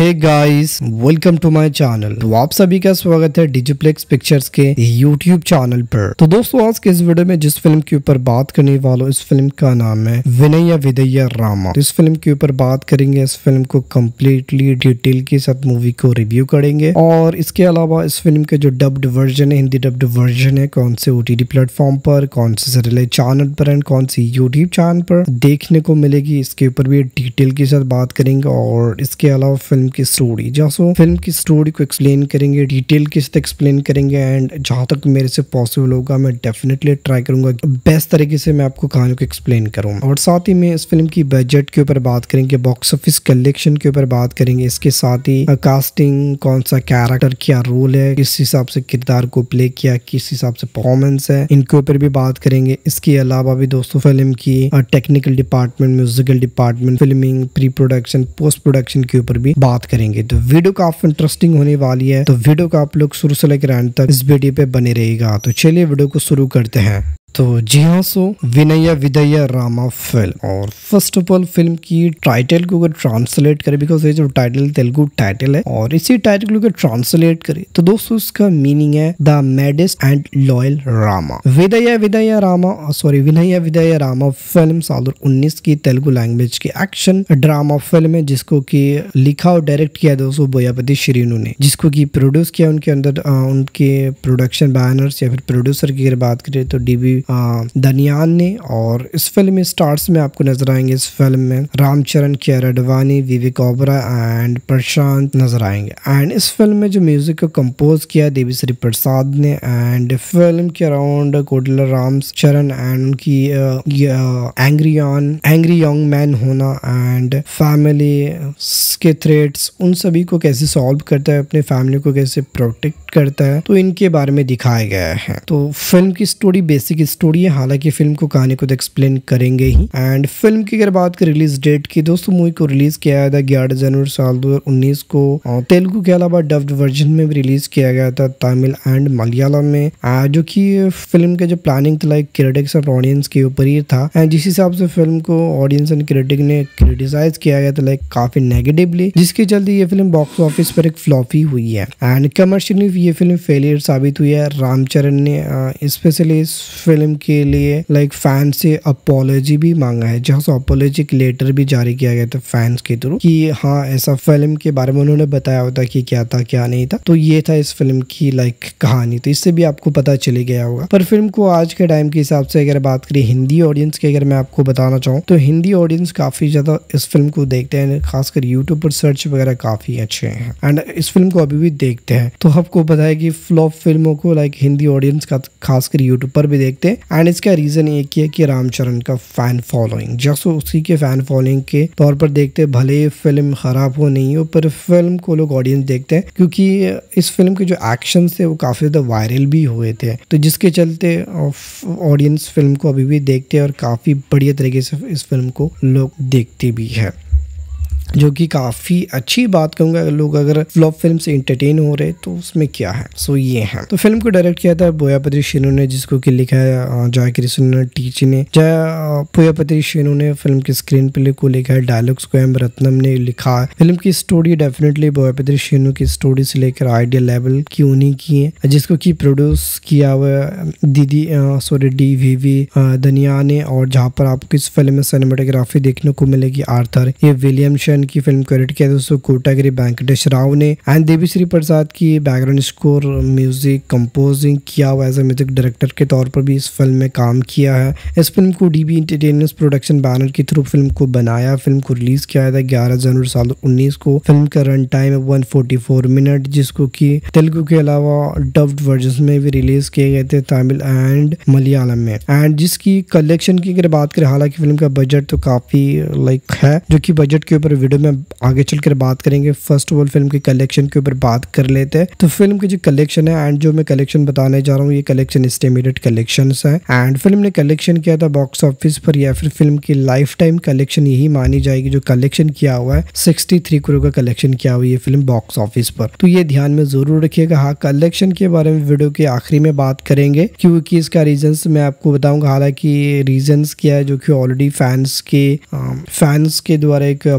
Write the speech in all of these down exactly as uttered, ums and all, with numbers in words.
Hey guys, welcome to my channel. तो आप सभी का स्वागत है डिजिप्लेक्स पिक्चर्स के यूट्यूब चैनल पर। तो दोस्तों, आज के इस वीडियो में जिस फिल्म के ऊपर बात करने वालों, इस फिल्म का नाम है विनय विधेय रामा। तो इस फिल्म के ऊपर बात करेंगे, इस फिल्म को कम्प्लीटली डिटेल के साथ मूवी को रिव्यू करेंगे। और इसके अलावा इस फिल्म के जो डब्ड वर्जन है, हिंदी डब्ड वर्जन है, कौन से ओटीटी प्लेटफॉर्म पर, कौन से सैटेलाइट चैनल पर एंड कौन सी यूट्यूब चैनल पर देखने को मिलेगी, इसके ऊपर भी डिटेल के साथ बात करेंगे। और इसके अलावा फिल्म की स्टोरी, जहाँ फिल्म की स्टोरी को एक्सप्लेन करेंगे, डिटेल के साथ एक्सप्लेन करेंगे। एंड जहां तक मेरे से पॉसिबल होगा मैं डेफिनेटली ट्राई करूंगा बेस्ट तरीके से मैं आपको कहानी को एक्सप्लेन करूँ। और साथ ही में इस फिल्म की बजट के ऊपर बात करेंगे, बॉक्स ऑफिस कलेक्शन के ऊपर बात करेंगे, इसके साथ ही कास्टिंग, कौन सा कैरेक्टर, क्या रोल है, किस हिसाब से किरदार को प्ले किया, किस हिसाब से परफॉर्मेंस है, इनके ऊपर भी बात करेंगे। इसके अलावा भी दोस्तों फिल्म की technical department, musical department, filming, pre production, post production के ऊपर भी बात करेंगे। तो वीडियो काफी इंटरेस्टिंग होने वाली है, तो वीडियो को आप लोग शुरू से लेकर एंड तक इस वीडियो पे बने रहेगा। तो चलिए वीडियो को शुरू करते हैं। तो जी हाँ, सो विनय विधेय रामा फिल्म। और फर्स्ट ऑफ ऑल फिल्म की टाइटल को अगर ट्रांसलेट करें, बिकॉज ये जो टाइटल तेलुगु टाइटल है, और इसी टाइटल को अगर ट्रांसलेट करें तो दोस्तों इसका मीनिंग है the modest and loyal Rama. Vidheya Vidheya Rama, sorry Vinay Vidheya Rama film साल दो हज़ार उन्नीस की तेलुगु लैंग्वेज की एक्शन ड्रामा फिल्म है, जिसको की लिखा और डायरेक्ट किया दोस्तों बोयापति श्रीनु ने, जिसको की प्रोड्यूस किया उनके अंदर आ, उनके प्रोडक्शन बैनर्स या फिर प्रोड्यूसर की अगर बात करें तो डीबी दनियान ने। और इस फिल्म में स्टार्स में आपको नजर आएंगे, इस फिल्म में रामचरण, कियारा अडवाणी, विवेक ओबरा एंड प्रशांत नजर आएंगे। एंड इस फिल्म में जो म्यूजिक को कंपोज किया देवीश्री प्रसाद ने। एंड फिल्म के अराउंड कोडला रामचरण एंड उनकी angry on angry young man होना एंड फैमिली के थ्रेट्स, उन सभी को कैसे सॉल्व करता है, अपने फैमिली को कैसे प्रोटेक्ट करता है, तो इनके बारे में दिखाया गया है। तो फिल्म की स्टोरी बेसिक स्टोरी है, हालांकि फिल्म को कहानी को तो एक्सप्लेन करेंगे ही। एंड फिल्म की अगर बात करें रिलीज डेट की, दोस्तों मूवी को रिलीज किया गया था ग्यारह जनवरी साल दो हजार उन्नीस को। तेलुगु के अलावा डब्ड वर्जन में भी रिलीज किया गया था, तमिल एंड मलयालम में, जो कि फिल्म के जो प्लानिंग था लाइक क्रिटिक्स और ऑडियंस के ऊपर ही था। एंड जिस हिसाब से फिल्म को ऑडियंस एंड क्रिटिक ने क्रिटिसाइज किया गया था लाइक काफी नेगेटिवली, जिसके चलते ये फिल्म बॉक्स ऑफिस पर एक फ्लॉप ही हुई है। एंड कमर्शियली ये फिल्म फेलियर साबित हुई है। रामचरण ने स्पेशली इस फिल्म के लिए लाइक फैन से अपॉलॉजी भी मांगा है, जहाँ से अपॉलॉजी लेटर भी जारी किया गया था फैंस के थ्रू कि हाँ ऐसा फिल्म के बारे में उन्होंने बताया होता कि क्या था क्या नहीं था। तो ये था इस फिल्म की लाइक कहानी, तो इससे भी आपको पता चले गया होगा। पर फिल्म को आज के टाइम के हिसाब से अगर बात करें हिंदी ऑडियंस की, अगर मैं आपको बताना चाहूँ तो हिंदी ऑडियंस काफी ज्यादा इस फिल्म को देखते हैं, खासकर यूट्यूब पर सर्च वगैरह काफी अच्छे हैं एंड इस फिल्म को अभी भी देखते हैं। तो आपको पता है कि फ्लॉप फिल्मों को लाइक हिंदी ऑडियंस का खासकर यूट्यूब पर भी देखते हैं। एंड इसका रीजन एक ही है कि रामचरण का फैन फॉलोइंग, जैसे उसी के फैन फॉलोइंग के तौर पर देखते हैं, भले फिल्म खराब हो नहीं हो, पर फिल्म को लोग ऑडियंस देखते हैं क्योंकि इस फिल्म के जो एक्शन थे वो काफी ज्यादा वायरल भी हुए थे। तो जिसके चलते ऑडियंस फिल्म को अभी भी देखते हैं और काफी बढ़िया तरीके से इस फिल्म को लोग देखते भी है, जो कि काफी अच्छी बात कहूंगा। लोग अगर फ्लॉप फिल्म से एंटरटेन हो रहे तो उसमें क्या है, सो ये है। तो फिल्म को डायरेक्ट किया था बोयापति श्रीनु ने, जिसको कि लिखा है जय कृष्ण टीची ने। जय बोयापति श्रीनु ने फिल्म की स्क्रीन प्ले को लिखा है, डायलॉग्स को एम रत्नम ने लिखा है। फिल्म की स्टोरी डेफिनेटली बोयापति श्रीनु की स्टोरी से लेकर आइडिया लेवल की उन्हीं की है, जिसको की प्रोड्यूस किया हुआ दीदी सॉरी डी वी वी दनिया ने। और जहाँ पर आपको इस फिल्म में सिनेमाटोग्राफी देखने को मिलेगी आर्थर ये विलियमसन की फिल्म को एडिट किया दोस्तों कोटागिरी वेंकटेश राव ने। एंड देवीश्री प्रसाद की बैकग्राउंड स्कोर, म्यूजिक कंपोजिंग किया हुआ एज ए म्यूजिक डायरेक्टर के तौर पर भी इस फिल्म में काम किया है। इस फिल्म को डीबी एंटरटेनमेंट प्रोडक्शन बैनर के थ्रू फिल्म को बनाया, फिल्म को रिलीज किया था ग्यारह जनवरी साल उन्नीस को। फिल्म का रन टाइम है वन फोर्टी फोर मिनट, जिसको की तेलुगु के अलावा डब्ड वर्जन में भी रिलीज किए गए थे, तमिल एंड मलयालम में। एंड जिसकी कलेक्शन की अगर बात करें, हालांकि फिल्म का बजट तो काफी लाइक है, जो की बजट के ऊपर वीडियो में आगे चलकर बात करेंगे। फर्स्ट ऑफ ऑल फिल्म की कलेक्शन के ऊपर बात कर लेते हैं। तो फिल्म की जो कलेक्शन है एंड जो मैं कलेक्शन बताने जा रहा हूँ, ये कलेक्शन एस्टिमेटेड कलेक्शंस है। एंड फिल्म ने कलेक्शन किया था बॉक्स ऑफिस पर या फिर फिल्म की लाइफ टाइम कलेक्शन यही मानी जाएगी, जो कलेक्शन किया हुआ है तिरसठ करोड़ का कलेक्शन किया हुआ है ये फिल्म बॉक्स ऑफिस पर। तो ये ध्यान में जरूर रखिएगा। हाँ, कलेक्शन के बारे में वीडियो के आखिरी में बात करेंगे, क्योंकि इसका रीजंस मैं आपको बताऊंगा। हालांकि रीजंस क्या है, जो कि ऑलरेडी फैंस के फैंस के द्वारा एक अपॉलॉजी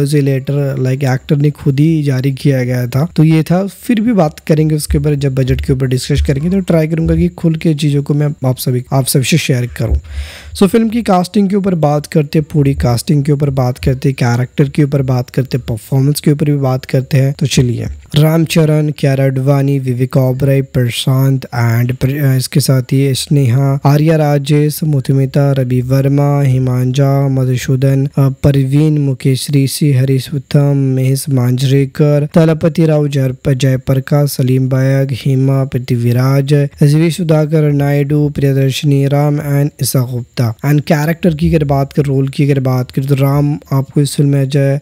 उसे लेटर लाइक एक्टर ने खुद ही जारी किया गया था। तो ये था, फिर भी बात करेंगे उसके ऊपर जब बजट के ऊपर डिस्कस करेंगे, तो ट्राई करूंगा कि खुल के चीज़ों को मैं आप सभी आप सबसे शेयर करूं। सो फिल्म की कास्टिंग के ऊपर बात करते, पूरी कास्टिंग के ऊपर बात करते, कैरेक्टर के ऊपर बात करते, परफॉर्मेंस के ऊपर भी बात करते हैं। तो चलिए, रामचरण, कियारा आडवाणी, विवेक ओबराय, प्रशांत एंड इसके साथ ही स्नेहा, आर्या राजेश, मुथुमिता, रवि वर्मा, हिमांजा, मधुसूदन, परवीन, मुकेश ऋषि, हरीश उत्तम, Mahesh Manjrekar, Thalapathi Rao, Jayaprakash, Salim Baig, Hema, Prithviraj, S Sudhakar Naidu, Priyadarshini Ram and Esha Gupta. And character की अगर बात कर, रोल की अगर बात करें तो राम आपको इस फिल्म में अजय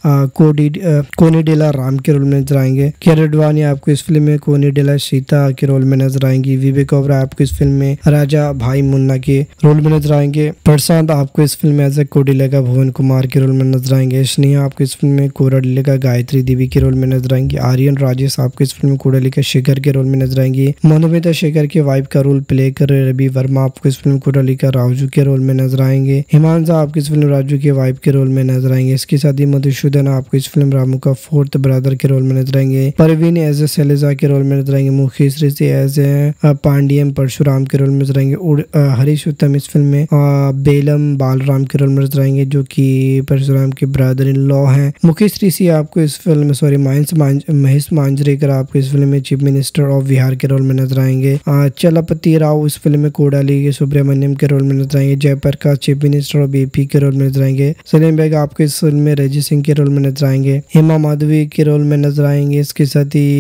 कोनिडेला राम के रोल में नजर आएंगे। कियारा आडवाणी आपको इस फिल्म में कोनिडेला सीता के रोल में नजर आएंगी। विवेक ओबराय आपको इस फिल्म में राजा भाई मुन्ना के रोल में नजर आएंगे। प्रशांत आपको इस फिल्म में एज ए कोडिलेगा भुवन कुमार के रोल में नजर आएंगे। स्नेहा आपको इस फिल्म में कोडिलेगा गायत्री देवी के रोल में नजर आएंगी। आर्यन राजेश आपको इस फिल्म में कोडिलेगा शेखर के रोल में नजर आएंगी। मधुमिता शेखर के वाइफ का रोल प्ले कर रहे रवि वर्मा आपको इस फिल्म कोडिलेगा राजू के रोल में नजर आएंगे। हिमांशा आपको इस फिल्म राजू के वाइफ के रोल में नजर आएंगे। इसके साथ ही मधुसूदन आपको इस फिल्म रामू का फोर्थ ब्रदर के रोल में नजर आएंगे। परवीन एज ए शैलेजा के रोल में नजर आएंगे। मुकेश ऋषि एज ए पांडियम परशुराम के रोल में नजर आएंगे। हरीश उत्तम इस फिल्म में बेलम बालराम के रोल में नजर आएंगे, जो कि परशुराम के ब्रदर इन लॉ हैं। मुकेश ऋषि आपको इस फिल्म में सॉरी महेश मांजरेकर आपको इस फिल्म में चीफ मिनिस्टर ऑफ बिहार के रोल में नजर आएंगे। चलपति राव इस फिल्म में कोडाली के सुब्रमण्यम के रोल में नजर आएंगे। Jayaprakash chief minister of AP के रोल में नजर आएंगे। सलीम बेग आपको इस फिल्म में रजी सिंह के रोल में नजर आएंगे। हेमा माधवी के रोल में नजर आएंगे। इसके साथ ही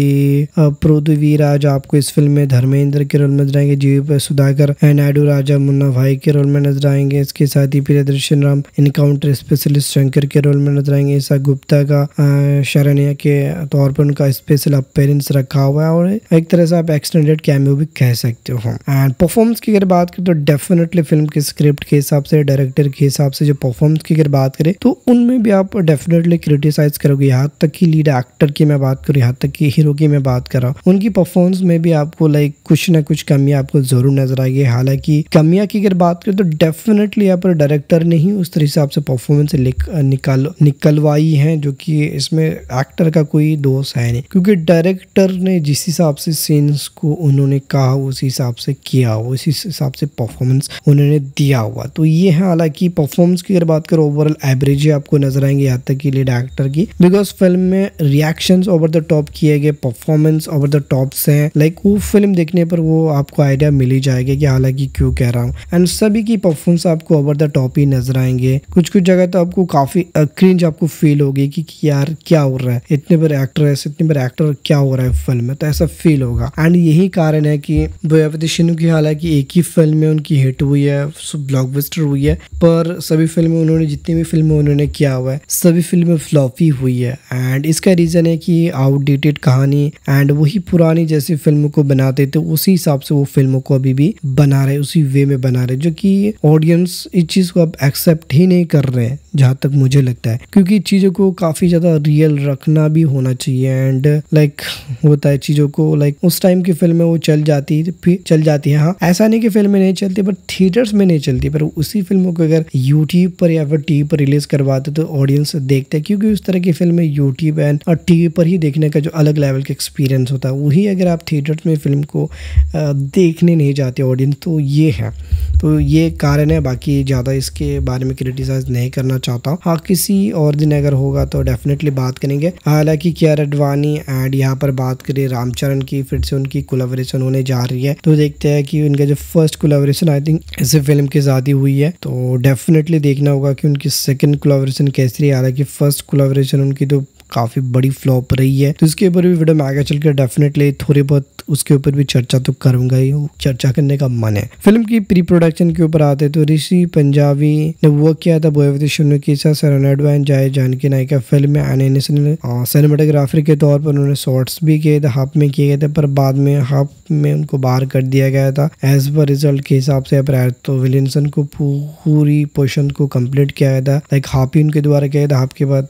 पृथ्वीराज आपको इस फिल्म में धर्मेंद्र के रोल में नजर आएंगे। जीव सुधाकर नायडू राजा मुन्ना भाई के रोल में नजर आएंगे। इसके साथ ही प्रियदर्शन राम इनकाउंटर स्पेशलिस्ट शंकर के रोल में नजर आएंगे। ईशा गुप्ता का शरण्या के तौर पर उनका स्पेशल अपीयरेंस रखा हुआ है, और एक तरह से आप एक्सटेंडेड कैमियो भी कह सकते हो। एंड परफॉर्मेंस की अगर बात करें तो डेफिनेटली फिल्म के स्क्रिप्ट के हिसाब से, डायरेक्टर के हिसाब से जो परफॉर्मेंस की अगर बात करें तो उनमें भी आप डेफिनेटली क्रिटिसाइज करोगे। यहाँ तक कि लीड एक्टर की मैं बात करूँ, यहाँ तक कि हीरो की मैं बात कर रहा हूँ, उनकी परफॉर्मेंस में भी आपको लाइक कुछ ना कुछ कमियां आपको जरूर नजर आएगी। हालांकि कमियां की अगर बात करें तो डेफिनेटली यहाँ पर डायरेक्टर ने ही उस हिसाब से परफॉर्मेंस निकाल निकलवाई है, जो कि इसमें एक्टर का कोई दोष है नहीं, क्योंकि डायरेक्टर ने जिस हिसाब से सीन्स को उन्होंने कहा उस हिसाब से किया, उसी हिसाब से परफॉर्मेंस उन्होंने दिया हुआ। तो ये है, हालांकि परफॉर्मेंस की अगर बात करें ओवरऑल एवरेज ही आपको नजर आएंगे यहाँ तक कि लीड एक्टर की, बिकॉज फिल्म में रिएक्शंस ओवर द टॉप किए गए, परफॉर्मेंस ओवर द टॉप्स हैं। लाइक वो फिल्म देखने पर वो आपको आइडिया मिल ही जाएगा कि हालांकि क्यों कह रहा हूँ। एंड सभी की परफॉर्मेंस आपको ओवर द टॉप ही नजर आएंगे। कुछ कुछ जगह तो आपको काफी क्रिंज आपको फील होगी कि यार क्या हो रहा है, इतने बड़े एक्ट्रेस, इतने बड़े एक्टर, क्या हो रहा है फिल्म में, तो ऐसा फील होगा। एंड यही कारण है कि बोयावती शिनू की हालांकि एक ही फिल्म में उनकी हिट हुई है, ब्लॉकबस्टर हुई है, पर सभी फिल्में उन्होंने जितनी भी फिल्में उन्होंने किया हुआ है सभी फिल्में फ्लॉप ही हुई है। एंड इसका रीजन है कि आउटडेटेड कहानी एंड वही पुरानी जैसी फिल्मों को बनाते थे उसी हिसाब से वो फिल्मों को अभी भी बना रहे, उसी वे में बना रहे, जो कि ऑडियंस इस चीज को अब एक्सेप्ट ही नहीं कर रहे हैं जहां तक मुझे लगता है, क्योंकि चीजों को काफी ज्यादा रियल रखना भी होना चाहिए। एंड लाइक होता है चीजों को लाइक उस टाइम की फिल्में वो चल जाती फिर चल जाती है। हाँ, ऐसा नहीं कि फिल्में नहीं चलती, पर थिएटर्स में नहीं चलती, पर उसी फिल्मों को अगर यूट्यूब पर या फिर टीवी पर रिलीज करवाते तो ऑडियंस देखते हैं, क्योंकि उस तरह की फिल्में यूट्यूब एंड और टीवी पर ही देखने का जो अलग लेवल का एक्सपीरियंस होता है, वही अगर आप थिएटर्स में फिल्म को देखने नहीं जाते ऑडियंस, तो ये है, तो ये कारण है। बाकी ज़्यादा इसके बारे में क्रिटिसाइज नहीं करना चाहता हूँ। हाँ, किसी और दिन अगर होगा तो डेफिनेटली बात करेंगे। हालांकि कियारा आडवाणी एंड यहाँ पर बात करें रामचरण की, फिर से उनकी कोलैबोरेशन होने जा रही है, तो देखते हैं कि उनका जो फर्स्ट कोलैबोरेशन आई थिंक इसी फिल्म के साथ ही हुई है, तो डेफिनेटली देखना होगा कि उनकी सेकंड कोलैबोरेशन कैसी रही। हालांकि फर्स्ट कोलैबोरेशन उनकी तो काफी बड़ी फ्लॉप रही है, तो इसके ऊपर भी वीडियो में आगे चलकर डेफिनेटली थोड़ी बहुत उसके ऊपर भी चर्चा तो करूंगा ही, चर्चा करने का मन है। फिल्म की प्री प्रोडक्शन के ऊपर आते तो ऋषि पंजाबी ने वर्क किया था बोयावती शिनू के साथ, शरणा एंड जय जानकी नायिका फिल्म में आने सिनेमाटोग्राफर के तौर पर उन्होंने शॉर्ट्स भी किए थे, हाफ में किए गए थे, पर बाद में हाफ में उनको बाहर कर दिया गया था। एज पर रिजल्ट के हिसाब से तो विलियमसन को पूरी पोर्शन को कंप्लीट किया गया था, लाइक हाफ ही उनके द्वारा किया था, हाफ के बाद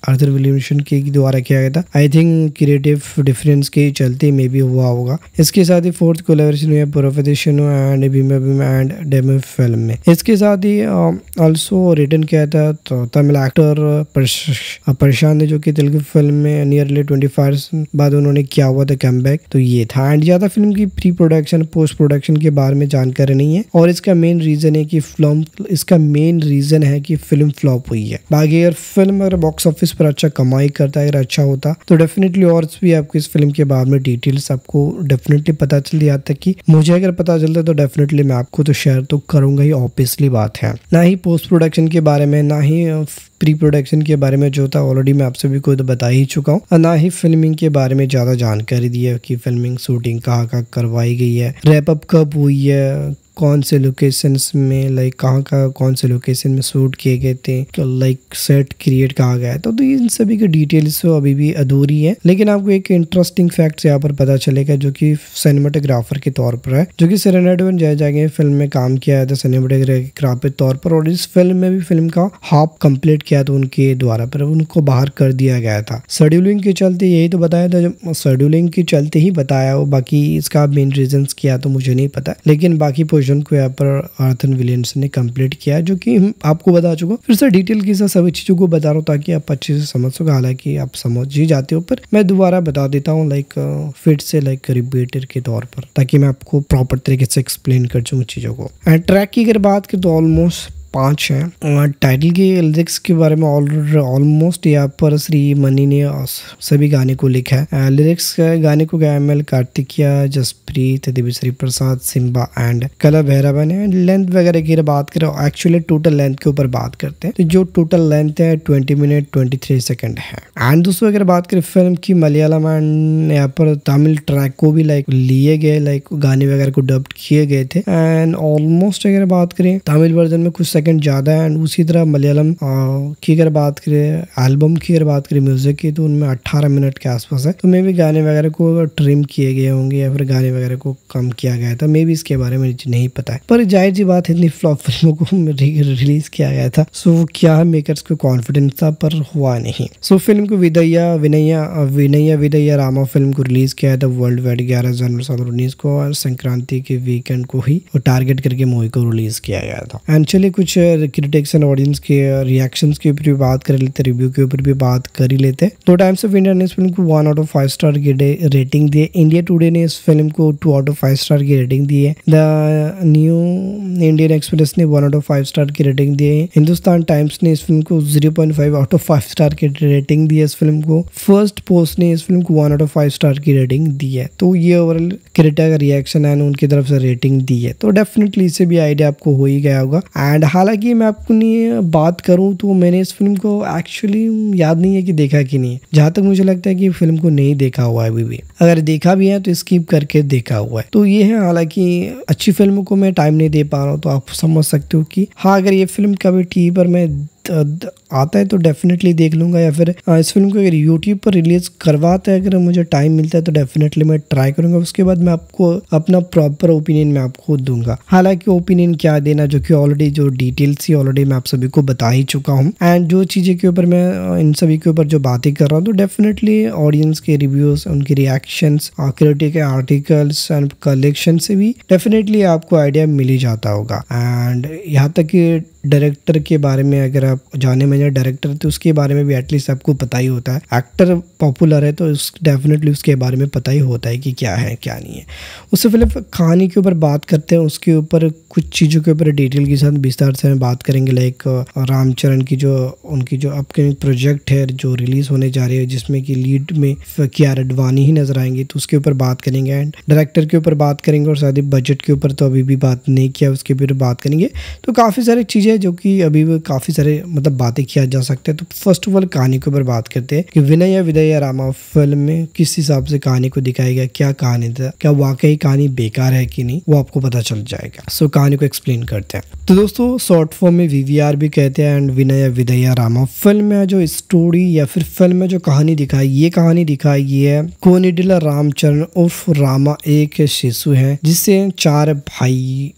आर्थर विलियमसन के द्वारा किया गया था। आई थिंक क्रिएटिव डिफरेंस के चलते में भी हुआ होगा। इसके साथ ही फोर्थ कोलैबोरेशन हुआ प्रोफेशनो and Bhima Bhima and demo film में। इसके साथ ही ऑल्सो रिटर्न किया था तो तमिल एक्टर प्रशांत ने, जो कि तेलुगु फिल्म में नियरली ट्वेंटी फाइव बाद उन्होंने किया हुआ था कमबैक। तो ये था। एंड ज्यादा फिल्म की प्री प्रोडक्शन पोस्ट प्रोडक्शन के बारे में जानकारी नहीं है और इसका मेन रीजन है कि फिल्म इसका मेन रीजन है कि फिल्म फ्लॉप हुई है। बाकी अगर फिल्म अगर बॉक्स ऑफिस पर अच्छा कमाई करता है, अगर अच्छा होता तो डेफिनेटली और भी आपको इस फिल्म के बारे में डिटेल्स आपको डेफिनेटली पता चल जाता कि मुझे अगर पता चलता तो डेफिनेटली मैं आपको तो शेयर तो करूंगा ही, ऑब्वियसली बात है। ना ही पोस्ट प्रोडक्शन के बारे में, ना ही प्री प्रोडक्शन के बारे में जो था ऑलरेडी मैं आप सभी को तो बता ही चुका हूँ, और ना ही फिल्मिंग के बारे में ज्यादा जानकारी दी है कि फिल्मिंग शूटिंग कहाँ कहाँ करवाई गई है, रैप अप कब हुई है, कौन से लोकेशंस में लाइक कहाँ का कौन से लोकेशन में शूट किए गए थे, लाइक सेट क्रिएट कहा गया है। तो, तो इन सभी की डिटेल्स तो अभी भी अधूरी है। लेकिन आपको एक इंटरेस्टिंग फैक्ट यहाँ पर पता चलेगा जो कि सिनेमेटोग्राफर के तौर पर है, जो कि सेरेनाडोन जय जागे फिल्म में काम किया था सिनेमेटोग्राफर के तौर पर, और इस फिल्म में भी फिल्म का हाफ कंप्लीट किया था उनके द्वारा, पर उनको बाहर कर दिया गया था शेड्यूलिंग के चलते। यही तो बताया था, जब शेड्यूलिंग के चलते ही बताया हो, बाकी इसका मेन रीजन क्या तो मुझे नहीं पता। लेकिन बाकी को यहाँ पर आर्थर विलियमसन ने कंप्लीट किया, जो कि आपको बता चुका हूँ। फिर से डिटेल के साथ सभी चीजों को बता रहा हूँ ताकि आप अच्छे से समझ सको। हालांकि आप समझ ही जाते हो, पर मैं दोबारा बता देता हूँ लाइक फिर से लाइक रिपीटर के तौर पर, ताकि मैं आपको प्रॉपर तरीके से एक्सप्लेन कर चुका चीजों को। एंड ट्रैक की अगर बात करें तो ऑलमोस्ट पांच हैं। टाइटल के लिरिक्स के बारे में ऑलमोस्ट यहाँ पर श्री मनी ने सभी गाने को लिखा है। लिरिक्स गाने को गाया M L Karthikeya, Jaspreet, Devi Sri Prasad, Simba and Kala Bhairava ने। लेंथ वगैरह की बात करें, एक्चुअली टोटल लेंथ के ऊपर बात करते हैं तो जो टोटल लेंथ है twenty minute twenty three second है। एंड दोस्तों अगर बात करें फिल्म की मलयालम एंड यहाँ पर तमिल ट्रैक को भी लाइक लिए गए, लाइक गाने वगैरह को डब्ड किए गए थे। एंड ऑलमोस्ट अगर बात करें तमिल वर्जन में कुछ सेकंड ज्यादा है, एंड उसी तरह मलयालम की अगर बात करें, एल्बम की अगर बात करें म्यूजिक की, तो उनमें अठारह मिनट के आसपास है। तो मे भी गाने वगैरह को ट्रिम किए गए होंगे या फिर गाने वगैरह को कम किया गया था, मे भी इसके बारे में नहीं पता है। पर जाहिर सी बात है इतनी फ्लॉप फिल्मों को रिलीज किया गया था, सो क्या मेकर्स को कॉन्फिडेंस था, पर हुआ नहीं। सो फिल्म को विदैया विनैया विनैया विदैया रामा फिल्म को रिलीज किया था वर्ल्ड वाइड ग्यारह जनवरी दो हज़ार उन्नीस को, और संक्रांति के वीकेंड को ही टारगेट करके मूवी को रिलीज किया गया था। एंड चलिए कुछ क्रिटिक्स एंड ऑडियंस के रिएक्शंस के ऊपर भी बात कर लेते, रिव्यू के ऊपर भी बात कर ही लेते। तो टाइम्स ऑफ इंडिया ने इस फिल्म को one out of five star की रेटिंग दी है। इंडिया टुडे ने इस फिल्म को two out of five star की रेटिंग दी है। द न्यू इंडियन एक्सप्रेस ने one out of five star की रेटिंग दी है। हिंदुस्तान टाइम्स ने इस फिल्म को zero point five out of five star की रेटिंग दी है इस फिल्म को। फर्स्ट पोस्ट ने इस फिल्म को one out of five star की रेटिंग दी है। तो ये ओवरऑल क्रिटिक का रिएक्शन है, उनकी तरफ से रेटिंग दी है, तो डेफिनेटली इससे भी आइडिया आपको हो ही गया होगा। एंड हालांकि मैं आपको बात करूं तो मैंने इस फिल्म को एक्चुअली याद नहीं है कि देखा कि नहीं। जहां तक मुझे लगता है कि फिल्म को नहीं देखा हुआ है अभी भी, अगर देखा भी है तो स्किप करके देखा हुआ है। तो ये है, हालांकि अच्छी फिल्मों को मैं टाइम नहीं दे पा रहा हूँ, तो आप समझ सकते हो कि हाँ अगर ये फिल्म कभी टीवी पर मैं आता है तो डेफिनेटली देख लूंगा, या फिर इस फिल्म को अगर यूट्यूब पर रिलीज करवाता है, अगर मुझे टाइम मिलता है तो डेफिनेटली मैं ट्राई करूंगा। उसके बाद मैं आपको अपना प्रॉपर ओपिनियन मैं आपको दूंगा। हालांकि ओपिनियन क्या देना, जो कि ऑलरेडी जो डिटेल्स ही ऑलरेडी मैं आप सभी को बता ही चुका हूँ। एंड जो चीजें के ऊपर मैं इन सभी के ऊपर जो बातें कर रहा हूँ, तो डेफिनेटली ऑडियंस के रिव्यूज, उनके रिएक्शंस, क्रिटिक के आर्टिकल्स एंड कलेक्शन से भी डेफिनेटली आपको आइडिया मिल ही जाता होगा। एंड यहाँ तक कि डायरेक्टर के बारे में अगर आप जाने में डायरेक्टर, तो उसके बारे में भी एटलीस्ट आपको पता ही होता है। एक्टर पॉपुलर है तो उस डेफिनेटली उसके बारे में पता ही होता है कि क्या है क्या नहीं है। उससे पहले कहानी के ऊपर बात करते हैं, उसके ऊपर कुछ चीज़ों के ऊपर डिटेल के साथ विस्तार से हम बात करेंगे। लाइक रामचरण की जो उनकी जो अपकमिंग प्रोजेक्ट है जो रिलीज होने जा रही है, जिसमें कि लीड में कियारा आडवाणी ही नजर आएंगे, तो उसके ऊपर बात करेंगे। एंड डायरेक्टर के ऊपर बात करेंगे, और शायद बजट के ऊपर तो अभी भी बात नहीं किया, उसके ऊपर बात करेंगे। तो काफ़ी सारी चीज़ें जो कि अभी भी काफ़ी सारे मतलब बातें किया जा सकते हैं। तो फर्स्ट ऑफ ऑल कहानी के ऊपर बात करते हैं कि विनय विदैया रामा फिल्म में किस हिसाब से कहानी को दिखाया गया, क्या कहानी था, क्या वाकई कहानी बेकार है कि नहीं, वो आपको पता चल जाएगा। सो कहानी को एक्सप्लेन करते हैं। तो दोस्तों शॉर्ट फॉर्म में वीवीआर भी कहते हैं। And Vinay Vidheya Rama film में जो स्टोरी या फिर फिल्म में जो कहानी दिखाई, ये कहानी दिखाई है कोनिडिला रामचरण उर्फ रामा एक शिशु है, जिससे चार भाई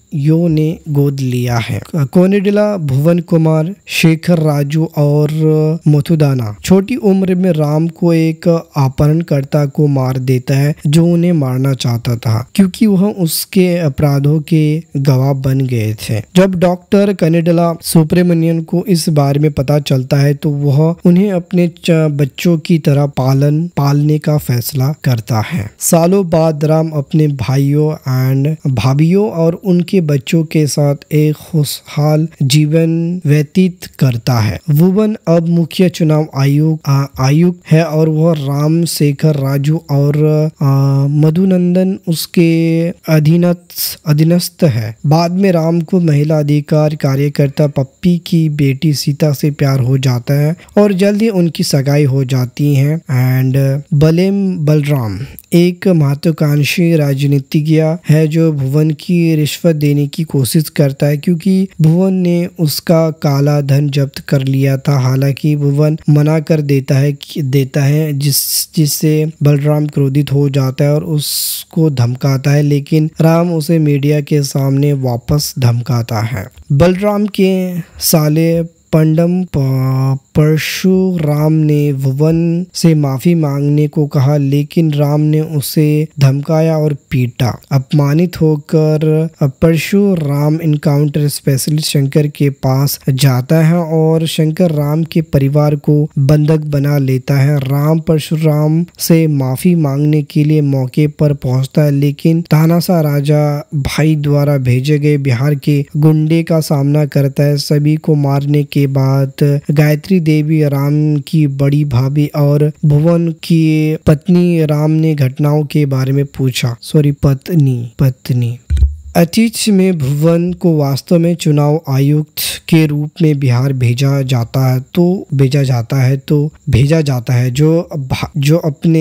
यो ने गोद लिया है। कोनिडिला भुवन कुमार, शेखर, राजू और मथुदाना छोटी उम्र में राम को एक अपहरणकर्ता को मार देता है जो उन्हें मारना चाहता था क्योंकि वह उसके अपराधों के गवाह बन गए थे। जब डॉक्टर कोनिडिला सुब्रमण्यन को इस बारे में पता चलता है तो वह उन्हें अपने बच्चों की तरह पालन पालने का फैसला करता है। सालों बाद राम अपने भाइयों एंड भाभीियों और उनके बच्चों के साथ एक खुशहाल जीवन व्यतीत करता है। भुवन अब मुख्य चुनाव आयुक्त आयुक्त है और वह राम, शेखर, राजू और मधुनंदन उसके अधीनस्थ अधीनस्थ है। बाद में राम को महिला अधिकार कार्यकर्ता पप्पी की बेटी सीता से प्यार हो जाता है और जल्दी उनकी सगाई हो जाती है। एंड बलेम बलराम एक महत्वाकांक्षी राजनीतिज्ञ है जो भुवन की रिश्वत देने की कोशिश करता है क्योंकि भुवन ने उसका काला धन जब्त कर लिया था। हालांकि भुवन मना कर देता है देता है जिस जिससे बलराम क्रोधित हो जाता है और उसको धमकाता है, लेकिन राम उसे मीडिया के सामने वापस धमकाता है। बलराम के साले पंडम परशुराम ने भुवन से माफी मांगने को कहा, लेकिन राम ने उसे धमकाया और पीटा। अपमानित होकर परशुराम इनकाउंटर स्पेशलिस्ट शंकर के पास जाता है और शंकर राम के परिवार को बंधक बना लेता है। राम परशुराम से माफी मांगने के लिए मौके पर पहुंचता है, लेकिन तानाशाह राजा भाई द्वारा भेजे गए बिहार के गुंडे का सामना करता है। सभी को मारने के बाद गायत्री देवी, राम की बड़ी भाभी और भुवन की पत्नी राम ने घटनाओं के बारे में पूछा। सॉरी पत्नी पत्नी अतीत में भुवन को वास्तव में चुनाव आयुक्त के रूप में बिहार भेजा जाता है तो भेजा जाता है तो भेजा जाता है जो जो अपने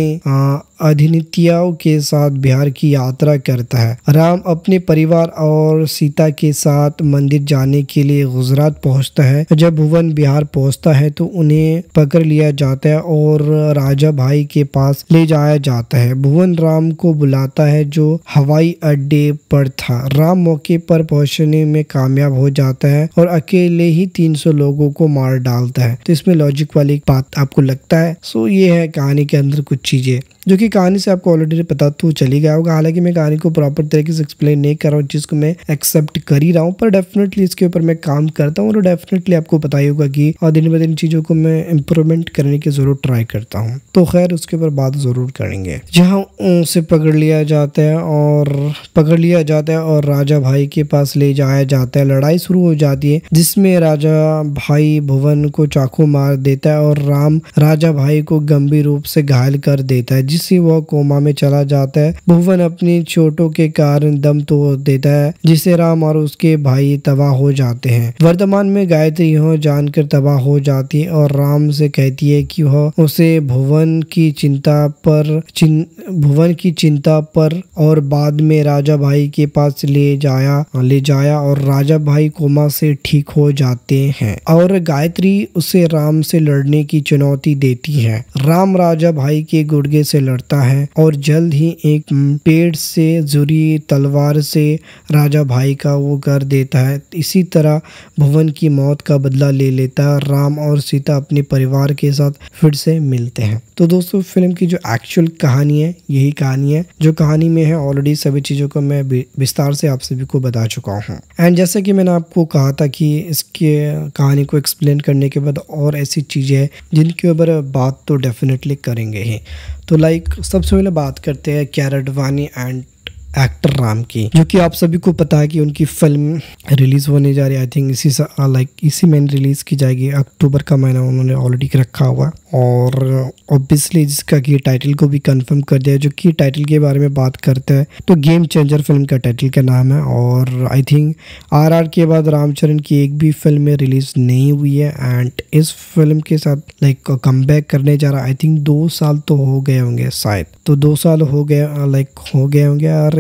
अधिनित्याओं के साथ बिहार की यात्रा करता है। राम अपने परिवार और सीता के साथ मंदिर जाने के लिए गुजरात पहुंचता है। जब भुवन बिहार पहुंचता है तो उन्हें पकड़ लिया जाता है और राजा भाई के पास ले जाया जाता है। भुवन राम को बुलाता है जो हवाई अड्डे पर था। राम मौके पर पहुंचने में कामयाब हो जाता है और अकेले ही तीन सौ लोगों को मार डालता है। तो इसमें लॉजिक वाली बात आपको लगता है? सो ये है कहानी के अंदर कुछ चीजें जो कि कहानी से आपको ऑलरेडी पता तो चल ही गया होगा। हालांकि मैं कहानी को प्रॉपर तरीके से एक्सप्लेन नहीं कर रहा हूँ, जिसको मैं एक्सेप्ट कर ही रहा हूँ, पर डेफिनेटली इसके ऊपर मैं काम करता हूँ और डेफिनेटली आपको पता ही होगा कि और दिन ब दिन चीज़ों को मैं इम्प्रूवमेंट करने की जरूर ट्राई करता हूँ। तो खैर उसके ऊपर बात जरूर करेंगे। जहाँ उसे पकड़ लिया जाता है और पकड़ लिया जाता है और राजा भाई के पास ले जाया जाता है। लड़ाई शुरू हो जाती है जिसमें राजा भाई भुवन को चाकू मार देता है और राम राजा भाई को गंभीर रूप से घायल कर देता है, जिससे वह कोमा में चला जाता है। भुवन अपनी चोटों के कारण दम तोड़ देता है, जिससे राम और उसके भाई तबाह हो जाते हैं। वर्तमान में गायत्री यह जानकर तबाह हो जाती है और राम से कहती है कि वह उसे भुवन की चिंता पर चिं, भुवन की चिंता पर और बाद में राजा भाई के पास ले जाया ले जाया और राजा भाई कोमा से ठीक हो जाते हैं और गायत्री उसे राम से लड़ने की चुनौती देती है। राम राजा भाई के गुर्गे से लड़ता है और जल्द ही एक पेड़ से जुड़ी तलवार से राजा भाई का वो कर देता है। इसी तरह भुवन की मौत का बदला ले लेता है। राम और सीता अपने परिवार के साथ फिर से मिलते हैं। तो दोस्तों फिल्म की जो एक्चुअल कहानी है यही कहानी है जो कहानी में है। ऑलरेडी सभी चीज़ों को मैं विस्तार से आप सभी को बता चुका हूँ। एंड जैसे कि मैंने आपको कहा था कि इसके कहानी को एक्सप्लेन करने के बाद और ऐसी चीज़ें हैं जिनके ऊपर बात तो डेफिनेटली करेंगे ही। तो लाइक सबसे पहले बात करते हैं कियारा आडवाणी एंड एक्टर राम की, जो कि आप सभी को पता है कि उनकी फिल्म रिलीज होने जा रही है। आई थिंक इसी लाइक इसी महीने रिलीज की जाएगी। अक्टूबर का महीना उन्होंने ऑलरेडी रखा हुआ और ऑब्वियसली जिसका की टाइटल को भी कंफर्म कर दिया। जो कि टाइटल के बारे में बात करते हैं तो गेम चेंजर फिल्म का टाइटल का नाम है और आई थिंक आरआर के बाद रामचरण की एक भी फिल्म में रिलीज नहीं हुई है एंड इस फिल्म के साथ लाइक कम बैक करने जा रहा है। आई थिंक दो साल तो हो गए होंगे शायद, तो दो साल हो गए लाइक हो गए होंगे और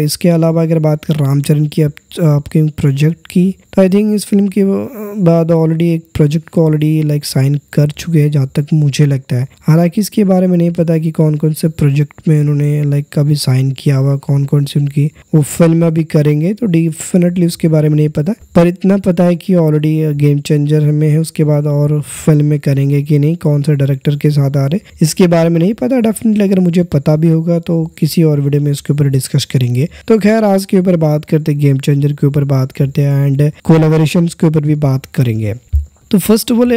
इसके अलावा अगर बात कर रामचरण की आपके प्रोजेक्ट की, तो आई थिंक इस फिल्म के बाद ऑलरेडी एक प्रोजेक्ट को ऑलरेडी लाइक साइन कर चुके हैं जहाँ तक मुझे लगता है। हालांकि इसके बारे में नहीं पता कि कौन कौन से प्रोजेक्ट में उन्होंने लाइक कभी साइन किया हुआ, कौन कौन सी उनकी वो फिल्म अभी करेंगे, तो डेफिनेटली उसके बारे में नहीं पता। पर इतना पता है कि ऑलरेडी गेम चेंजर में है, उसके बाद और फिल्म में करेंगे कि नहीं, कौन सा डायरेक्टर के साथ आ रहे, इसके बारे में नहीं पता। डेफिनेटली अगर मुझे पता भी होगा तो किसी और वीडियो में इसके ऊपर डिस्कस करेंगे। तो खैर आज के ऊपर बात करते, गेम चेंजर के ऊपर बात करते हैं एंड कोलैबोरेशंस के ऊपर भी बात करेंगे। तो first of all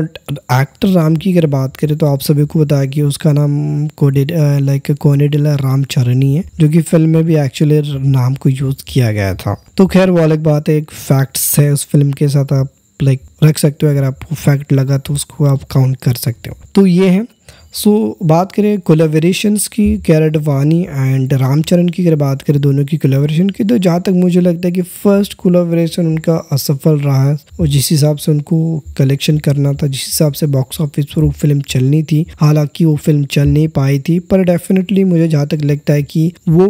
actor Ram की अगर बात करें तो आप सभी को पता है कि उसका नाम कोडेड लाइक कोनेडिला रामचरणी है, जो कि फिल्म में भी एक्चुअली नाम को यूज किया गया था। तो खैर वो अलग बात है, एक फैक्ट्स है उस फिल्म के साथ, आप लाइक रख सकते हो, अगर आपको फैक्ट लगा तो उसको आप काउंट कर सकते हो। तो ये है। सो so, बात करें कोलैबोरेशंस की, कियारा एडवाणी एंड रामचरण की अगर बात करें दोनों की कोलैबोरेशन की, तो जहाँ तक मुझे लगता है कि फर्स्ट कोलैबोरेशन उनका असफल रहा है, और जिस हिसाब से उनको कलेक्शन करना था, जिस हिसाब से बॉक्स ऑफिस पर वो फिल्म चलनी थी, हालांकि वो फिल्म चल नहीं पाई थी, पर डेफिनेटली मुझे जहाँ तक लगता है कि वो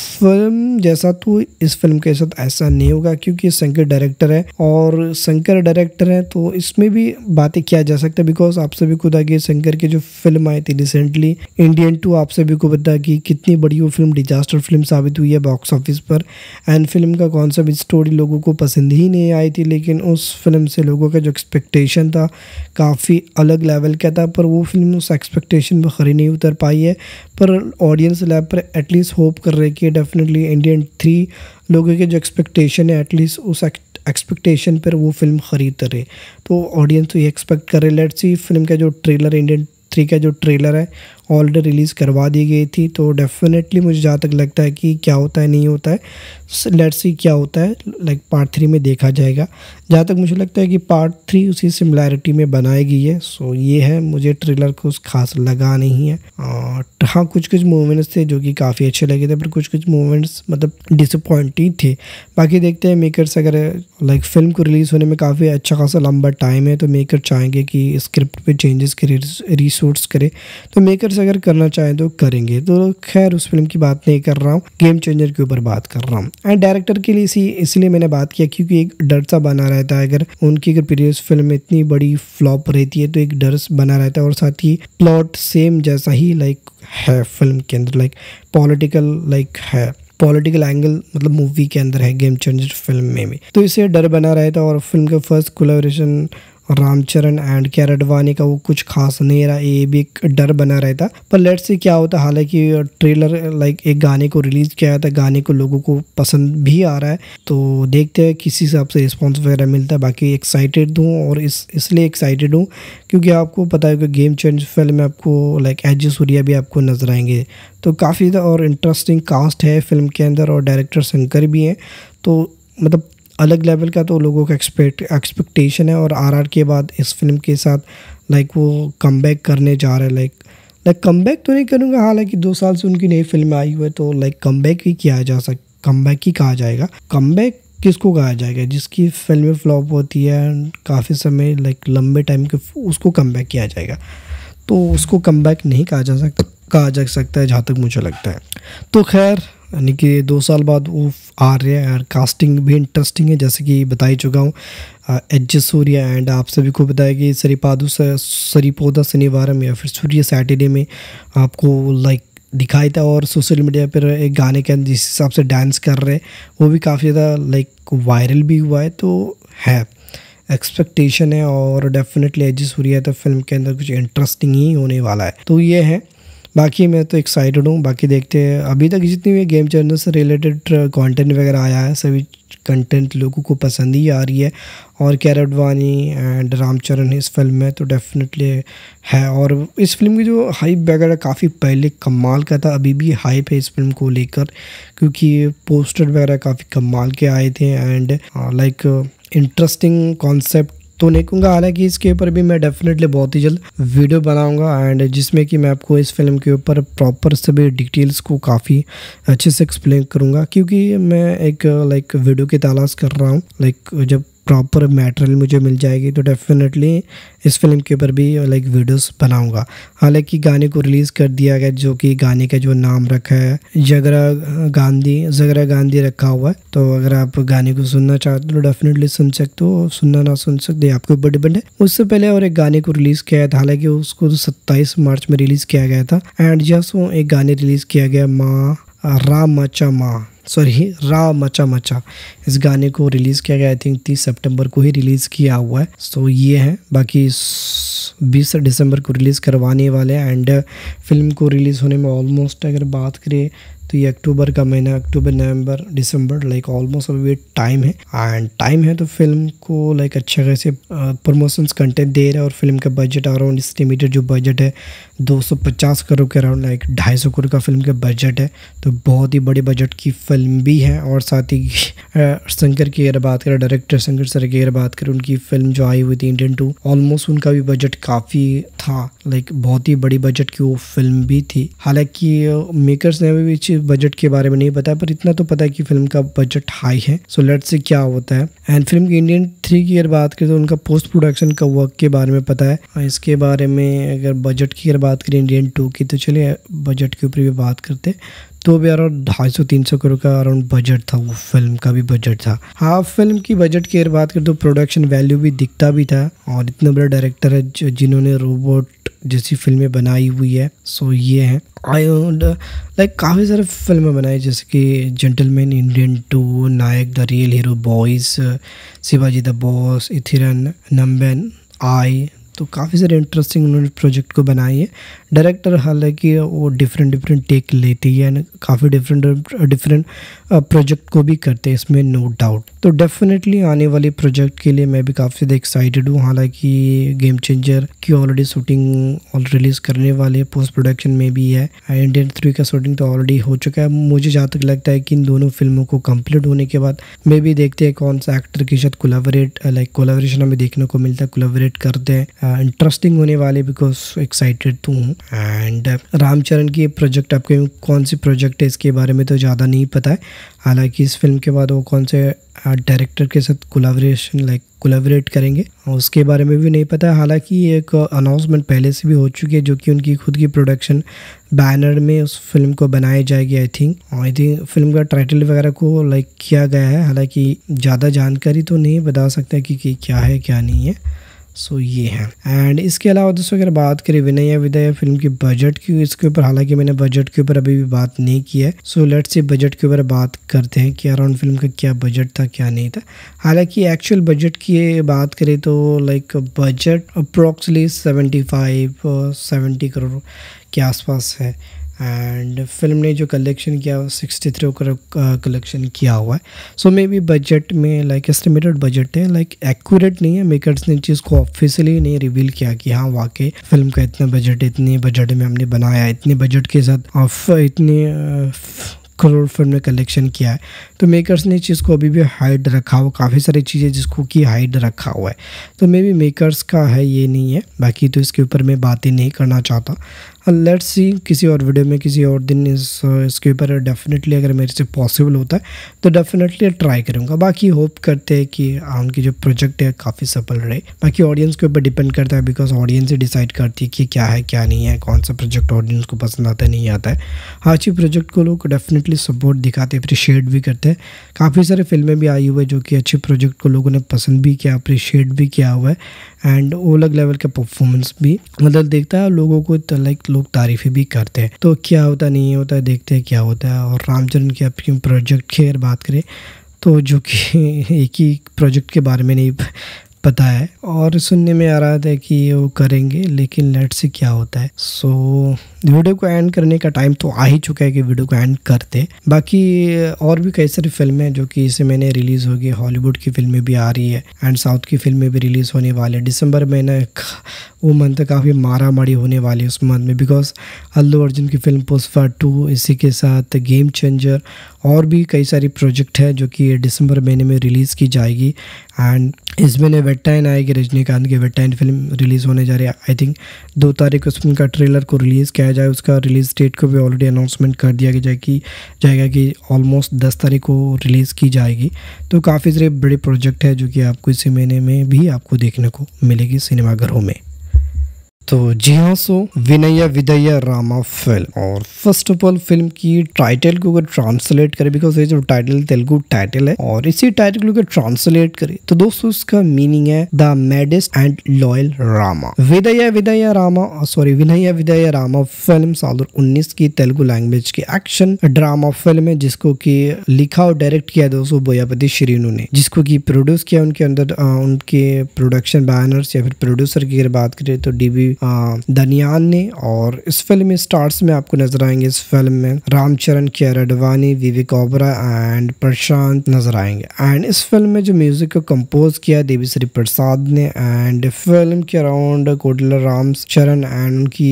फिल्म जैसा तो इस फिल्म के साथ ऐसा नहीं होगा, क्योंकि शंकर डायरेक्टर है और शंकर डायरेक्टर है तो इसमें भी बातें किया जा सकता है। बिकॉज आप सभी को पता है शंकर की जो फिल्म आई थी रिसेंटली इंडियन टू, आप सभी को पता है कि कितनी बड़ी वो फिल्म डिजास्टर फिल्म साबित हुई है बॉक्स ऑफिस पर, एंड फिल्म का कॉन्सेप्ट स्टोरी लोगों को पसंद ही नहीं आई थी, लेकिन उस फिल्म से लोगों का जो एक्सपेक्टेशन था काफ़ी अलग लेवल का था, पर वो फिल्म उस एक्सपेक्टेशन पर खरी नहीं उतर पाई है। पर ऑडियंस लेवल पर एटलीस्ट होप कर रहे कि डेफिनेटली इंडियन थ्री लोगों के जो एक्सपेक्टेशन है एटलीस्ट उस एक्सपेक्टेशन पर वो फिल्म खरीद रहे, तो ऑडियंस तो ये एक्सपेक्ट कर रहे। लेट्स सी फिल्म का जो ट्रेलर इंडियन थ्री का जो ट्रेलर है ऑलरेडी रिलीज़ करवा दी गई थी, तो डेफिनेटली मुझे जहाँ तक लगता है कि क्या होता है नहीं होता है, लेट्स सी क्या होता है, लाइक पार्ट थ्री में देखा जाएगा। जहाँ तक मुझे लगता है कि पार्ट थ्री उसी सिमिलैरिटी में बनाई गई है। सो ये है, मुझे ट्रेलर कुछ खास लगा नहीं है। और हाँ कुछ कुछ मूवमेंट्स थे जो कि काफ़ी अच्छे लगे थे, पर कुछ कुछ मूवमेंट्स मतलब डिसअपॉइंटिंग थे। बाकी देखते हैं मेकर्स अगर लाइक फिल्म को रिलीज़ होने में काफ़ी अच्छा खासा लंबा टाइम है, तो मेकर चाहेंगे कि स्क्रिप्ट पे चेंजेस करे, रिशूट्स करे, तो मेकर अगर करना चाहें तो करेंगे। तो खैर उस फिल्म की बात नहीं कर रहा हूँ, गेम चेंजर के ऊपर बात कर रहा हूँ। एंड डायरेक्टर के लिए इसी इसलिए मैंने बात किया क्योंकि एक डर सा बना रहता है, अगर उनकी अगर प्रीवियस फिल्म में इतनी बड़ी फ्लॉप रहती है तो एक डर बना रहता है, और साथ ही प्लॉट सेम जैसा ही लाइक है फिल्म के अंदर, लाइक पॉलिटिकल लाइक है पॉलिटिकल एंगल मतलब मूवी के अंदर है गेम चेंजर फिल्म में भी, तो इससे डर बना रहता है। और फिल्म का first collaboration Ramcharan and Kiara Advani का वो कुछ खास नहीं रहा, ये भी एक डर बना रहता। पर लेट्स से क्या होता है, हालांकि ट्रेलर लाइक एक गाने को रिलीज किया था, गाने को लोगों को पसंद भी आ रहा है, तो देखते हैं किस हिसाब से रिस्पॉन्स वगैरह मिलता है। बाकी एक्साइटेड हूँ, और इस इसलिए एक्साइटेड हूँ क्योंकि आपको पता है कि गेम चेंज फिल्म में आपको लाइक एज सूर्या भी आपको नजर आएंगे, तो काफ़ी और इंटरेस्टिंग कास्ट है फिल्म के अंदर, और डायरेक्टर शंकर भी हैं, तो मतलब अलग लेवल का तो लोगों का एक्सपेक्ट एक्सपेक्टेशन है। और आरआर के बाद इस फिल्म के साथ लाइक वो कमबैक करने जा रहे हैं, लाइक लाइक कमबैक तो नहीं करूँगा, हालांकि दो साल से उनकी नई फिल्म आई हुई है, तो लाइक कमबैक ही किया जा सक कमबैक ही कहा जाएगा। कमबैक किसको कहा जाएगा, जिसकी फिल्में फ्लॉप होती है काफ़ी समय लाइक लंबे टाइम के, उसको कमबैक किया जाएगा, तो उसको कमबैक नहीं कहा जा सकता कहा जा सकता है जहाँ तक मुझे लगता है। तो खैर यानी कि दो साल बाद वो आ रहे हैं, और कास्टिंग भी इंटरेस्टिंग है जैसे कि बता ही चुका हूँ, एच सूर्या एंड आप सभी को पता है कि सरिपादु सरिपोदा शनिवारम या फिर सूर्य सैटरडे में आपको लाइक दिखाई था, और सोशल मीडिया पर एक गाने के अंदर जिस हिसाब से डांस कर रहे हैं वो भी काफ़ी ज़्यादा लाइक वायरल भी हुआ है, तो है एक्सपेक्टेशन है, और डेफिनेटली एच सूर्या तो फिल्म के अंदर कुछ इंटरेस्टिंग ही होने वाला है, तो ये है। बाकी मैं तो एक्साइटेड हूँ, बाकी देखते हैं। अभी तक जितनी भी गेम चेंजर से रिलेटेड कंटेंट वगैरह आया है सभी कंटेंट लोगों को पसंद ही आ रही है, और कियारा एडवाणी एंड रामचरण इस फिल्म में तो डेफिनेटली है। और इस फिल्म की जो हाइप वगैरह काफ़ी पहले कमाल का था, अभी भी हाइप है इस फिल्म को लेकर, क्योंकि पोस्टर वगैरह काफ़ी कमाल के आए थे, एंड लाइक इंटरेस्टिंग कॉन्सेप्ट तो नहीं कहूँगा, हालांकि इसके ऊपर भी मैं डेफिनेटली बहुत ही जल्द वीडियो बनाऊंगा, एंड जिसमें कि मैं आपको इस फिल्म के ऊपर प्रॉपर सभी डिटेल्स को काफ़ी अच्छे से एक्सप्लेन करूंगा, क्योंकि मैं एक लाइक वीडियो की तलाश कर रहा हूँ, लाइक जब प्रॉपर मटेरियल मुझे मिल जाएगी तो डेफिनेटली इस फिल्म के ऊपर भी लाइक वीडियोस बनाऊंगा। हालांकि गाने को रिलीज़ कर दिया गया, जो कि गाने का जो नाम रखा है जगरा गांधी जगरा गांधी रखा हुआ है। तो अगर आप गाने को सुनना चाहते हो तो डेफिनेटली सुन सकते हो, सुनना ना सुन सकते आपके ऊपर डिपेंड है। उससे पहले और एक गाने को रिलीज़ किया गया था, हालांकि उसको सत्ताईस मार्च में रिलीज़ किया गया था। एंड जस्ट वो एक गाने रिलीज़ किया गया, माँ राम मचा माँ सॉरी रा मचा मचा, इस गाने को रिलीज़ किया गया आई थिंक तीस सितंबर को ही रिलीज़ किया हुआ है। सो ये है, बाकी बीस दिसंबर को रिलीज़ करवाने वाले हैं। एंड फिल्म को रिलीज़ होने में ऑलमोस्ट अगर बात करें तो ये अक्टूबर का महीना, अक्टूबर नवंबर दिसंबर लाइक ऑलमोस्ट अभी टाइम है। एंड टाइम है तो फिल्म को लाइक अच्छा खासे प्रमोशंस कंटेंट दे रहा है। और फिल्म का बजट अराउंड एस्टिमेटेड जो बजट है दो सौ पचास करोड़ के अराउंड, लाइक ढाई सौ करोड़ का फिल्म का बजट है। तो बहुत ही बड़े बजट की फिल्म भी है। और साथ ही शंकर की अगर बात करें, डायरेक्टर शंकर सर की अगर बात करें, उनकी फिल्म जो आई हुई थी इंडियन टू, ऑलमोस्ट उनका भी बजट काफ़ी था, लाइक बहुत ही बड़ी बजट की वो फिल्म भी थी। हालांकि मेकर्स ने भी बजट के बारे में नहीं बताया, पर इतना तो पता है कि फिल्म का बजट हाई है। सो लेट्स से क्या होता है। एंड फिल्म की इंडियन थ्री की अगर बात करें तो उनका पोस्ट प्रोडक्शन का वर्क के बारे में पता है। इसके बारे में अगर बजट की अगर बात करें इंडियन टू की, तो चलिए बजट के ऊपर भी बात करते। तो भी अराउंड ढाई सौ तीन सौ करोड़ का अराउंड बजट था, वो फिल्म का भी बजट था। हाँ, फिल्म की बजट की अगर बात करें तो प्रोडक्शन वैल्यू भी दिखता भी था। और इतना बड़ा डायरेक्टर है जो जिन्होंने रोबोट जैसी फिल्में बनाई हुई है। सो ये है आई लाइक काफ़ी सारे फिल्में बनाई, जैसे कि gentleman, Indian two, Nayak, the real hero, boys, Shivaji the boss, Enthiran, Nanban, I. तो काफ़ी सारे इंटरेस्टिंग उन्होंने प्रोजेक्ट को बनाई है। डायरेक्टर हालांकि वो डिफरेंट डिफरेंट टेक लेती है, काफ़ी डिफरेंट डिफरेंट प्रोजेक्ट को भी करते हैं, इसमें नो डाउट। तो डेफिनेटली आने वाले प्रोजेक्ट के लिए मैं भी काफ़ी ज़्यादा एक्साइटेड हूँ। हालांकि गेम चेंजर की ऑलरेडी शूटिंग ऑल रिलीज़ करने वाले, पोस्ट प्रोडक्शन में भी है। इंडियन थ्री का शूटिंग तो ऑलरेडी हो चुका है। मुझे जहाँ तक लगता है कि इन दोनों फिल्मों को कंप्लीट होने के बाद मे भी देखते हैं कौन सा एक्टर के साथ कोलैबोरेट लाइक कोलैबोरेशन हमें देखने को मिलता है, कोलैबोरेट करते हैं। इंटरेस्टिंग होने वाले, बिकॉज एक्साइटेड तो हूँ। एंड रामचरण की प्रोजेक्ट आपके कौन सी प्रोजेक्ट है इसके बारे में तो ज़्यादा नहीं पता है। हालांकि इस फिल्म के बाद वो कौन से डायरेक्टर के साथ कोलैबोरेशन लाइक कोलैबोरेट करेंगे उसके बारे में भी नहीं पता है। हालांकि एक अनाउंसमेंट पहले से भी हो चुकी है, जो कि उनकी खुद की प्रोडक्शन बैनर में उस फिल्म को बनाई जाएगी। I think I think film का टाइटल वगैरह को लाइक किया गया है। हालांकि ज़्यादा जानकारी तो नहीं बता सकता कि, कि क्या है क्या नहीं है। सो so, ये है। एंड इसके अलावा दोस्तों अगर बात करें विनय विदय फिल्म की बजट की, इसके ऊपर हालांकि मैंने बजट के ऊपर अभी भी बात नहीं की है। सो लेट्स से बजट के ऊपर बात करते हैं कि अराउंड फिल्म का क्या बजट था क्या नहीं था। हालांकि एक्चुअल बजट की बात करें तो like budget approximately seventy five seventy crore के आसपास है। एंड फिल्म ने जो कलेक्शन किया वो सिक्सटी थ्री करोड़ कलेक्शन किया हुआ है। सो मे बी बजट में लाइक एस्टिमेटेड बजट है, लाइक एक्यूरेट नहीं है। मेकर्स ने चीज़ को ऑफिशियली नहीं रिवील किया कि हाँ वाकई फिल्म का इतना बजट, इतने बजट में हमने बनाया, इतने बजट के साथ ऑफ इतने करोड़ फिल्म ने कलेक्शन किया है। तो मेकर्स ने इस चीज़ को अभी भी हाइड रखा हुआ, काफ़ी सारी चीज़ें जिसको कि हाइड रखा हुआ है। तो मे बी मेकर्स का है, ये नहीं है। बाकी तो इसके ऊपर मैं बातें नहीं करना चाहता। लेट्स सी किसी और वीडियो में किसी और दिन इस इसके ऊपर डेफिनेटली अगर मेरे से पॉसिबल होता है तो डेफिनेटली ट्राई करूँगा। बाकी होप करते हैं कि उनकी जो प्रोजेक्ट है काफ़ी सफल रहे। बाकी ऑडियंस के ऊपर डिपेंड करता है, बिकॉज ऑडियंस ही डिसाइड करती है कि क्या है क्या नहीं है, कौन सा प्रोजेक्ट ऑडियंस को पसंद आता है नहीं आता है। हाँ, अच्छी प्रोजेक्ट को लोग डेफिनेटली सपोर्ट दिखाते हैं, अप्रिशिएट भी करते हैं। काफ़ी सारे फिल्में भी आई हुई है जो कि अच्छे प्रोजेक्ट को लोगों ने पसंद भी किया, अप्रिशिएट भी किया हुआ है। एंड वो अलग लेवल का परफॉर्मेंस भी मतलब देखता है लोगों को, लाइक लोग तारीफ़ें भी करते हैं। तो क्या होता नहीं होता है, देखते हैं क्या होता है। और रामचरण की अपनी प्रोजेक्ट की अगर बात करें तो जो कि एक ही प्रोजेक्ट के बारे में नहीं पता है और सुनने में आ रहा था कि वो करेंगे, लेकिन लेट्स से क्या होता है। सो वीडियो को एंड करने का टाइम तो आ ही चुका है कि वीडियो को एंड करते। बाकी और भी कई सारी फिल्में जो कि इसे मैंने रिलीज़ होगी, हॉलीवुड की फिल्में भी आ रही है एंड साउथ की फिल्में भी रिलीज़ होने वाले। दिसंबर महीना वो मंथ काफ़ी मारा मारी होने वाली है उस मंथ में, बिकॉज अल्लू अर्जुन की फिल्म पुष्पा टू, इसी के साथ गेम चेंजर और भी कई सारी प्रोजेक्ट है जो कि दिसंबर महीने में रिलीज़ की जाएगी। एंड इस महीने वेटाइन आएगी, रजनीकांत की वेटाइन फिल्म रिलीज होने जा रही है। आई थिंक दो तारीख को फिल्म का ट्रेलर को रिलीज किया जाए, उसका रिलीज डेट को भी ऑलरेडी अनाउंसमेंट कर दिया जाएगी जाएगा कि ऑलमोस्ट दस तारीख को रिलीज की जाएगी। तो काफ़ी सारे बड़े प्रोजेक्ट है जो कि आपको इसी महीने में भी आपको देखने को मिलेगी सिनेमाघरों में। तो जी हाँ, सो विनय विदय रामा फिल्म, और फर्स्ट ऑफ ऑल फिल्म की टाइटल को अगर ट्रांसलेट करें, बिकॉज ये जो टाइटल तेलुगु टाइटल है और इसी टाइटल को अगर ट्रांसलेट करें तो दोस्तों इसका मीनिंग है the मैडेस्ट and loyal Rama. Vidheya Vidheya Rama sorry Vinaya Vidheya Rama film साल दो हज़ार उन्नीस की तेलुगु लैंग्वेज की एक्शन ड्रामा फिल्म है, जिसको की लिखा और डायरेक्ट किया दोस्तों बोयापति श्रीनु ने, जिसको की प्रोड्यूस किया उनके अंदर आ, उनके प्रोडक्शन बैनर्स या फिर प्रोड्यूसर की अगर बात करें तो डीबी दनियान ने। और इस फिल्म में स्टार्स में आपको नजर आएंगे इस फिल्म में रामचरण, कियारा अडवाणी, विवेक ओबेरॉय एंड प्रशांत नजर आएंगे। एंड इस फिल्म में जो म्यूजिक को कंपोज किया देवीश्री प्रसाद ने। एंड फिल्म के अराउंड कोटिला रामचरण एंड उनकी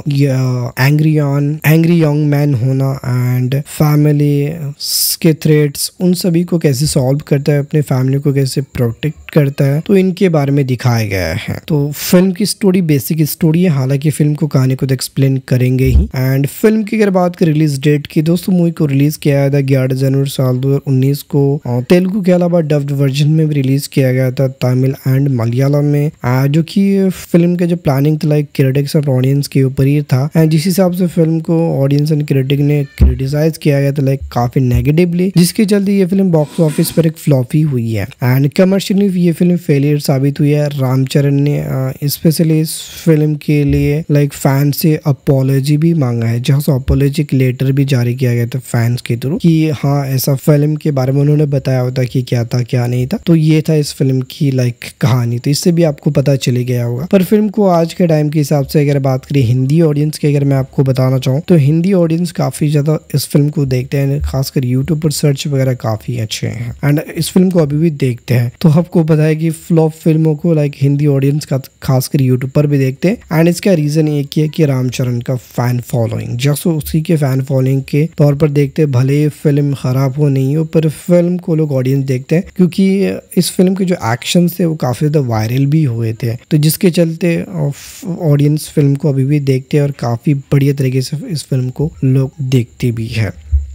angry on angry young man होना एंड फैमिली के थ्रेट्स, उन सभी को कैसे सॉल्व करता है, अपने फैमिली को कैसे प्रोटेक्ट करता है, तो इनके बारे में दिखाया गया है। तो फिल्म की स्टोरी बेसिक स्टोरी है, हालांकि फिल्म को कहानी को तो एक्सप्लेन करेंगे ही। एंड फिल्म की अगर बात करें रिलीज डेट की, दोस्तों मूवी को रिलीज किया गया था ग्यारह जनवरी साल दो हजार उन्नीस को। तेलुगु के अलावा डब्ड वर्जन में भी रिलीज किया गया था, तमिल एंड मलयालम में, जो कि फिल्म का जो प्लानिंग था लाइक क्रिटिक्स और ऑडियंस के ऊपर ही था। एंड जिस हिसाब से फिल्म को ऑडियंस एंड क्रिटिक ने क्रिटिसाइज किया गया था लाइक काफी नेगेटिवली, जिसके चलते ये फिल्म बॉक्स ऑफिस पर एक फ्लॉप ही हुई है। एंड कमर्शियली ये फिल्म फेलियर साबित हुई है। रामचरण ने स्पेशली इस फिल्म के लिए लाइक फैंस से अपॉलॉजी भी मांगा है, जहां से अपॉलॉजी लेटर भी जारी किया गया था फैंस के थ्रू कि हाँ ऐसा फिल्म के बारे में उन्होंने बताया होता कि क्या था क्या नहीं था। तो ये था इस फिल्म की लाइक कहानी, तो इससे भी आपको पता चले गया होगा। पर फिल्म को आज के टाइम के हिसाब से अगर बात करें हिंदी ऑडियंस की, अगर मैं आपको बताना चाहूँ तो हिंदी ऑडियंस काफी ज्यादा इस फिल्म को देखते हैं, खासकर यूट्यूब पर सर्च वगैरह काफी अच्छे हैं एंड इस फिल्म को अभी भी देखते हैं। तो आपको पता है कि फ्लॉप फिल्मों को लाइक हिंदी ऑडियंस का खासकर यूट्यूब पर भी देखते हैं। एंड इसका रीजन एक ही है कि रामचरण का फैन फॉलोइंग, जैसे उसी के फैन फॉलोइंग के तौर पर देखते हैं, भले फिल्म खराब हो नहीं हो पर फिल्म को लोग ऑडियंस देखते हैं, क्योंकि इस फिल्म के जो एक्शन थे वो काफी ज्यादा वायरल भी हुए थे। तो जिसके चलते ऑडियंस फिल्म को अभी भी देखते हैं और काफी बढ़िया तरीके से इस फिल्म को लोग देखते भी है,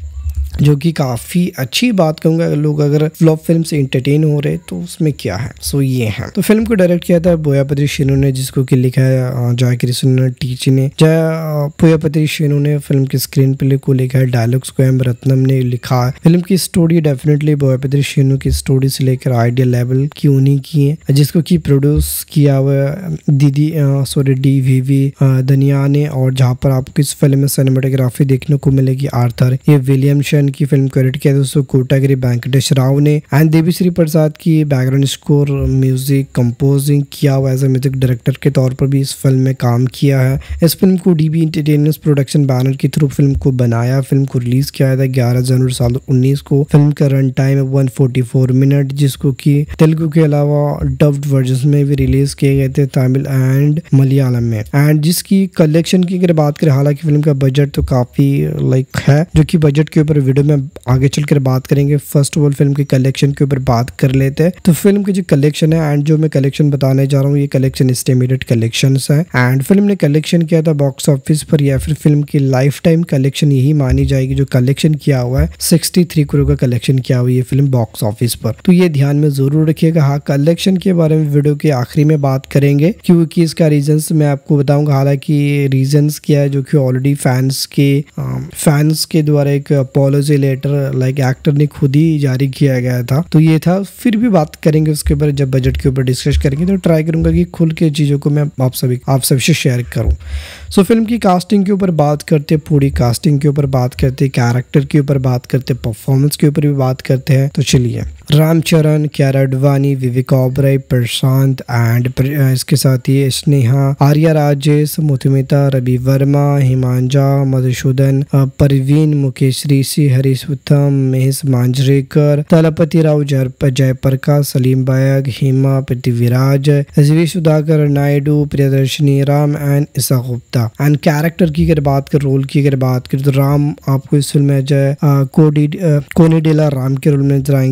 जो कि काफी अच्छी बात कहूंगा। लोग अगर फ्लॉप फिल्म से एंटरटेन हो रहे तो उसमें क्या है, सो ये है। तो फिल्म को डायरेक्ट किया था बोयापति श्रीनु ने, जिसको कि लिखा है जय कृष्ण टीची ने। जय बोयापति श्रीनु ने फिल्म की स्क्रीन प्ले को लिखा है, डायलॉग्स को एम रत्नम ने लिखा है। फिल्म की स्टोरी डेफिनेटली बोयापति श्रीनु की स्टोरी से लेकर आइडिया लेवल की उन्हीं की है, जिसको की प्रोड्यूस किया हुआ दीदी सॉरी डी वी वी दनिया ने। और जहाँ पर आपको इस फिल्म में सिनेमाटोग्राफी देखने को मिलेगी आर्थर ये विलियमसन की फिल्म को एडिट किया दोस्तों कोटागिरी वेंकटेश राव ने। एंड देवीश्री प्रसाद की बैकग्राउंड स्कोर म्यूजिक कंपोजिंग किया हुआ एज ए म्यूजिक डायरेक्टर के तौर पर भी इस फिल्म में काम किया है। इस फिल्म को डीबी एंटरटेनमेंट प्रोडक्शन बैनर के थ्रू फिल्म को बनाया, फिल्म को रिलीज किया था ग्यारह जनवरी साल उन्नीस को। फिल्म का रन टाइम है वन फोर्टी फोर मिनट, जिसको की तेलुगु के अलावा डब्ड वर्जन में भी रिलीज किए गए थे, तमिल एंड मलयालम में। एंड जिसकी कलेक्शन की अगर बात करें, हालांकि फिल्म का बजट तो काफी लाइक है, जो कि बजट के ऊपर वीडियो में आगे चलकर बात करेंगे। फर्स्ट ऑफ ऑल फिल्म की कलेक्शन के ऊपर बात कर लेते हैं। तो फिल्म की जो कलेक्शन है एंड जो मैं कलेक्शन बताने जा रहा हूँ, ये कलेक्शन एस्टिमेटेड कलेक्शंस है। एंड फिल्म ने कलेक्शन किया था बॉक्स ऑफिस पर या फिर फिल्म की लाइफ टाइम कलेक्शन यही मानी जाएगी, जो कलेक्शन किया हुआ है तिरसठ करोड़ का कलेक्शन किया हुआ है ये फिल्म बॉक्स ऑफिस पर। तो ये ध्यान में जरूर रखिएगा। हाँ, कलेक्शन के बारे में वीडियो के आखिरी में बात करेंगे, क्योंकि इसका रीजंस मैं आपको बताऊंगा। हालांकि रीजंस क्या है, जो कि ऑलरेडी फैंस के फैंस के द्वारा एक अपॉलॉजी लेटर लाइक एक्टर ने खुद ही जारी किया गया था। तो ये था, फिर भी बात करेंगे उसके ऊपर जब बजट के ऊपर डिस्कस करेंगे। तो ट्राई करूंगा कि खुल के चीजों को मैं आप सभी आप सबसे शेयर करूं। सो फिल्म की कास्टिंग के ऊपर बात करते, पूरी कास्टिंग के ऊपर बात करते, कैरेक्टर के ऊपर बात करते, परफॉर्मेंस के ऊपर भी बात करते हैं। तो चलिए, रामचरण, कियारा अडवाणी, विवेक ओबेरॉय, प्रशांत एंड इसके साथ ही स्नेहा, आर्या राजेश, मुथुमिता, रवि वर्मा, हिमांजा, मधुसूदन, परवीन, मुकेश ऋषि, हरीश उत्तम, Mahesh Manjrekar, Thalapathi Rao, Jayaprakash, Salim Baig, Hema, Prithviraj, S Sudhakar Naidu, Priyadarshini Ram and Isa Gupta. And character की अगर बात कर, रोल की अगर बात करें तो राम आपको इस फिल्म में जय कोनिडेला राम के रोल में नजर आएंगे।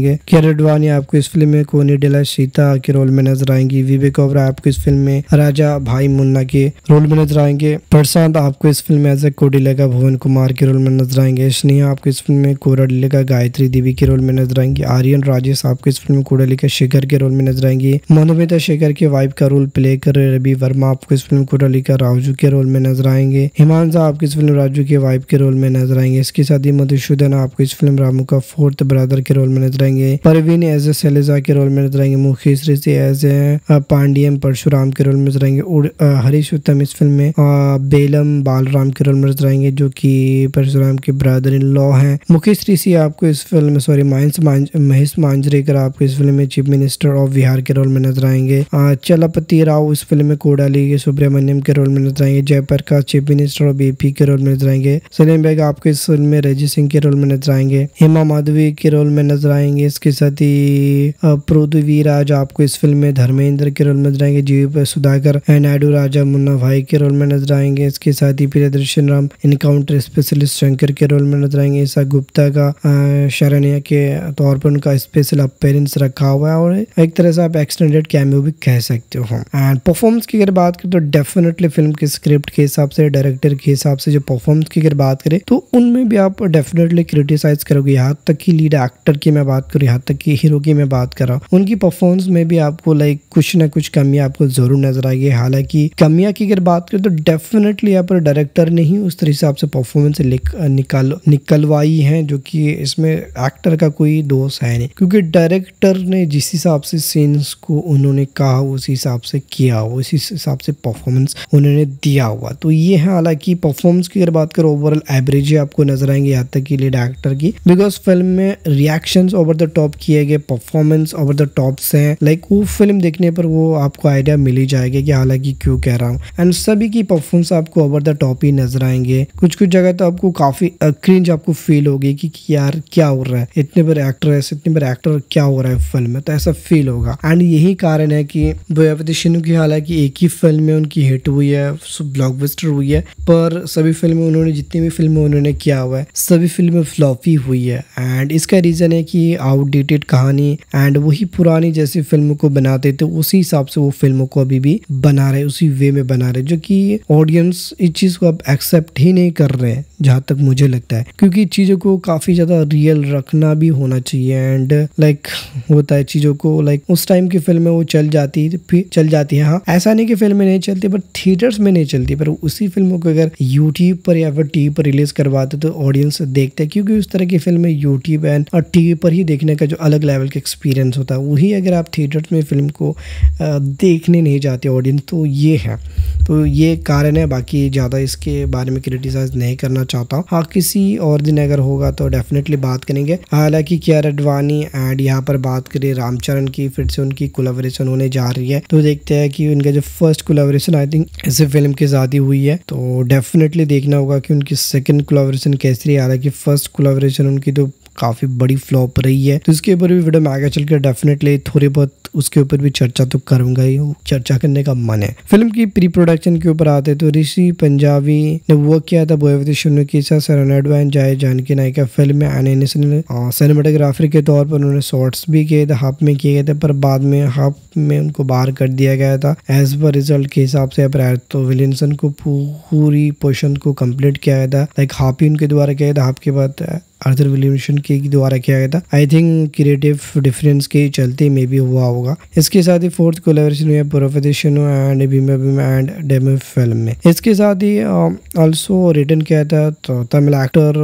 कियारा एडवाणी आपको इस फिल्म में कोनी डेला सीता के रोल में नजर आएंगी। विवेक ओबराय आपको इस फिल्म में राजा भाई मुन्ना के रोल में नजर आएंगे। प्रशांत आपको इस फिल्म में एज ए कोडिलेगा भुवन कुमार के रोल में नजर आएंगे। स्नेहा आपको इस फिल्म में कोडालिका गायत्री देवी के रोल में नजर आएंगी। आर्यन राजेश आपको इस फिल्म में कोडालिका शेखर के रोल में नजर आएंगी। मधुमिता शेखर के वाइफ का रोल प्ले कर रहे रवि वर्मा आपको इस फिल्म कोडालिका राजू के रोल में नजर आएंगे। हिमांशा आपको इस फिल्म राजू के वाइफ के रोल में नजर आएंगे। इसके साथ ही मधुसूदन आपको इस फिल्म रामू का फोर्थ ब्रदर के रोल में नजर आएंगे। परवीन एज ए शैलेजा के रोल में नजर आएंगे। मुकेश ऋषि एज ए पांडियम परशुराम के रोल में नजर आएंगे। हरीश उत्तम इस फिल्म में बेलम बालराम के रोल में नजर आएंगे जो कि परशुराम के ब्रदर इन लॉ हैं। मुकेश ऋषि आपको इस फिल्म में सॉरी महेश महेश मांजरेकर आपको इस फिल्म में चीफ मिनिस्टर ऑफ बिहार के रोल में नजर आएंगे। चलपति राव इस फिल्म में कोडाली के सुब्रमण्यम के रोल में नजर आएंगे। Jayaprakash chief minister of AP के रोल में नजर आएंगे। सलीम बेग आपको इस फिल्म में रजी सिंह के रोल में नजर आएंगे। हेमा माधवी के रोल में नजर आएंगे। इसके साथ ही पृथ्वी राज आपको इस फिल्म में धर्मेंद्र के रोल में नजर आएंगे। जीव सुधाकर नायडू राजा मुन्ना भाई के रोल में नजर आएंगे। इसके साथ ही प्रियदर्शन राम इनकाउंटर स्पेशलिस्ट शंकर के रोल में नजर आएंगे। ईसा गुप्ता का शरण्या के तौर पर उनका स्पेशल अपीयरेंस रखा हुआ है और एक तरह से आप एक्सटेंडेड कैमियो भी कह सकते हो। एंड परफॉर्मेंस की अगर बात करें तो डेफिनेटली फिल्म के स्क्रिप्ट के हिसाब से डायरेक्टर के हिसाब से जो परफॉर्मेंस की अगर बात करें तो उनमें भी आप डेफिनेटली क्रिटिसाइज करोगे। यहाँ तक कि लीड एक्टर की मैं बात करूँ, यहाँ तक कि हीरो की मैं बात कर रहा हूँ, उनकी परफॉर्मेंस में भी आपको लाइक कुछ ना कुछ कमियां आपको जरूर नजर आएगी। हालांकि कमियां की अगर बात करें तो डेफिनेटली यहाँ पर डायरेक्टर ने ही उस हिसाब से परफॉर्मेंस निकाल निकलवाई है जो कि इसमें एक्टर का कोई दोष है नहीं, क्योंकि डायरेक्टर ने जिस हिसाब से सीन्स को उन्होंने कहा उस हिसाब से किया, उस हिसाब से परफॉर्मेंस उन्होंने दिया हुआ। तो ये है, हालांकि परफॉर्मेंस की अगर बात करें ओवरऑल एवरेज ही आपको नजर आएंगे यहाँ तक कि लीड एक्टर की, बिकॉज फिल्म में रिएक्शंस ओवर द टॉप किए गए, परफॉर्मेंस ओवर द टॉप्स हैं। लाइक वो फिल्म देखने पर वो आपको आइडिया मिल ही जाएगा कि हालांकि क्यों कह रहा हूँ। एंड सभी की परफॉर्मेंस आपको ओवर द टॉप ही नजर आएंगे। कुछ कुछ जगह तो आपको काफी क्रिंज आपको फील होगी कि, कि यार क्या हो रहा है, इतने बड़े एक्ट्रेस इतने बड़े एक्टर क्या हो रहा है फिल्म में, तो ऐसा फील होगा। एंड यही कारण है कि बोयावती सिन्हा की हालांकि एक ही फिल्म में उनकी हिट हुई है, ब्लॉकबस्टर हुई है, पर सभी फिल्में उन्होंने जितनी भी फिल्में उन्होंने किया हुआ है सभी फिल्में फ्लॉप ही हुई है। एंड इसका रीजन है कि आउटडेटेड कहानी एंड वही पुरानी जैसी फिल्मों को बनाते थे उसी हिसाब से वो फिल्मों को अभी भी बना रहे, उसी वे में बना रहे, जो कि ऑडियंस इस चीज को अब एक्सेप्ट ही नहीं कर रहे हैं जहां तक मुझे लगता है, क्योंकि चीजों को काफी ज्यादा रियल रखना भी होना चाहिए। एंड लाइक होता है चीजों को लाइक उस टाइम की फिल्में वो चल जाती फिर चल जाती है। हाँ, ऐसा नहीं कि फिल्में नहीं चलती पर थिएटर्स में नहीं चलती, पर उसी फिल्मों को अगर यूट्यूब पर या फिर टीवी पर रिलीज करवाते तो ऑडियंस देखते हैं, क्योंकि उस तरह की फिल्में यूट्यूब एंड और टीवी पर ही देखने का जो अलग लेवल का एक्सपीरियंस होता है वही अगर आप थिएटर्स में फिल्म को देखने नहीं जाते ऑडियंस, तो ये है, तो ये कारण है। बाकी ज़्यादा इसके बारे में क्रिटिसाइज नहीं करना चाहता हूँ। हाँ, किसी और दिन अगर होगा तो डेफिनेटली बात करेंगे। हालांकि कियारा एडवाणी एंड यहाँ पर बात करें रामचरण की, फिर से उनकी कोलैबोरेशन होने जा रही है, तो देखते हैं कि उनका जो फर्स्ट कोलैबोरेशन आई थिंक इसी फिल्म के साथ ही हुई है, तो डेफिनेटली देखना होगा कि उनकी सेकंड कोलैबोरेशन कैसी रही। हालांकि फर्स्ट कोलैबोरेशन उनकी तो काफी बड़ी फ्लॉप रही है, तो इसके ऊपर भी वीडियो में आगे चलकर डेफिनेटली थोड़ी बहुत उसके ऊपर भी चर्चा तो करूंगा ही, चर्चा करने का मन है। फिल्म की प्री प्रोडक्शन के ऊपर आते तो ऋषि पंजाबी ने वर्क किया था बोयावती सिन्हा के साथ शरणा एडवाणी जय जानकी नायिका फिल्म में। एंड सिनेमाटोग्राफर के तौर पर उन्होंने शॉर्ट्स भी किए थे, हाफ में किए गए थे, पर बाद में हाफ में उनको बाहर कर दिया गया था। एज पर रिजल्ट के हिसाब से तो विलियमसन को पूरी पोर्शन को कंप्लीट किया गया था, लाइक हाफ ही उनके द्वारा किया गया था, हाफ के बाद आर्थर विलियमसन के द्वारा किया गया था। आई थिंक क्रिएटिव डिफरेंस के चलते में भी हुआ होगा। इसके साथ ही फोर्थ कोलैबोरेशन हुई है Boyapati Sinha and Bhima Bhima and demo film में। इसके साथ ही ऑल्सो रिटर्न किया था तो तमिल एक्टर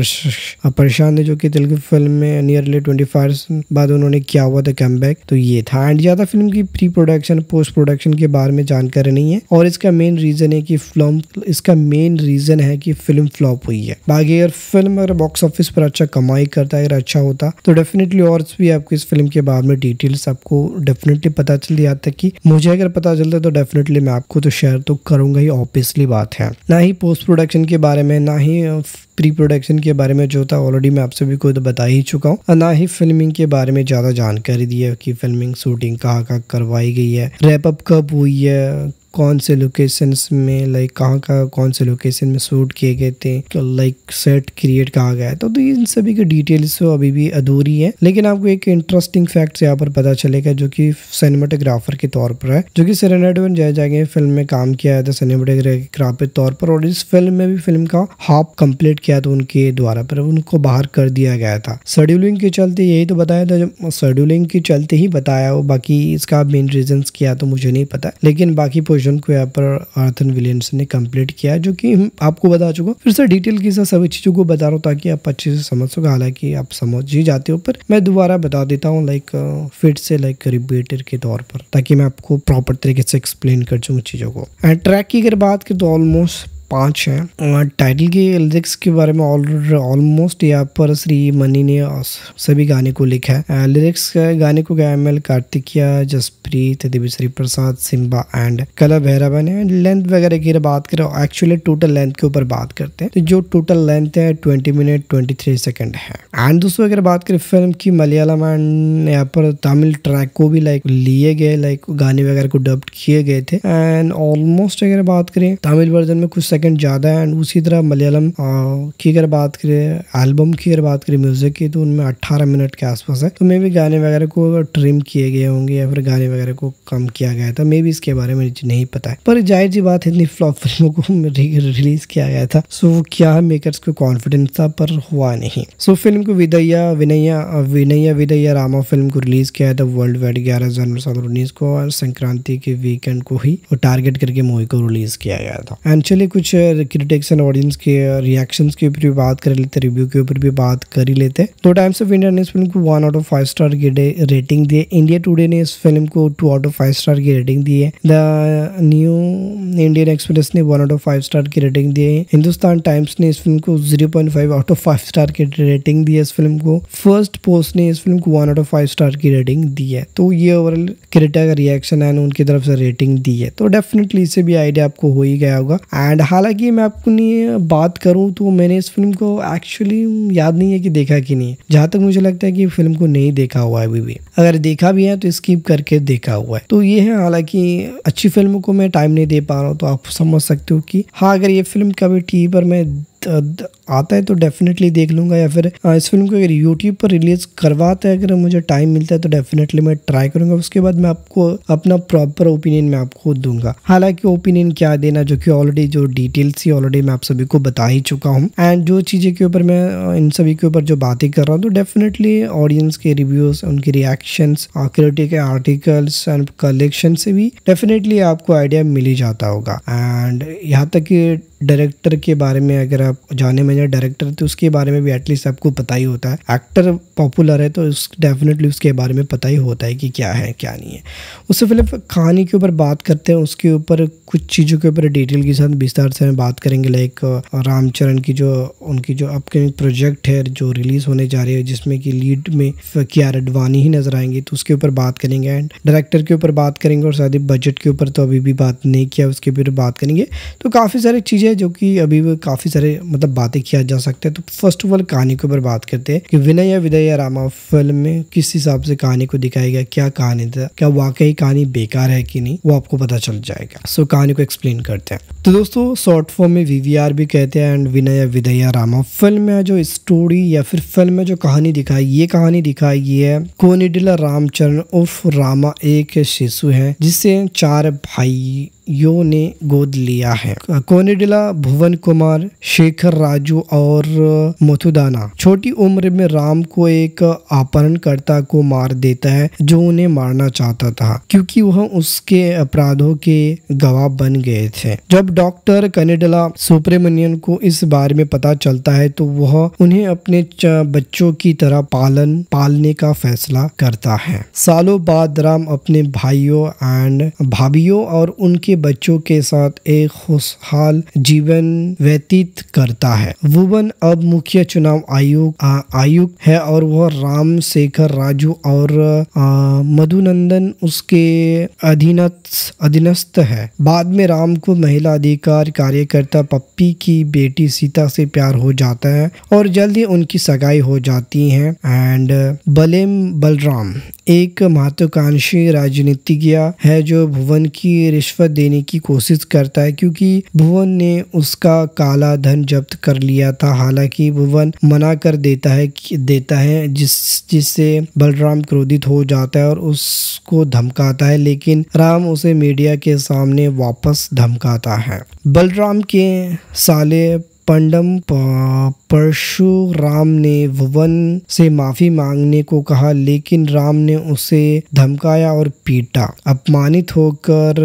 प्रशांत ने, जो कि तेलुगु फिल्म में नियरली ट्वेंटी फाइव बाद उन्होंने किया हुआ था कमबैक, तो ये था। एंड ज्यादा फिल्म की प्री प्रोडक्शन पोस्ट प्रोडक्शन के बारे में जानकारी नहीं है, और इसका मेन रीजन है कि फिल्म इसका मेन रीजन है कि फिल्म फ्लॉप हुई है। बाकी अगर फिल्म अगर बॉक्स ऑफिस पर अच्छा कमाई करता है, अगर अच्छा होता तो डेफिनेटली और भी आपको इस फिल्म के बारे में डिटेल्स आपको डेफिनेटली पता चल जाता कि मुझे अगर पता चलता तो डेफिनेटली मैं आपको तो शेयर तो करूंगा ही, ऑब्वियसली बात है। ना ही पोस्ट प्रोडक्शन के बारे में, ना ही प्री प्रोडक्शन के बारे में जो था ऑलरेडी मैं आप सभी को तो बता ही चुका हूँ, और ना ही फिल्मिंग के बारे में ज्यादा जानकारी दी है कि फिल्मिंग शूटिंग कहाँ कहाँ करवाई गई है, रैप अप कब हुई है, कौन से लोकेशंस में लाइक कहाँ का कौन से लोकेशन में शूट किए गए थे, लाइक सेट क्रिएट कहा गया था। तो इन सभी की डिटेल्स तो अभी भी अधूरी है, लेकिन आपको एक इंटरेस्टिंग फैक्ट यहाँ पर पता चलेगा जो कि सिनेमेटोग्राफर के तौर पर है, जो कि सेरेनाडोन जयजागे फिल्म में काम किया था सिनेमेटोग्राफर के तौर पर, और इस फिल्म में भी फिल्म का हाफ कंप्लीट किया था उनके द्वारा, पर उनको बाहर कर दिया गया था शेड्यूलिंग के चलते। यही तो बताया था, जब शेड्यूलिंग के चलते ही बताया हो, बाकी इसका मेन रीजंस क्या तो मुझे नहीं पता, लेकिन बाकी पोर्शन को यहाँ पर आर्थर विलियम्स ने कंप्लीट किया, जो कि आपको बता चुका। फिर से डिटेल के साथ सभी चीजों को बता रहा हूँ ताकि आप अच्छे से समझ सको, हालांकि आप समझ ही जाते हो, पर मैं दोबारा बता देता हूँ लाइक फिर से लाइक रिपीटर के तौर पर, ताकि मैं आपको प्रॉपर तरीके से एक्सप्लेन कर दूँ चीजों को। एंड ट्रैक की अगर बात करें तो ऑलमोस्ट पांच हैं। टाइटल के लिरिक्स के बारे में ऑलमोस्ट यहाँ पर श्री मनी ने सभी गाने को लिखा है। लिरिक्स गाने को गाया M L Karthikeya, Jaspreet, Devi Sri Prasad, Simba and Kala Bhairava ने। लेंथ वगैरह की बात करें, एक्चुअली टोटल लेंथ के ऊपर बात करते हैं तो जो टोटल लेंथ है twenty minute twenty three second है। एंड दोस्तों अगर बात करें फिल्म की मलयालम एंड यहाँ पर तमिल ट्रैक को भी लाइक लिए गए, लाइक गाने वगैरह को डब्ड किए गए थे। एंड ऑलमोस्ट अगर बात करें तमिल वर्जन में कुछ सेकंड ज्यादा है, एंड उसी तरह मलयालम की अगर बात करें, एल्बम की अगर बात करें म्यूजिक की, तो उनमें अठारह मिनट के आसपास है। तो मे भी गाने वगैरह को ट्रिम किए गए होंगे या फिर गाने वगैरह को कम किया गया था, मे भी इसके बारे में नहीं पता है, पर जाहिर सी बात है इतनी फ्लॉप फिल्मों को रिलीज किया गया था, सो क्या मेकर्स को कॉन्फिडेंस था, पर हुआ नहीं। सो फिल्म को विदैया विनैया विनैया विदैया रामा फिल्म को रिलीज किया था वर्ल्ड वाइड ग्यारह जनवरी दो हज़ार उन्नीस को, और संक्रांति के वीकेंड को ही टारगेट करके मूवी को रिलीज किया गया था। एंड चलिए कुछ क्रिटिक्स एंड ऑडियंस के रिएक्शंस के ऊपर भी बात कर लेते, रिव्यू के ऊपर भी बात कर ही लेते। तो टाइम्स ऑफ इंडिया ने इस फिल्म को one out of five star की रेटिंग दी है। इंडिया टुडे ने इस फिल्म को two out of five star की रेटिंग दी है। द न्यू इंडियन एक्सप्रेस ने one out of five star की रेटिंग दी है। हिंदुस्तान टाइम्स ने इस फिल्म को zero point five out of five star की रेटिंग दी है इस फिल्म को। फर्स्ट पोस्ट ने इस फिल्म को one out of five star की रेटिंग दी है। तो ये ओवरऑल क्रिटिक का रिएक्शन है, उनकी तरफ से रेटिंग दी है, तो डेफिनेटली इससे भी आइडिया आपको हो ही गया होगा। एंड हालांकि मैं आपको बात करूं तो मैंने इस फिल्म को एक्चुअली याद नहीं है कि देखा कि नहीं, जहां तक मुझे लगता है कि फिल्म को नहीं देखा हुआ है अभी भी, अगर देखा भी है तो स्किप करके देखा हुआ है। तो ये है, हालांकि अच्छी फिल्मों को मैं टाइम नहीं दे पा रहा हूँ, तो आप समझ सकते हो कि हाँ अगर ये फिल्म कभी टीवी पर मैं आता है तो डेफिनेटली देख लूंगा, या फिर इस फिल्म को अगर यूट्यूब पर रिलीज करवाता है, अगर मुझे टाइम मिलता है तो डेफिनेटली मैं ट्राई करूंगा। उसके बाद मैं आपको अपना प्रॉपर ओपिनियन मैं आपको दूंगा। हालांकि ओपिनियन क्या देना, जो कि ऑलरेडी जो डिटेल्स ही ऑलरेडी मैं आप सभी को बता ही चुका हूँ, एंड जो चीजें के ऊपर मैं इन सभी के ऊपर जो बातें कर रहा हूँ, तो डेफिनेटली ऑडियंस के रिव्यूज, उनके reactions, critic articles and collection से भी डेफिनेटली आपको आइडिया मिल ही जाता होगा। एंड यहाँ तक कि डायरेक्टर के बारे में अगर आप जाने में डायरेक्टर, तो उसके बारे में भी एटलीस्ट आपको पता ही होता है। एक्टर पॉपुलर है तो उस डेफिनेटली उसके बारे में पता ही होता है कि क्या है क्या नहीं है। उससे पहले कहानी के ऊपर बात करते हैं, उसके ऊपर कुछ चीज़ों के ऊपर डिटेल के साथ विस्तार से बात करेंगे। लाइक रामचरण की जो उनकी जो अपकमिंग प्रोजेक्ट है जो रिलीज होने जा रही है, जिसमें कि लीड में कियारा आडवाणी ही नजर आएंगे, तो उसके ऊपर बात करेंगे। एंड डायरेक्टर के ऊपर बात करेंगे, और शायद बजट के ऊपर तो अभी भी बात नहीं किया, उसके ऊपर बात करेंगे। तो काफ़ी सारी चीज़ें जो कि अभी भी काफ़ी सारे मतलब बातें किया जा सकते हैं। तो फर्स्ट ऑफ ऑल कहानी के ऊपर बात करते हैं कि विनय विदैया रामा फिल्म में किस हिसाब से कहानी को दिखाया गया, क्या कहानी था, क्या वाकई कहानी बेकार है कि नहीं, वो आपको पता चल जाएगा। सो कहानी को एक्सप्लेन करते हैं। तो दोस्तों शॉर्ट फॉर्म में वीवीआर भी कहते हैं। And Vinay Vidheya Rama film में जो स्टोरी या फिर फिल्म में जो कहानी दिखाई, ये कहानी दिखाई है कोनिडिला रामचरण उर्फ रामा एक शिशु है जिससे चार भाई यो ने गोद लिया है। कोनिडिला भुवन कुमार, शेखर, राजू और मथुदाना छोटी उम्र में राम को एक अपहरणकर्ता को मार देता है जो उन्हें मारना चाहता था क्योंकि वह उसके अपराधों के गवाह बन गए थे। जब डॉक्टर कोनिडिला सुब्रमण्यन को इस बारे में पता चलता है तो वह उन्हें अपने बच्चों की तरह पालन पालने का फैसला करता है। सालों बाद राम अपने भाइयों एंड भाभियों और उनके बच्चों के साथ एक खुशहाल जीवन व्यतीत करता है। भुवन अब मुख्य चुनाव आयुक्त आयुक्त है और वह राम, शेखर, राजू और मधुनंदन उसके अधीनस्थ अधीनस्थ है। बाद में राम को महिला अधिकार कार्यकर्ता पप्पी की बेटी सीता से प्यार हो जाता है और जल्दी उनकी सगाई हो जाती है। एंड बलेम बलराम एक महत्वाकांक्षी राजनीतिज्ञ है जो भुवन की रिश्वत देने की कोशिश करता है क्योंकि भुवन ने उसका काला धन जब्त कर लिया था। हालांकि भुवन मना कर देता है देता है जिस जिससे बलराम क्रोधित हो जाता है और उसको धमकाता है, लेकिन राम उसे मीडिया के सामने वापस धमकाता है। बलराम के साले पंडम परशुराम ने भुवन से माफी मांगने को कहा, लेकिन राम ने उसे धमकाया और पीटा। अपमानित होकर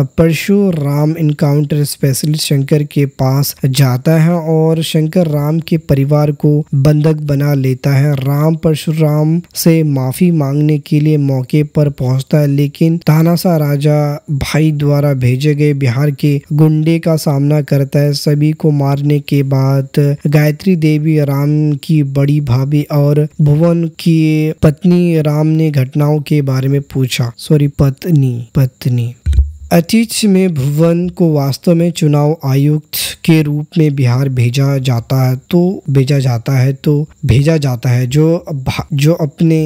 परशुराम इनकाउंटर स्पेशलिस्ट शंकर के पास जाता है और शंकर राम के परिवार को बंधक बना लेता है। राम परशुराम से माफी मांगने के लिए मौके पर पहुंचता है, लेकिन तानाशाह राजा भाई द्वारा भेजे गए बिहार के गुंडे का सामना करता है। सभी को मारने के बाद गायत्री देवी, राम की बड़ी भाभी और भुवन की पत्नी राम ने घटनाओं के बारे में पूछा। सॉरी पत्नी पत्नी अतीत में भुवन को वास्तव में चुनाव आयुक्त के रूप में बिहार भेजा जाता है तो भेजा जाता है तो भेजा जाता है जो जो अपने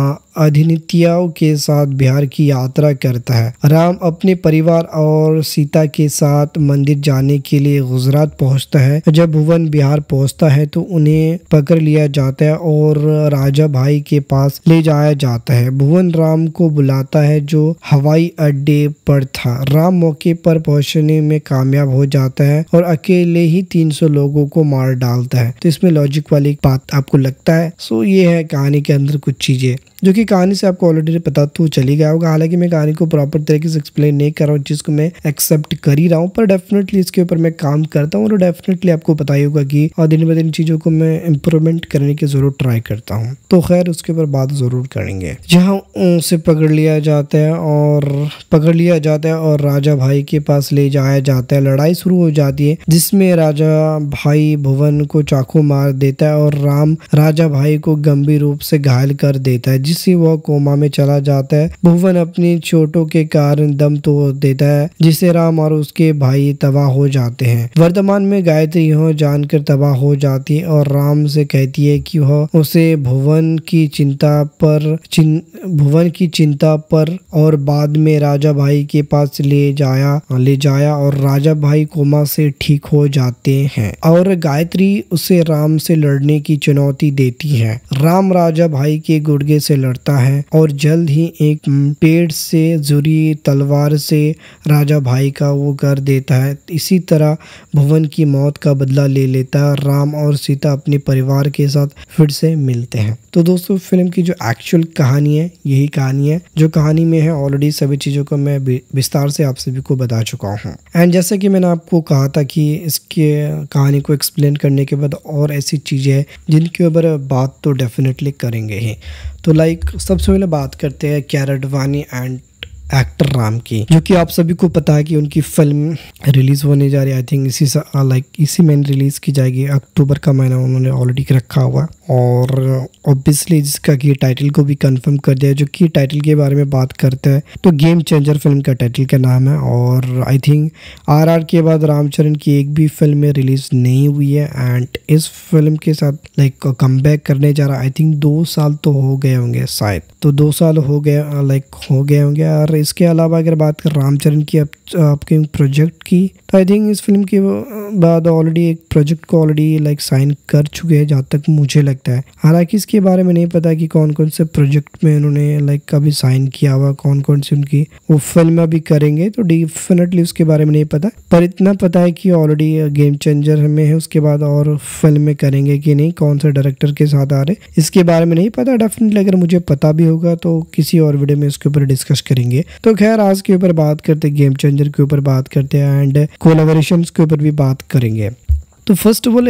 अधिनित्यों के साथ बिहार की यात्रा करता है। राम अपने परिवार और सीता के साथ मंदिर जाने के लिए गुजरात पहुंचता है। जब भुवन बिहार पहुंचता है तो उन्हें पकड़ लिया जाता है और राजा भाई के पास ले जाया जाता है। भुवन राम को बुलाता है जो हवाई अड्डे पर था। राम मौके पर पहुंचने में कामयाब हो जाता है और अकेले ही तीन सौ लोगों को मार डालता है। तो इसमें लॉजिक वाली बात आपको लगता है? सो ये है कहानी के अंदर कुछ चीजें जो कि कहानी से आपको ऑलरेडी पता तो चल ही गया होगा। हालांकि मैं कहानी को प्रॉपर तरीके से एक्सप्लेन नहीं कर रहा हूँ, जिसको मैं एक्सेप्ट कर ही रहा हूँ, पर डेफिनेटली इसके ऊपर मैं काम करता हूँ और डेफिनेटली आपको पता ही होगा कि और दिन ब दिन चीज़ों को मैं इम्प्रूवमेंट करने की जरूर ट्राई करता हूँ। तो खैर उसके ऊपर बात जरूर करेंगे। जहाँ उसे पकड़ लिया जाता है और पकड़ लिया जाता है और राजा भाई के पास ले जाया जाता है। लड़ाई शुरू हो जाती है जिसमें राजा भाई भुवन को चाकू मार देता है और राम राजा भाई को गंभीर रूप से घायल कर देता है, जिससे वह कोमा में चला जाता है। भुवन अपनी चोटों के कारण दम तोड़ देता है, जिससे राम और उसके भाई तबाह हो जाते हैं। वर्तमान में गायत्री यह जानकर तबाह हो जाती है और राम से कहती है कि वह उसे भुवन की चिंता पर चिन, भुवन की चिंता पर और बाद में राजा भाई के पास ले जाया ले जाया और राजा भाई कोमा से ठीक हो जाते हैं और गायत्री उसे राम से लड़ने की चुनौती देती है। राम राजा भाई के गुर्गे से लड़ता है और जल्द ही एक पेड़ से जुड़ी तलवार से राजा भाई का वो कर देता है। इसी तरह भुवन की मौत का बदला ले लेता है। राम और सीता अपने परिवार के साथ फिर से मिलते हैं। तो दोस्तों फिल्म की जो एक्चुअल कहानी है यही कहानी है जो कहानी में है। ऑलरेडी सभी चीज़ों को मैं विस्तार से आप सभी को बता चुका हूँ। एंड जैसे कि मैंने आपको कहा था कि इसके कहानी को एक्सप्लेन करने के बाद और ऐसी चीज़ें हैं जिनके ऊपर बात तो डेफिनेटली करेंगे ही। तो लाइक सबसे पहले बात करते हैं कियारा आडवाणी एंड एक्टर राम की, जो कि आप सभी को पता है कि उनकी फिल्म रिलीज होने जा रही है। आई थिंक इसी लाइक इसी महीने रिलीज की जाएगी। अक्टूबर का महीना उन्होंने ऑलरेडी रखा हुआ और ऑब्वियसली जिसका की टाइटल को भी कंफर्म कर दिया। जो कि टाइटल के बारे में बात करते हैं तो गेम चेंजर फिल्म का टाइटल का नाम है और आई थिंक आरआर के बाद रामचरण की एक भी फिल्म में रिलीज नहीं हुई है एंड इस फिल्म के साथ लाइक कम बैक करने जा रहा है। आई थिंक दो साल तो हो गए होंगे, शायद तो दो साल हो गए लाइक हो गए होंगे। और इसके अलावा अगर बात कर रामचरण की आपके प्रोजेक्ट की तो आई थिंक इस फिल्म के बाद ऑलरेडी एक प्रोजेक्ट को ऑलरेडी लाइक साइन कर चुके हैं जहाँ तक मुझे लगता है। हालांकि इसके बारे में नहीं पता कि कौन कौन से प्रोजेक्ट में उन्होंने लाइक कभी साइन किया हुआ, कौन कौन सी उनकी वो फिल्म अभी करेंगे, तो डेफिनेटली उसके बारे में नहीं पता। पर इतना पता है कि ऑलरेडी गेम चेंजर में है, उसके बाद और फिल्म में करेंगे कि नहीं, कौन सा डायरेक्टर के साथ आ रहे इसके बारे में नहीं पता। डेफिनेटली अगर मुझे पता भी होगा तो किसी और वीडियो में इसके ऊपर डिस्कस करेंगे। तो खैर आज के ऊपर बात करते हैं, गेम चेंजर के ऊपर बात करते हैं एंड कोलैबोरेशंस के ऊपर भी बात करेंगे। तो first of all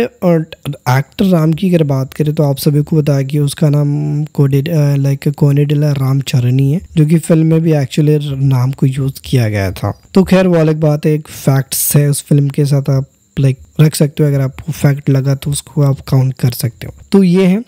actor Ram की अगर बात करें तो आप सभी को पता है कि उसका नाम कोडेड लाइक कोनेडिला रामचरणी है, जो कि फिल्म में भी एक्चुअली नाम को यूज किया गया था। तो खैर वो अलग बात है, एक फैक्ट्स है उस फिल्म के साथ, आप लाइक रख सकते हो। अगर आपको फैक्ट लगा तो उसको आप काउंट कर सकते हो। तो ये है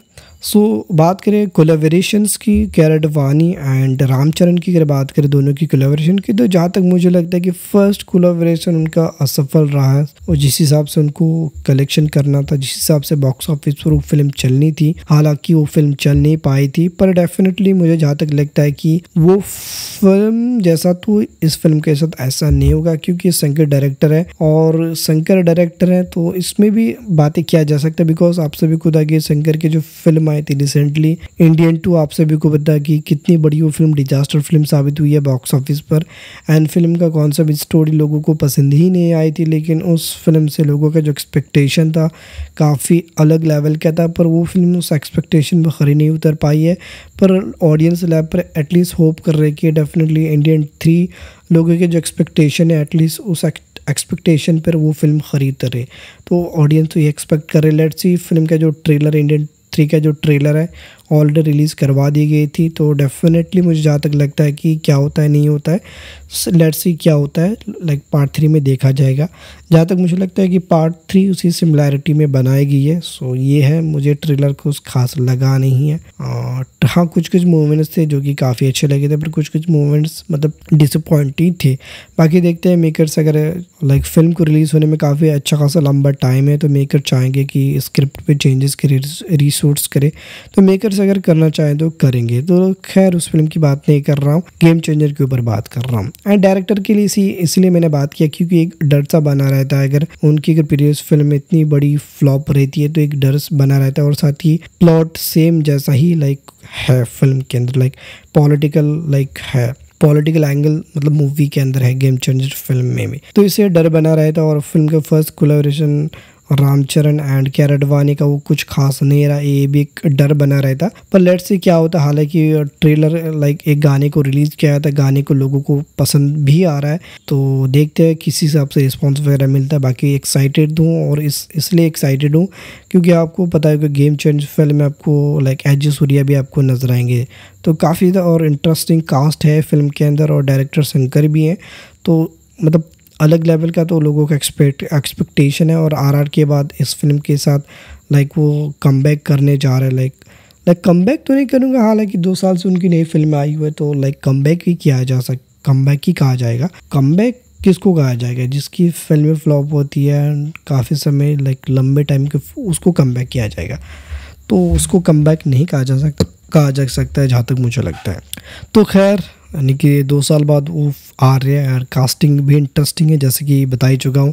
सो so, बात करें कोलैबोरेशंस की, कियारा आडवाणी एंड रामचरण की अगर बात करें दोनों की कोलैबोरेशन की, तो जहाँ तक मुझे लगता है कि फर्स्ट कोलैबोरेशन उनका असफल रहा है। और जिस हिसाब से उनको कलेक्शन करना था, जिस हिसाब से बॉक्स ऑफिस पर वो फिल्म चलनी थी, हालांकि वो फिल्म चल नहीं पाई थी, पर डेफिनेटली मुझे जहाँ तक लगता है कि वो फिल्म जैसा तो इस फिल्म के साथ ऐसा नहीं होगा, क्योंकि शंकर डायरेक्टर है और शंकर डायरेक्टर है तो इसमें भी बातें किया जा सकता है। बिकॉज आप सभी को पता है कि शंकर की जो फिल्म आई थी रिसेंटली इंडियन टू, आप सभी को पता है कि कितनी बड़ी वो फिल्म डिजास्टर फिल्म साबित हुई है बॉक्स ऑफिस पर। एंड फिल्म का कॉन्सेप्ट स्टोरी लोगों को पसंद ही नहीं आई थी, लेकिन उस फिल्म से लोगों का जो एक्सपेक्टेशन था काफ़ी अलग लेवल का था, पर वो फिल्म उस एक्सपेक्टेशन पर खरी नहीं उतर पाई है। पर ऑडियंस लेवल पर एटलीस्ट होप कर रहे कि डेफिनेटली इंडियन थ्री लोगों के जो एक्सपेक्टेशन है एटलीस्ट उस एक्सपेक्टेशन पर वो फिल्म खरीद रहे। तो ऑडियंस तो ये एक्सपेक्ट कर रहे। लेट्स सी फिल्म का जो ट्रेलर, इंडियन थ्री का जो ट्रेलर है ऑलरेडी रिलीज़ करवा दी गई थी, तो डेफिनेटली मुझे जहाँ तक लगता है कि क्या होता है नहीं होता है, लेट्स सी क्या होता है, लाइक पार्ट थ्री में देखा जाएगा। जहाँ तक मुझे लगता है कि पार्ट थ्री उसी सिमिलैरिटी में बनाई गई है। सो ये है, मुझे ट्रेलर कुछ खास लगा नहीं है। और हाँ, कुछ कुछ मोमेंट्स थे जो कि काफ़ी अच्छे लगे थे, पर कुछ कुछ मोमेंट्स मतलब डिसअपॉइंटिंग थे। बाकी देखते हैं मेकर्स, अगर लाइक फिल्म को रिलीज़ होने में काफ़ी अच्छा खासा लंबा टाइम है, तो मेकर चाहेंगे कि स्क्रिप्ट पे चेंजेस करे, रिशूट्स करे, तो मेकर अगर करना चाहें तो करेंगे। तो खैर उस फिल्म की बात नहीं कर रहा हूँ, गेम चेंजर के ऊपर बात कर रहा हूँ। एंड डायरेक्टर के लिए इसी इसलिए मैंने बात किया क्योंकि एक डर सा बना रहता है, अगर उनकी अगर प्रीवियस फिल्म में इतनी बड़ी फ्लॉप रहती है तो एक डर बना रहता है। और साथ ही प्लॉट सेम जैसा ही लाइक है फिल्म के अंदर, लाइक पॉलिटिकल लाइक है पॉलिटिकल एंगल मतलब मूवी के अंदर है गेम चेंजर फिल्म में भी, तो इससे डर बना रहता है। और फिल्म का first collaboration Ramcharan and Kiara Advani का वो कुछ खास नहीं रहा, ये भी एक डर बना रहता। पर लेट्स से क्या होता है। हालांकि ट्रेलर लाइक एक गाने को रिलीज़ किया था, गाने को लोगों को पसंद भी आ रहा है, तो देखते हैं किस हिसाब से रिस्पॉन्स वगैरह मिलता है। बाकी एक्साइटेड हूँ, और इस इसलिए एक्साइटेड हूँ क्योंकि आपको पता है कि गेम चेंज फिल्म में आपको लाइक एज सूर्या भी आपको नजर आएंगे, तो काफ़ी और इंटरेस्टिंग कास्ट है फिल्म के अंदर, और डायरेक्टर शंकर भी हैं, तो मतलब अलग लेवल का तो लोगों का एक्सपेक्ट एक्सपेक्टेशन है। और आरआर के बाद इस फिल्म के साथ लाइक वो कमबैक करने जा रहे हैं। लाइक लाइक कमबैक तो नहीं करूँगा, हालांकि दो साल से उनकी नई फिल्म आई हुई है, तो लाइक कमबैक ही किया जा सक कमबैक ही कहा जाएगा। कमबैक किसको कहा जाएगा? जिसकी फिल्में फ्लॉप होती है काफ़ी समय लाइक लंबे टाइम के, उसको कमबैक किया जाएगा, तो उसको कमबैक नहीं कहा जा सकता कहा जा सकता है जहाँ तक मुझे लगता है। तो खैर यानी कि दो साल बाद वो आ रहे हैं, और कास्टिंग भी इंटरेस्टिंग है जैसे कि बता ही चुका हूँ।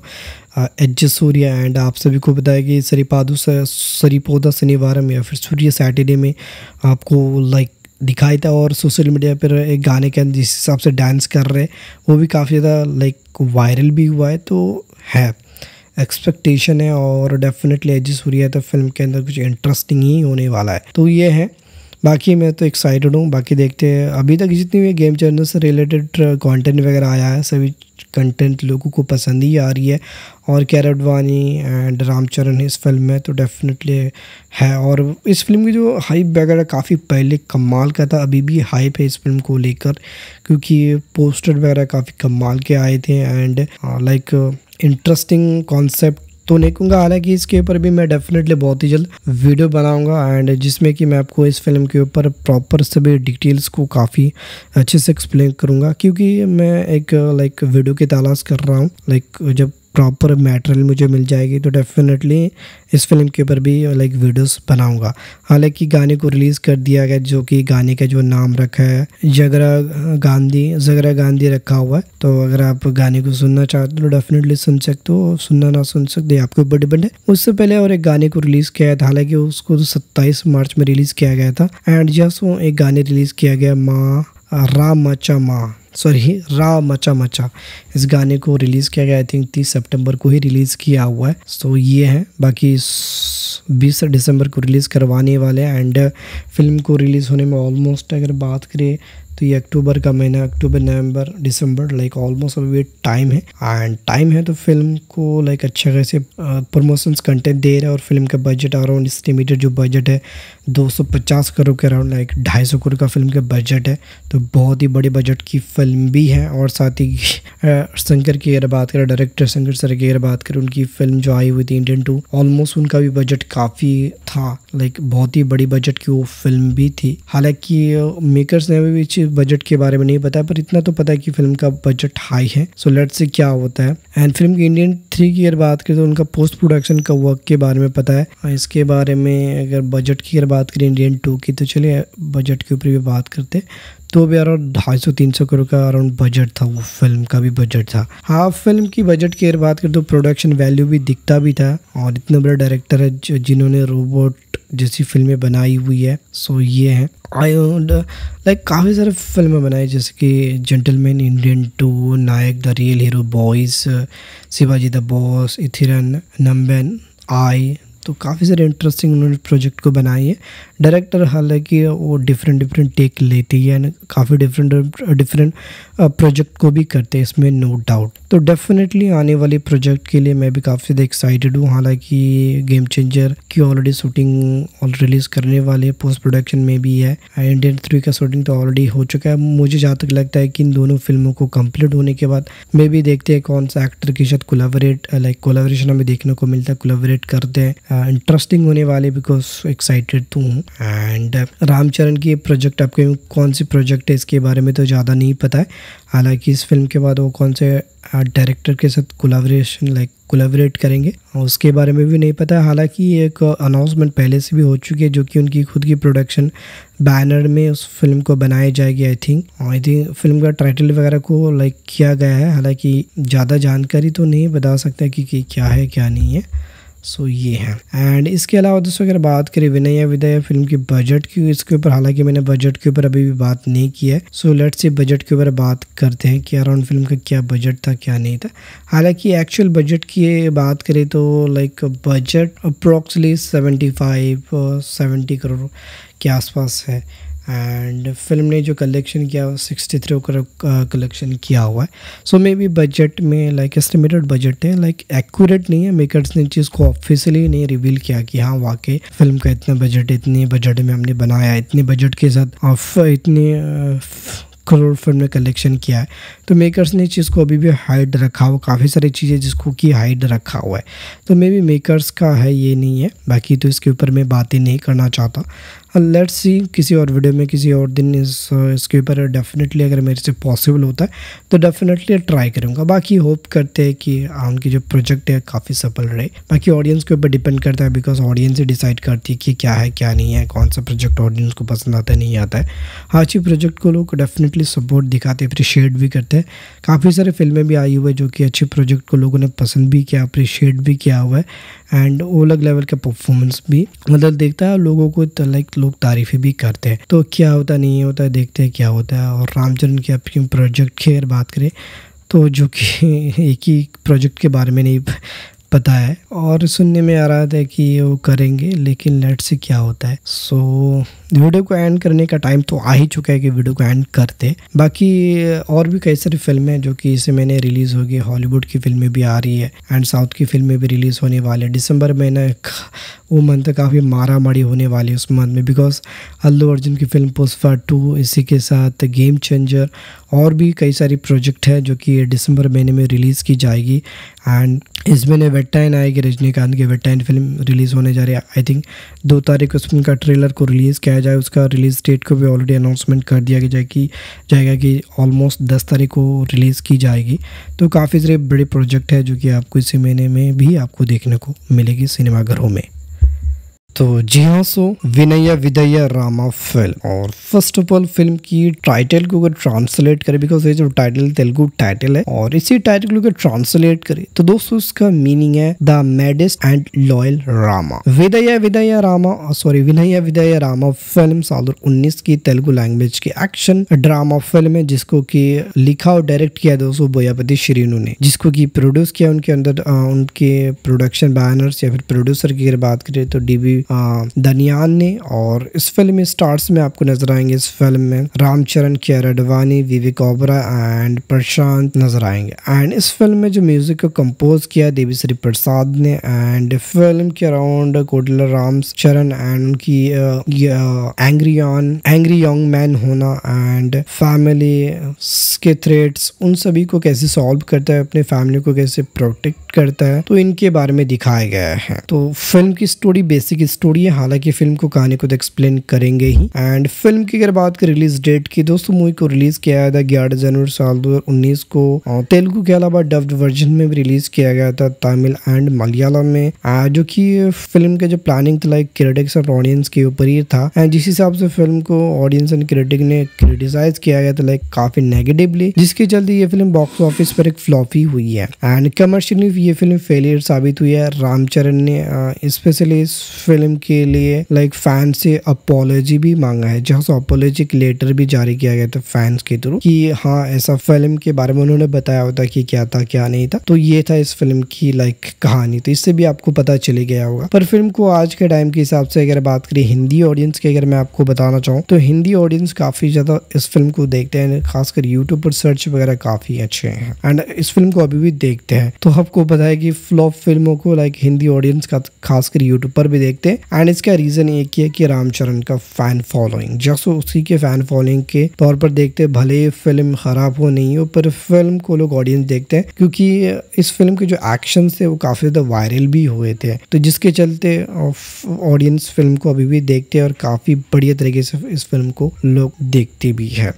एच सूर्या एंड आप सभी को पता है कि सरिपादु सरिपोदा शनिवारम या फिर सूर्य सैटरडे में आपको लाइक दिखाई था, और सोशल मीडिया पर एक गाने के अंदर जिस हिसाब से डांस कर रहे हैं वो भी काफ़ी ज़्यादा लाइक वायरल भी हुआ है, तो है एक्सपेक्टेशन है। और डेफिनेटली एच सूर्या तो फिल्म के अंदर कुछ इंटरेस्टिंग ही होने वाला है, तो ये है। बाकी मैं तो एक्साइटेड हूँ। बाकी देखते हैं अभी तक जितनी भी गेम चेंजर से रिलेटेड कंटेंट वगैरह आया है, सभी कंटेंट लोगों को पसंद ही आ रही है। और कियारा आडवाणी एंड रामचरण इस फिल्म में तो डेफिनेटली है। और इस फिल्म की जो हाइप वगैरह काफ़ी पहले कमाल का था, अभी भी हाइप है इस फिल्म को लेकर, क्योंकि पोस्टर वगैरह काफ़ी कमाल के आए थे एंड लाइक इंटरेस्टिंग कॉन्सेप्ट तो नहीं कहूँगा। हालांकि इसके ऊपर भी मैं डेफिनेटली बहुत ही जल्द वीडियो बनाऊंगा, एंड जिसमें कि मैं आपको इस फिल्म के ऊपर प्रॉपर सभी डिटेल्स को काफ़ी अच्छे से एक्सप्लेन करूंगा, क्योंकि मैं एक लाइक वीडियो की तलाश कर रहा हूँ। लाइक जब प्रॉपर मटेरियल मुझे मिल जाएगी तो डेफिनेटली इस फिल्म के ऊपर भी लाइक वीडियोस बनाऊंगा। हालांकि गाने को रिलीज़ कर दिया गया, जो कि गाने का जो नाम रखा है जगरा गांधी जगरा गांधी रखा हुआ है, तो अगर आप गाने को सुनना चाहते हो तो डेफिनेटली सुन सकते हो, सुनना ना सुन सकते आपके ऊपर डिपेंड है। उससे पहले और एक गाने को रिलीज़ किया था, हालांकि उसको सत्ताईस मार्च में रिलीज़ किया गया था, एंड जस्ट वो एक गाने रिलीज़ किया गया माँ राम मचा माँ सॉरी रा मचा मचा, इस गाने को रिलीज़ किया गया आई थिंक तीस सितंबर को ही रिलीज़ किया हुआ है। सो ये है, बाकी बीस दिसंबर को रिलीज़ करवाने वाले हैं, एंड फिल्म को रिलीज़ होने में ऑलमोस्ट अगर बात करें तो ये अक्टूबर का महीना, अक्टूबर नवंबर दिसंबर लाइक ऑलमोस्ट अभी टाइम है। एंड टाइम है तो फिल्म को लाइक अच्छा खासे प्रमोशंस कंटेंट दे रहा है, और फिल्म का बजट अराउंड एस्टिमेटेड जो बजट है दो सौ पचास करोड़ के अराउंड, लाइक ढाई सौ करोड़ का फिल्म का बजट है, तो बहुत ही बड़े बजट की फिल्म भी है। और साथ ही शंकर की अगर बात करें, डायरेक्टर शंकर सर की अगर बात करें, उनकी फिल्म जो आई हुई थी इंडियन टू, ऑलमोस्ट उनका भी बजट काफ़ी था, लाइक बहुत ही बड़ी बजट की वो फिल्म भी थी। हालांकि मेकर्स ने अभी भी बजट के बारे में नहीं बताया, पर इतना तो पता है कि फिल्म का बजट हाई है। सो लेट्स से क्या होता है। एंड फिल्म की इंडियन थ्री की अगर बात करें तो उनका पोस्ट प्रोडक्शन का वर्क के बारे में पता है। इसके बारे में अगर बजट की अगर बात करें इंडियन टू की, तो चलिए बजट के ऊपर भी बात करते। तो भी अराउंड ढाई सौ तीन सौ करोड़ का अराउंड बजट था, वो फिल्म का भी बजट था। हाँ, फिल्म की बजट की अगर बात करें तो प्रोडक्शन वैल्यू भी दिखता भी था। और इतना बड़ा डायरेक्टर है जो जिन्होंने रोबोट जैसी फिल्में बनाई हुई है। सो ये है आई लाइक काफ़ी सारे फिल्में बनाई, जैसे कि gentleman, Indian two, Nayak, the real hero, boys, Shivaji the boss, Enthiran, Nanban, I, तो काफ़ी सारे इंटरेस्टिंग उन्होंने प्रोजेक्ट को बनाई है। डायरेक्टर हालांकि वो डिफरेंट डिफरेंट टेक लेती है, काफ़ी डिफरेंट डिफरेंट प्रोजेक्ट को भी करते हैं, इसमें नो डाउट। तो डेफिनेटली आने वाले प्रोजेक्ट के लिए मैं भी काफ़ी ज़्यादा एक्साइटेड हूँ। हालांकि गेम चेंजर की ऑलरेडी शूटिंग ऑल रिलीज़ करने वाले, पोस्ट प्रोडक्शन में भी है। इंडियन थ्री का शूटिंग तो ऑलरेडी हो चुका है। मुझे जहाँ तक लगता है कि इन दोनों फिल्मों को कंप्लीट होने के बाद मे भी देखते हैं कौन सा एक्टर के साथ कोलैबोरेट लाइक कोलैबोरेशन हमें देखने को मिलता है, कोलैबोरेट करते हैं। इंटरेस्टिंग होने वाले, बिकॉज एक्साइटेड तो हूँ। एंड रामचरण की प्रोजेक्ट आपके कौन सी प्रोजेक्ट है इसके बारे में तो ज़्यादा नहीं पता है। हालांकि इस फिल्म के बाद वो कौन से डायरेक्टर के साथ कोलैबोरेशन लाइक कोलैबोरेट करेंगे उसके बारे में भी नहीं पता है। हालांकि एक अनाउंसमेंट पहले से भी हो चुकी है, जो कि उनकी खुद की प्रोडक्शन बैनर में उस फिल्म को बनाई जाएगी। I think I think film का टाइटल वगैरह को लाइक किया गया है। हालांकि ज़्यादा जानकारी तो नहीं बता सकता कि, कि क्या है क्या नहीं है। सो so, ये है। एंड इसके अलावा दोस्तों अगर बात करें विनय विदया फिल्म की बजट की, इसके ऊपर हालांकि मैंने बजट के ऊपर अभी भी बात नहीं की है। सो लेट्स से बजट के ऊपर बात करते हैं कि अराउंड फिल्म का क्या बजट था क्या नहीं था। हालांकि एक्चुअल बजट की बात करें तो like budget approximately seventy five seventy crore के आसपास है। एंड फिल्म ने जो कलेक्शन किया वो सिक्सटी थ्री करोड़ कलेक्शन किया हुआ है। सो मे बी बजट में लाइक एस्टिमेटेड बजट है, लाइक एक्यूरेट नहीं है। मेकर्स ने चीज़ को ऑफिशियली नहीं रिवील किया कि हाँ वाकई फिल्म का इतना बजट, इतने बजट में हमने बनाया, इतने बजट के साथ इतने करोड़ फिल्म ने कलेक्शन किया है। तो मेकर्स ने इस चीज़ को अभी भी हाइड रखा हुआ, काफ़ी सारी चीज़ें जिसको कि हाइड रखा हुआ है। तो मे बी मेकर्स का है, ये नहीं है। बाकी तो इसके ऊपर मैं बातें नहीं करना चाहता। लेट्स सी किसी और वीडियो में किसी और दिन इस इसके ऊपर डेफिनेटली अगर मेरे से पॉसिबल होता है तो डेफिनेटली ट्राई करूँगा। बाकी होप करते हैं कि उनकी जो प्रोजेक्ट है काफ़ी सफल रहे। बाकी ऑडियंस के ऊपर डिपेंड करता है, बिकॉज ऑडियंस ही डिसाइड करती है कि क्या है क्या नहीं है, कौन सा प्रोजेक्ट ऑडियंस को पसंद आता है नहीं आता है। हाँ, अच्छी प्रोजेक्ट को लोग डेफिनेटली सपोर्ट दिखाते हैं, अप्रिशिएट भी करते हैं। काफ़ी सारे फिल्में भी आई हुई है जो कि अच्छे प्रोजेक्ट को लोगों ने पसंद भी किया, अप्रिशिएट भी किया हुआ है। एंड वो अलग लेवल का परफॉर्मेंस भी मतलब देखता है, लोगों को लाइक लोग तारीफें भी करते हैं। तो क्या होता नहीं होता है, देखते हैं क्या होता है। और रामचरण की आपकी प्रोजेक्ट की अगर बात करें तो जो कि एक ही प्रोजेक्ट के बारे में नहीं पता है और सुनने में आ रहा था कि वो करेंगे, लेकिन लेट्स से क्या होता है। सो so, वीडियो को एंड करने का टाइम तो आ ही चुका है कि वीडियो को एंड करते। बाकी और भी कई सारी फिल्में जो कि इसे मैंने रिलीज़ होगी, हॉलीवुड की फिल्में भी आ रही है एंड साउथ की फिल्में भी रिलीज़ होने वाले। दिसंबर महीना वो मंथ काफ़ी मारा मारी होने वाली है उस मंथ में, बिकॉज अल्लू अर्जुन की फिल्म पुष्पा टू, इसी के साथ गेम चेंजर और भी कई सारी प्रोजेक्ट है जो कि दिसंबर महीने में रिलीज़ की जाएगी। एंड इस महीने वेटाइन आएगी, रजनीकांत की वेटाइन फिल्म रिलीज़ होने जा रही है। आई थिंक दो तारीख उस फिल्म का ट्रेलर को रिलीज़ किया जाए, उसका रिलीज़ डेट को भी ऑलरेडी अनाउंसमेंट कर दिया जाए कि जाएगा कि ऑलमोस्ट दस तारीख को रिलीज़ की जाएगी। तो काफ़ी सारे बड़े प्रोजेक्ट है जो कि आपको इसी महीने में भी आपको देखने को मिलेगी सिनेमाघरों में। तो जी हाँ, सो विनय विदया रामा फिल्म। और फर्स्ट ऑफ ऑल फिल्म की टाइटल को अगर ट्रांसलेट करें, बिकॉज ये जो टाइटल तेलुगु टाइटल है और इसी टाइटल को अगर ट्रांसलेट करें तो दोस्तों इसका मीनिंग है the मैडेस्ट and loyal Rama. Vidheya Vidheya Rama sorry Vinay Vidheya Rama film साल दो हज़ार उन्नीस की तेलुगु लैंग्वेज की एक्शन ड्रामा फिल्म है, जिसको की लिखा और डायरेक्ट किया दोस्तों बोयापति श्रीनु ने, जिसको की प्रोड्यूस किया उनके अंदर उनके प्रोडक्शन बैनर्स या फिर प्रोड्यूसर की अगर बात करें तो डीबी दनियान ने। और इस फिल्म में स्टार्स में आपको नजर आएंगे इस फिल्म में रामचरण, कियारा आडवाणी, विवेक ओबरॉय एंड प्रशांत नजर आएंगे। एंड इस फिल्म में जो म्यूजिक को कंपोज किया देवीश्री प्रसाद ने। एंड फिल्म के अराउंड कोडिला रामचरण एंड उनकी angry on angry young man होना एंड फैमिली के थ्रेट्स, उन सभी को कैसे सॉल्व करता है, अपने फैमिली को कैसे प्रोटेक्ट करता है, तो इनके बारे में दिखाया गया है। तो फिल्म की स्टोरी बेसिक स्टोरी है, हालांकि फिल्म को कहानी को तो एक्सप्लेन करेंगे ही। एंड फिल्म की अगर बात करें रिलीज डेट की, दोस्तों मूवी को रिलीज किया गया था ग्यारह जनवरी साल दो हजार उन्नीस को। तेलुगु के अलावा डब्ड वर्जन में भी रिलीज किया गया था, तमिल एंड मलयालम में, जो कि फिल्म के जो प्लानिंग था लाइक क्रिटिक्स और ऑडियंस के ऊपर ही था। एंड जिस हिसाब से फिल्म को ऑडियंस एंड क्रिटिक ने क्रिटिसाइज किया गया था लाइक काफी नेगेटिवली, जिसके चलते ये फिल्म बॉक्स ऑफिस पर एक फ्लॉप ही हुई है। एंड कमर्शियली ये फिल्म फेलियर साबित हुई है। रामचरण ने स्पेशली इस फिल्म के लिए लाइक फैंस से अपॉलॉजी भी मांगा है, जहां से अपॉलॉजी लेटर भी जारी किया गया था फैंस के थ्रू कि हाँ ऐसा फिल्म के बारे में उन्होंने बताया होता कि क्या था क्या नहीं था। तो ये था इस फिल्म की लाइक कहानी, तो इससे भी आपको पता चले गया होगा। पर फिल्म को आज के टाइम के हिसाब से अगर बात करें हिंदी ऑडियंस की, अगर मैं आपको बताना चाहूँ तो हिंदी ऑडियंस काफी ज्यादा इस फिल्म को देखते हैं, खासकर यूट्यूब पर सर्च वगैरह काफी अच्छे हैं एंड इस फिल्म को अभी भी देखते हैं। तो आपको पता है कि फ्लॉप फिल्मों को लाइक हिंदी ऑडियंस का खासकर यूट्यूब पर भी देखते हैं। एंड इसका रीजन एक ही है कि रामचरण का फैन फॉलोइंग, जैसे उसी के फैन फॉलोइंग के तौर पर देखते हैं, भले फिल्म खराब हो नहीं हो, पर फिल्म को लोग ऑडियंस देखते हैं क्योंकि इस फिल्म के जो एक्शन थे वो काफी ज्यादा वायरल भी हुए थे। तो जिसके चलते ऑडियंस फिल्म को अभी भी देखते हैं और काफी बढ़िया तरीके से इस फिल्म को लोग देखते भी है,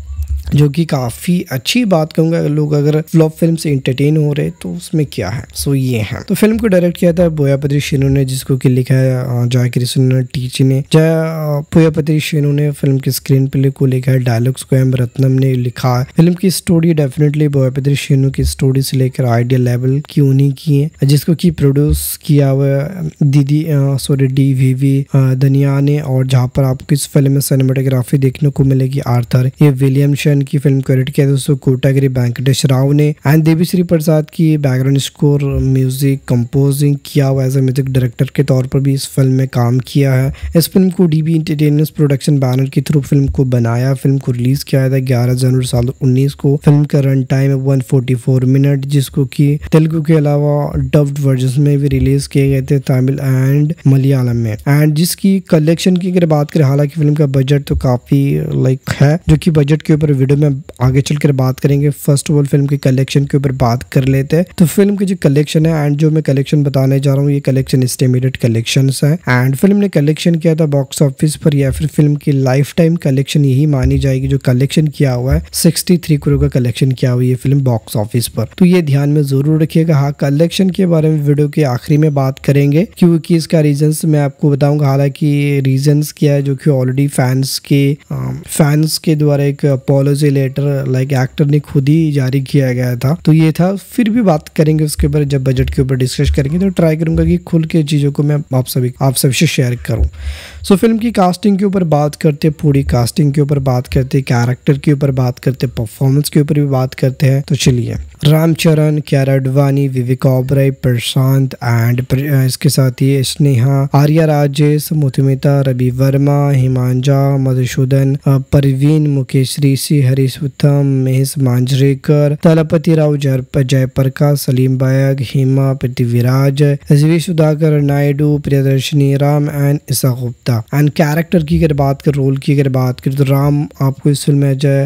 जो कि काफी अच्छी बात कहूंगा। लोग अगर फ्लॉप फिल्म से एंटरटेन हो रहे तो उसमें क्या है, सो ये है। तो फिल्म को डायरेक्ट किया था बोयापति श्रीनु ने, जिसको कि लिखा है जय कृष्ण टीची ने। जय बोयापति श्रीनु ने फिल्म की स्क्रीन प्ले को लिखा है, डायलॉग्स को एम रत्नम ने लिखा है। फिल्म की स्टोरी डेफिनेटली बोयापति श्रीनु की स्टोरी से लेकर आइडिया लेवल की उन्हीं की है, जिसको की प्रोड्यूस किया हुआ दीदी सॉरी डी वी वी दनिया ने। और जहाँ पर आपको इस फिल्म में सिनेमाटोग्राफी देखने को मिलेगी आर्थर ये विलियमसन की फिल्म को एडिट किया दोस्तों कोटागिरी वेंकटेश राव ने। एंड देवीश्री प्रसाद की बैकग्राउंड स्कोर, म्यूजिक कंपोजिंग किया हुआ एज ए म्यूजिक डायरेक्टर के तौर पर भी इस फिल्म में काम किया है। इस फिल्म को डीबी एंटरटेनमेंट प्रोडक्शन बैनर के थ्रू फिल्म को बनाया, फिल्म को रिलीज किया था ग्यारह जनवरी साल उन्नीस को। फिल्म का रन टाइम है वन फोर्टी फोर मिनट, जिसको की तेलुगु के अलावा डब्ड वर्जन में भी रिलीज किए गए थे, तमिल एंड मलयालम में। एंड जिसकी कलेक्शन की अगर बात करें, हालांकि फिल्म का बजट तो काफी लाइक है, जो कि बजट के ऊपर वीडियो में आगे चलकर बात करेंगे। फर्स्ट ऑफ ऑल फिल्म के कलेक्शन के ऊपर बात कर लेते हैं। तो फिल्म की जो कलेक्शन है एंड जो मैं कलेक्शन बताने जा रहा हूँ, ये कलेक्शन एस्टिमेटेड कलेक्शंस है। एंड फिल्म ने कलेक्शन किया था बॉक्स ऑफिस पर या फिर फिल्म की लाइफ टाइम कलेक्शन यही मानी जाएगी, जो कलेक्शन किया हुआ है सिक्सटी थ्री करोड़ का कलेक्शन किया हुआ है ये फिल्म बॉक्स ऑफिस पर। तो ये ध्यान में जरूर रखिएगा। हाँ, कलेक्शन के बारे में वीडियो के आखिरी में बात करेंगे, क्योंकि इसका रीजंस मैं आपको बताऊंगा। हालांकि रीजंस क्या है, जो कि ऑलरेडी फैंस के फैंस के द्वारा एक अपॉलॉजी लेटर लाइक एक्टर ने खुद ही जारी किया गया था, तो ये था। फिर भी बात करेंगे उसके ऊपर, जब बजट के ऊपर डिस्कस करेंगे तो ट्राई करूंगा कि खुल के चीजों को मैं आप सभी आप सबसे शेयर करूं। सो फिल्म की कास्टिंग के ऊपर बात करते, पूरी कास्टिंग के ऊपर बात करते, कैरेक्टर के ऊपर बात करते, परफॉर्मेंस के ऊपर भी बात करते हैं। तो चलिए, रामचरण, कियारा आडवाणी, विवेक ओबरॉय, प्रशांत एंड इसके साथ ही स्नेहा, आर्या राजेश, मुथुमिता, रवि वर्मा, हिमांजा, मधुसूदन, परवीन, मुकेश ऋषि, हरीश उत्तम, Mahesh Manjrekar, Thalapathi Rao, Jayaprakash, Salim Baig, Hema, Prithviraj, SV Sudhakar, Naidu, Priyadarshini, Ram and Isa Gupta. And character की अगर बात कर, रोल की अगर बात करें तो राम आपको इस फिल्म में जय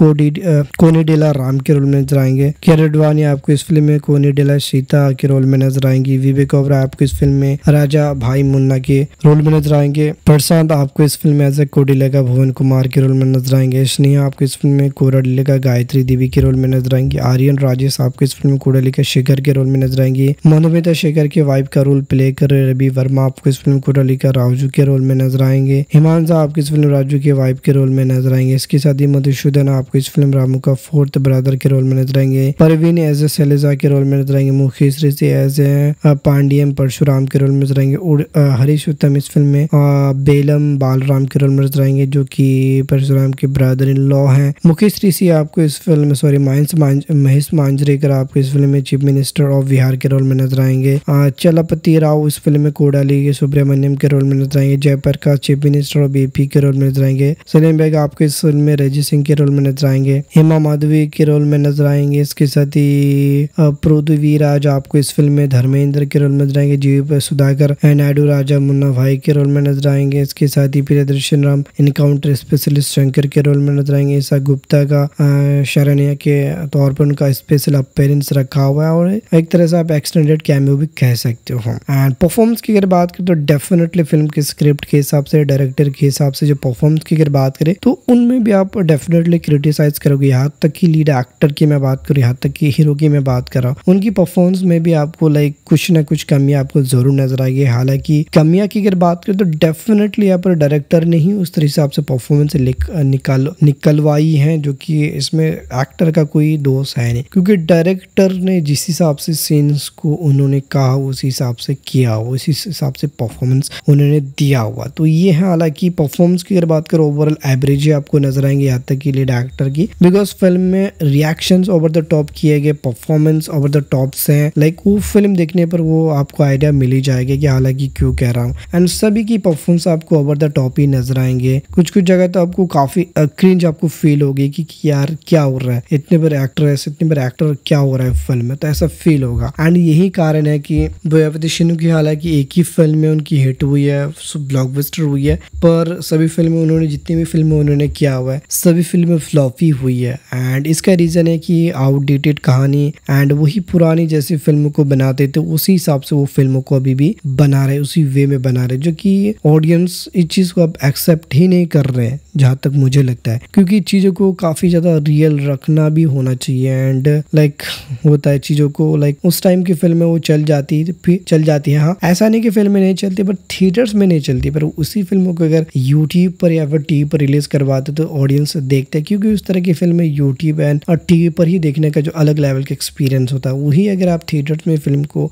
कोनिडेला राम के रोल में नजर आएंगे। आडवाणी आपको इस फिल्म में कोनिडेला सीता के रोल में नजर आएंगी। विवेक ओबरॉय आपको इस फिल्म में राजा भाई मुन्ना के रोल में नजर आएंगे। प्रशांत आपको इस फिल्म में एज ए कोडिलेगा भुवन कुमार के रोल में नजर आएंगे। स्नेहा आपको इस फिल्म में कोडिलेगा गायत्री देवी के रोल में नजर आएंगी। आर्यन राजेश आपको इस फिल्म में कोडिलेगा शेखर के रोल में नजर आएंगी। मधुमिता शेखर के वाइफ का रोल प्ले कर रहे रवि वर्मा आपको इस फिल्म कोडिलेगा राजू के रोल में नजर आएंगे। हिमांशा आपको इस फिल्म राजू के वाइफ के रोल में नजर आएंगे। इसके साथ ही मधुसूदन आपको इस फिल्म रामू का फोर्थ ब्रदर के रोल में नजर आएंगे। परवीन एज ए शैलेजा के रोल में नजर आएंगे। मुकेश ऋषि एज ए पांडियम परशुराम के रोल में नजर आएंगे। हरीश उत्तम इस फिल्म में बेलम बालराम के रोल में नजर आएंगे, जो कि परशुराम के ब्रदर इन लॉ हैं। मुकेश ऋषि आपको इस फिल्म में सॉरी महेश मांजरेकर आपको इस फिल्म में चीफ मिनिस्टर ऑफ बिहार के रोल में नजर आएंगे। चलपति राव इस फिल्म में कोडाली के सुब्रमण्यम के रोल में नजर आएंगे। Jayaprakash chief minister of AP के रोल में नजर आएंगे। सलीम बेग आपको इस फिल्म में रजी सिंह के रोल में नजर आएंगे। हेमा माधवी के रोल में नजर आएंगे। इसके साथ ही पृथ्वीराज आपको इस फिल्म में धर्मेंद्र के रोल में नजर आएंगे। जीव सुधाकर नायडू राजा मुन्ना भाई के रोल में नजर आएंगे। इसके साथ ही प्रियदर्शन राम इनकाउंटर स्पेशलिस्ट शंकर के रोल में नजर आएंगे। ईसा गुप्ता का शरण्या के तौर पर उनका स्पेशल अपीयरेंस रखा हुआ है और एक तरह से आप एक्सटेंडेड कैमियो भी कह सकते हो। एंड परफॉर्मेंस की अगर बात करें तो डेफिनेटली फिल्म के स्क्रिप्ट के हिसाब से, डायरेक्टर के हिसाब से जो परफॉर्मेंस की अगर बात करें तो उनमें भी आप डेफिनेटली क्रिटिसाइज करोगे। यहाँ तक कि लीड एक्टर की मैं बात करूँ, यहाँ तक कि हीरो की मैं बात कर रहा हूँ, उनकी परफॉर्मेंस में भी आपको लाइक कुछ ना कुछ कमियां आपको जरूर नजर आएगी। हालांकि कमियां की अगर बात करें तो डेफिनेटली यहाँ पर डायरेक्टर ने ही उस हिसाब से परफॉर्मेंस निकाल निकलवाई है, जो कि इसमें एक्टर का कोई दोष है नहीं, क्योंकि डायरेक्टर ने जिस हिसाब से सीन्स को उन्होंने कहा उस हिसाब से किया, उसी हिसाब से परफॉर्मेंस उन्होंने दिया हुआ। तो ये है, हालांकि परफॉर्मेंस की अगर बात करें ओवरऑल एवरेज ही आपको नजर आएंगे यहाँ तक कि लीड एक्टर की, बिकॉज फिल्म में रिएक्शंस ओवर द टॉप किए गए, परफॉर्मेंस ओवर द टॉप्स हैं। लाइक वो फिल्म देखने पर वो आपको आइडिया मिल ही जाएगा कि हालांकि क्यों कह रहा हूँ। एंड सभी की परफॉर्मेंस आपको ओवर द टॉप ही नजर आएंगे। कुछ कुछ जगह तो आपको काफी क्रिंज आपको फील होगी कि यार क्या हो रहा है, इतने बड़े एक्ट्रेस इतने बड़े एक्टर क्या हो रहा है फिल्म में, तो ऐसा फील होगा। एंड यही कारण है कि बोयावती शिनू की हालांकि एक ही फिल्म में उनकी हिट हुई है, ब्लॉकबस्टर हुई है, पर सभी फिल्में उन्होंने जितनी भी फिल्में उन्होंने किया हुआ है सभी फिल्में फ्लॉप ही हुई है। एंड इसका रीजन है कि आउटडेटेड कहानी एंड वही पुरानी जैसी फिल्मों को बनाते थे उसी हिसाब से वो फिल्मों को अभी भी बना रहे, उसी वे में बना रहे, जो कि ऑडियंस इस चीज को अब एक्सेप्ट ही नहीं कर रहे हैं जहां तक मुझे लगता है, क्योंकि चीजों को काफी ज्यादा रियल रखना भी होना चाहिए। एंड लाइक होता है चीजों को लाइक उस टाइम की फिल्में वो चल जाती फिर चल जाती है। हाँ, ऐसा नहीं कि फिल्में नहीं चलती पर थिएटर्स में नहीं चलती, पर उसी फिल्मों को अगर यूट्यूब पर या फिर टीवी पर रिलीज करवाते तो ऑडियंस देखते हैं, क्योंकि उस तरह की फिल्में यूट्यूब एंड और टीवी पर ही देखने का जो अलग लेवल का एक्सपीरियंस होता है वही अगर आप थिएटर्स में फिल्म को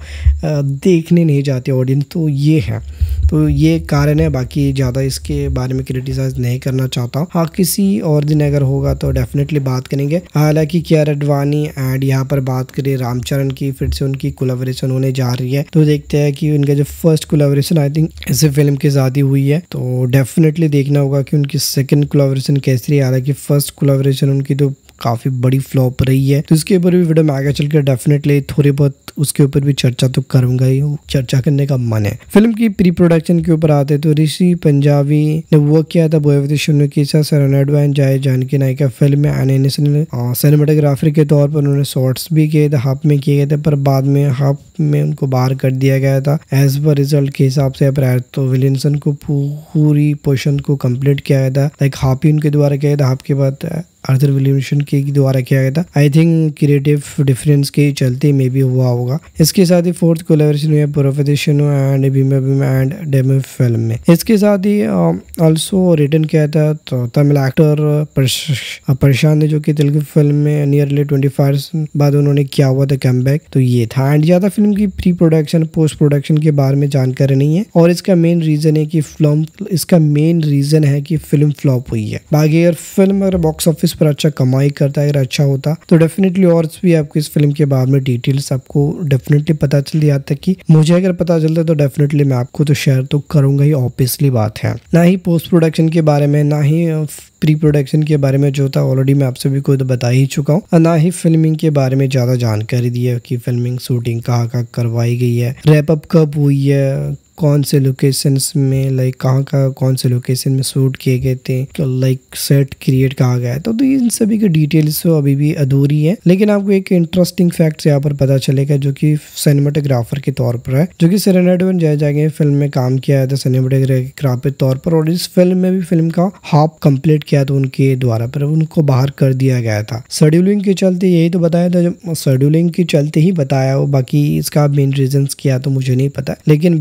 देखने नहीं जाते ऑडियंस, तो ये है, तो ये कारण है। बाकी ज़्यादा इसके बारे में क्रिटिसाइज नहीं करना चाहता हूँ। हाँ, किसी और दिन अगर होगा तो डेफिनेटली बात करेंगे। हालांकि कियारा अडवाणी एंड यहाँ पर बात करें रामचरण की, फिर से उनकी कोलैबोरेशन होने जा रही है, तो देखते हैं कि उनका जो फर्स्ट कोलैबोरेशन आई थिंक इसी फिल्म के साथ ही हुई है, तो डेफिनेटली देखना होगा कि उनकी सेकंड कोलैबोरेशन कैसी रही। हालांकि फर्स्ट कोलैबोरेशन उनकी तो काफी बड़ी फ्लॉप रही है, तो इसके ऊपर भी वीडियो में आगे चलकर डेफिनेटली थोड़ी बहुत उसके ऊपर भी चर्चा तो करूंगा ही, चर्चा करने का मन है। फिल्म की प्री प्रोडक्शन के ऊपर आते तो ऋषि पंजाबी ने वर्क किया था बोयावती शिनू के साथ, शरणा एंड जय जानकी नायिका फिल्म में आने सिनेमाटोग्राफर के तौर पर उन्होंने शॉर्ट्स भी किए थे, हाफ में किए गए थे, पर बाद में हाफ में उनको बाहर कर दिया गया था। एज पर रिजल्ट के हिसाब से तो विलियमसन को पूरी पोर्शन को कंप्लीट किया गया था, लाइक हाफ ही उनके द्वारा किया गया था, हाफ के बाद आर्थर विलियमसन के द्वारा किया गया था। आई थिंक क्रिएटिव डिफरेंस के चलते में भी हुआ होगा। इसके साथ ही फोर्थ कोलैबोरेशन हुई है Boyapati Shinu and Bhima Bhima and demo film में। इसके साथ ही ऑल्सो रिटर्न किया था तो तमिल एक्टर प्रशांत ने, जो कि तेलुगु फिल्म में नियरली ट्वेंटी फाइव बाद उन्होंने किया हुआ था कमबैक, तो ये था। एंड ज्यादा फिल्म की प्री प्रोडक्शन पोस्ट प्रोडक्शन के बारे में जानकारी नहीं है, और इसका मेन रीजन है कि फिल्म इसका मेन रीजन है कि फिल्म फ्लॉप हुई है। बाकी अगर फिल्म अगर बॉक्स ऑफिस पर अच्छा कमाई करता है, अगर अच्छा होता तो डेफिनेटली और भी आपको इस फिल्म के बारे में डिटेल्स आपको डेफिनेटली पता चल जाता कि मुझे अगर पता चलता तो डेफिनेटली मैं आपको तो शेयर तो करूंगा ही, ऑब्वियसली बात है। ना ही पोस्ट प्रोडक्शन के बारे में, ना ही प्री प्रोडक्शन के बारे में जो था ऑलरेडी मैं आप सभी को तो बता ही चुका हूँ, और ना ही फिल्मिंग के बारे में ज्यादा जानकारी दी है कि फिल्मिंग शूटिंग कहाँ कहाँ करवाई गई है, रैप अप कब हुई है, कौन से लोकेशंस में लाइक कहाँ का कौन से लोकेशन में शूट किए गए थे, लाइक सेट क्रिएट कहा गया है, तो, तो इन सभी की डिटेल्स तो अभी भी अधूरी है। लेकिन आपको एक इंटरेस्टिंग फैक्ट यहाँ पर पता चलेगा जो कि सिनेमाटोग्राफर के तौर पर है, जो कि शरणा एंड जय जागे फिल्म में काम किया था सिनेमाटोग्राफर के तौर पर, और इस फिल्म में भी फिल्म का हाफ कंप्लीट किया था उनके द्वारा, पर उनको बाहर कर दिया गया था शेड्यूलिंग के चलते। यही तो बताया था, जब शेड्यूलिंग के चलते ही बताया हो, बाकी इसका मेन रीजन क्या तो मुझे नहीं पता, लेकिन बाकी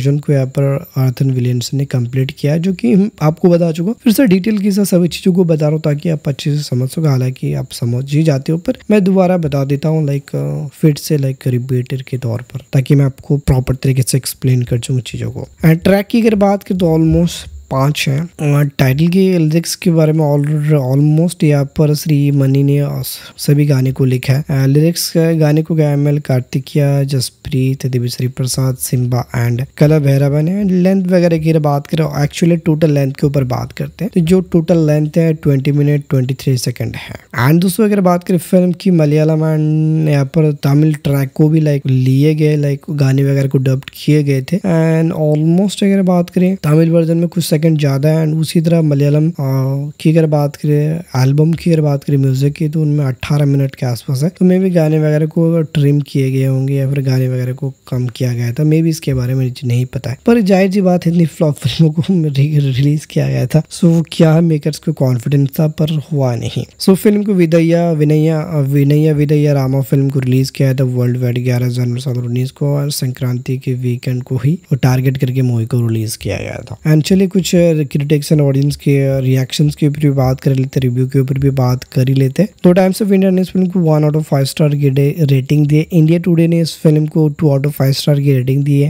वर्जन को यहाँ पर आर्थर विलियमसन ने कंप्लीट किया, जो कि आपको बता चुका हूँ। फिर से डिटेल के साथ सभी चीज़ों को बता रहा हूँ ताकि आप अच्छे से समझ सको। हालांकि आप समझ ही जाते हो, पर मैं दोबारा बता देता हूँ लाइक फिर से लाइक रिपीटर के तौर पर, ताकि मैं आपको प्रॉपर तरीके से एक्सप्लेन कर दूँ चीज़ों को। एंड ट्रैक की अगर बात करें तो ऑलमोस्ट पांच हैं। टाइटल के लिरिक्स के बारे में ऑलमोस्ट यहाँ पर श्री मनी ने सभी गाने को लिखा है। लिरिक्स गाने को गाया M L Karthikeya, Jaspreet, Devi Sri Prasad, Simba and Kala Bhairava ने। लेंथ वगैरह की बात करें, एक्चुअली टोटल लेंथ के ऊपर बात करते हैं तो जो टोटल लेंथ है twenty minute twenty three second है। एंड दोस्तों अगर बात करें फिल्म की मलयालम एंड यहाँ पर तमिल ट्रैक को भी लाइक लिए गए, लाइक गाने वगैरह को डब्ड किए गए थे। एंड ऑलमोस्ट अगर बात करें तमिल वर्जन में कुछ सेकंड ज्यादा है, एंड उसी तरह मलयालम की अगर बात करें, एल्बम की अगर बात करें म्यूजिक की, तो उनमें अट्ठारह मिनट के आसपास है। तो मे भी गाने वगैरह को ट्रिम किए गए होंगे या फिर गाने वगैरह को कम किया गया था, मे भी इसके बारे में नहीं पता है। पर जाहिर सी बात है इतनी फ्लॉप फिल्मों को रिलीज किया गया था, सो क्या मेकर्स को कॉन्फिडेंस था, पर हुआ नहीं। सो फिल्म को विदैया विनैया विनैया विदैया रामा फिल्म को रिलीज किया था वर्ल्ड वाइड ग्यारह जनवरी दो हज़ार उन्नीस को, और संक्रांति के वीकेंड को ही टारगेट करके मूवी को रिलीज किया गया था। एंड चलिए कुछ क्रिटिक्स एंड ऑडियंस के रिएक्शंस के ऊपर भी बात कर लेते, रिव्यू के ऊपर भी बात कर ही लेते। तो टाइम्स ऑफ इंडिया ने इस फिल्म को one out of five star की रेटिंग दी है। इंडिया टुडे ने इस फिल्म को two out of five star की रेटिंग दी है।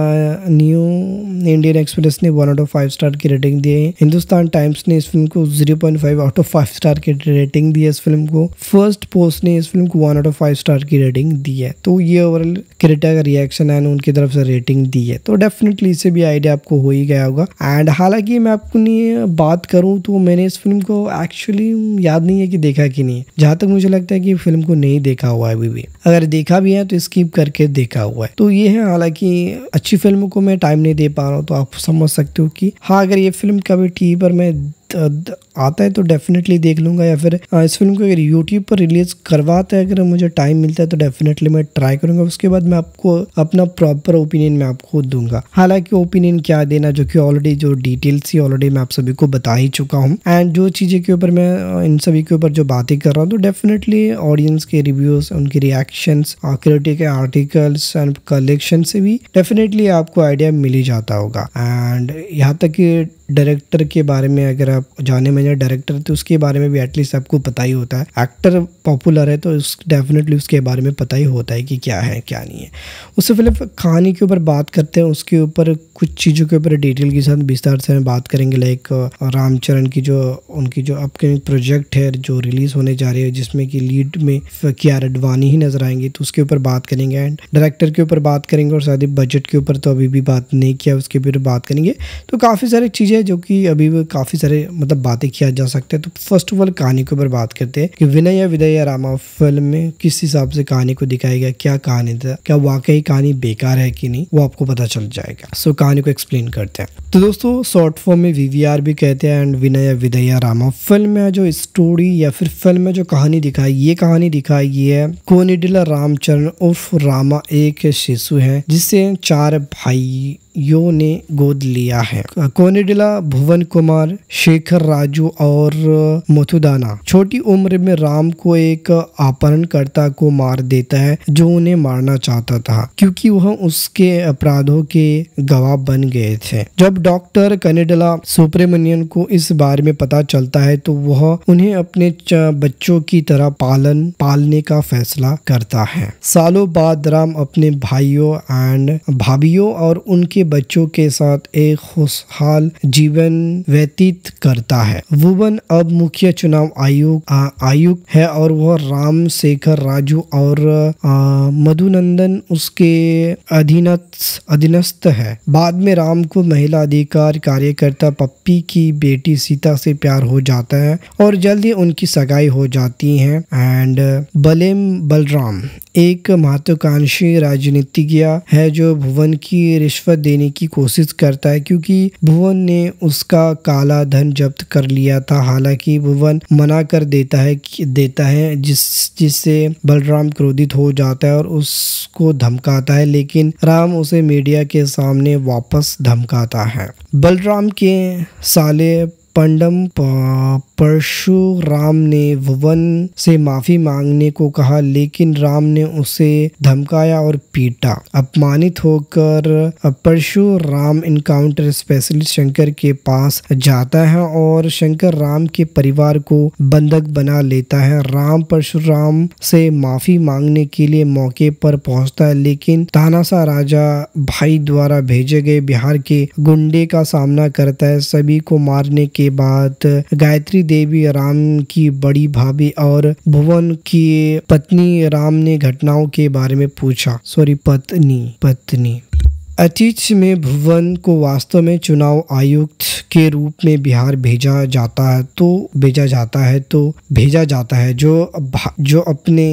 द न्यू इंडियन एक्सप्रेस ने one out of five star की रेटिंग दी है। हिंदुस्तान टाइम्स ने इस फिल्म को zero point five out of five star की रेटिंग दी है इस फिल्म को। फर्स्ट पोस्ट ने इस फिल्म को one out of five star की रेटिंग दी है। तो ये ओवरऑल क्रिटिक का रिएक्शन है, उनकी तरफ से रेटिंग दी है, तो डेफिनेटली इससे भी आइडिया आपको हो ही गया होगा। एंड हालांकि मैं आपको बात करूं तो मैंने इस फिल्म को एक्चुअली याद नहीं है कि देखा कि नहीं। जहां तक मुझे लगता है कि फिल्म को नहीं देखा हुआ है अभी भी, अगर देखा भी है तो स्किप करके देखा हुआ है। तो ये है, हालांकि अच्छी फिल्मों को मैं टाइम नहीं दे पा रहा हूँ, तो आप समझ सकते हो कि हाँ अगर ये फिल्म कभी टीवी पर मैं आता है तो डेफिनेटली देख लूंगा, या फिर इस फिल्म को अगर यूट्यूब पर रिलीज करवाता है, अगर मुझे टाइम मिलता है तो डेफिनेटली मैं ट्राई करूंगा। उसके बाद मैं आपको अपना प्रॉपर ओपिनियन मैं आपको दूंगा। हालांकि ओपिनियन क्या देना, जो कि ऑलरेडी जो डिटेल्स ही ऑलरेडी मैं आप सभी को बता ही चुका हूं। एंड जो चीज़ें के ऊपर मैं इन सभी के ऊपर जो बातें कर रहा हूँ, तो डेफिनेटली ऑडियंस के रिव्यूज, उनके रिएक्शंस, क्रिटिक के आर्टिकल्स एंड कलेक्शन से भी डेफिनेटली आपको आइडिया मिल ही जाता होगा। एंड यहाँ तक कि डायरेक्टर के बारे में अगर आप जाने में डायरेक्टर, तो उसके बारे में भी एटलीस्ट आपको पता ही होता है। एक्टर पॉपुलर है तो उस डेफिनेटली उसके बारे में पता ही होता है कि क्या है क्या नहीं है। उससे पहले कहानी के ऊपर बात करते हैं, उसके ऊपर कुछ चीज़ों के ऊपर डिटेल के साथ विस्तार से बात करेंगे। लाइक रामचरण की जो उनकी जो अपकमिंग प्रोजेक्ट है जो रिलीज होने जा रही है, जिसमें कि लीड में कियारा आडवाणी ही नजर आएंगे, तो उसके ऊपर बात करेंगे। एंड डायरेक्टर के ऊपर बात करेंगे, और शायद बजट के ऊपर तो अभी भी बात नहीं किया, उसके ऊपर बात करेंगे। तो काफ़ी सारी चीज़ें जो कि अभी भी काफ़ी सारे मतलब बातें किया जा सकते हैं। तो फर्स्ट ऑफ ऑल कहानी के ऊपर बात करते हैं कि विनय विदैया रामा फिल्म में किस हिसाब से कहानी को दिखाया गया, क्या कहानी था, क्या वाकई कहानी बेकार है कि नहीं, वो आपको पता चल जाएगा। सो कहानी को एक्सप्लेन करते हैं। तो दोस्तों शॉर्ट फॉर्म में वीवीआर भी कहते हैं। And Vinay Vidheya Rama film में जो स्टोरी या फिर फिल्म में जो कहानी दिखाई, ये कहानी दिखाई है कोनिडिला रामचरण उर्फ रामा एक शिशु है जिससे चार भाई यो ने गोद लिया है। कोनिडिला भुवन कुमार, शेखर, राजू और मथुदाना छोटी उम्र में राम को एक अपहरणकर्ता को मार देता है जो उन्हें मारना चाहता था क्योंकि वह उसके अपराधों के गवाह बन गए थे। जब डॉक्टर कोनिडिला सुब्रमण्यन को इस बारे में पता चलता है तो वह उन्हें अपने बच्चों की तरह पालन पालने का फैसला करता है। सालों बाद राम अपने भाइयों एंड भाभियों और उनके बच्चों के साथ एक खुशहाल जीवन व्यतीत करता है। भुवन अब मुख्य चुनाव आयुक्त आयुक्त है और वह राम, शेखर, राजू और मधुनंदन उसके अधीनस्थ अधीनस्थ है। बाद में राम को महिला अधिकार कार्यकर्ता पप्पी की बेटी सीता से प्यार हो जाता है और जल्दी उनकी सगाई हो जाती है। एंड बलेम बलराम एक महत्वाकांक्षी राजनीतिज्ञ है जो भुवन की रिश्वत देने की कोशिश करता है क्योंकि भुवन ने उसका काला धन जब्त कर लिया था। हालांकि भुवन मना कर देता है देता है जिस जिससे बलराम क्रोधित हो जाता है और उसको धमकाता है, लेकिन राम उसे मीडिया के सामने वापस धमकाता है। बलराम के साले पंडम परशुराम ने भुवन से माफी मांगने को कहा, लेकिन राम ने उसे धमकाया और पीटा। अपमानित होकर परशुराम इनकाउंटर स्पेशलिस्ट शंकर के पास जाता है और शंकर राम के परिवार को बंधक बना लेता है। राम परशुराम से माफी मांगने के लिए मौके पर पहुंचता है, लेकिन तानाशाह राजा भाई द्वारा भेजे गए बिहार के गुंडे का सामना करता है। सभी को मारने के बाद गायत्री देवी, राम की बड़ी भाभी और भुवन की पत्नी राम ने घटनाओं के बारे में पूछा। सॉरी पत्नी पत्नी अतीत में भुवन को वास्तव में चुनाव आयुक्त के रूप में बिहार भेजा जाता है तो भेजा जाता है तो भेजा जाता है जो जो अपने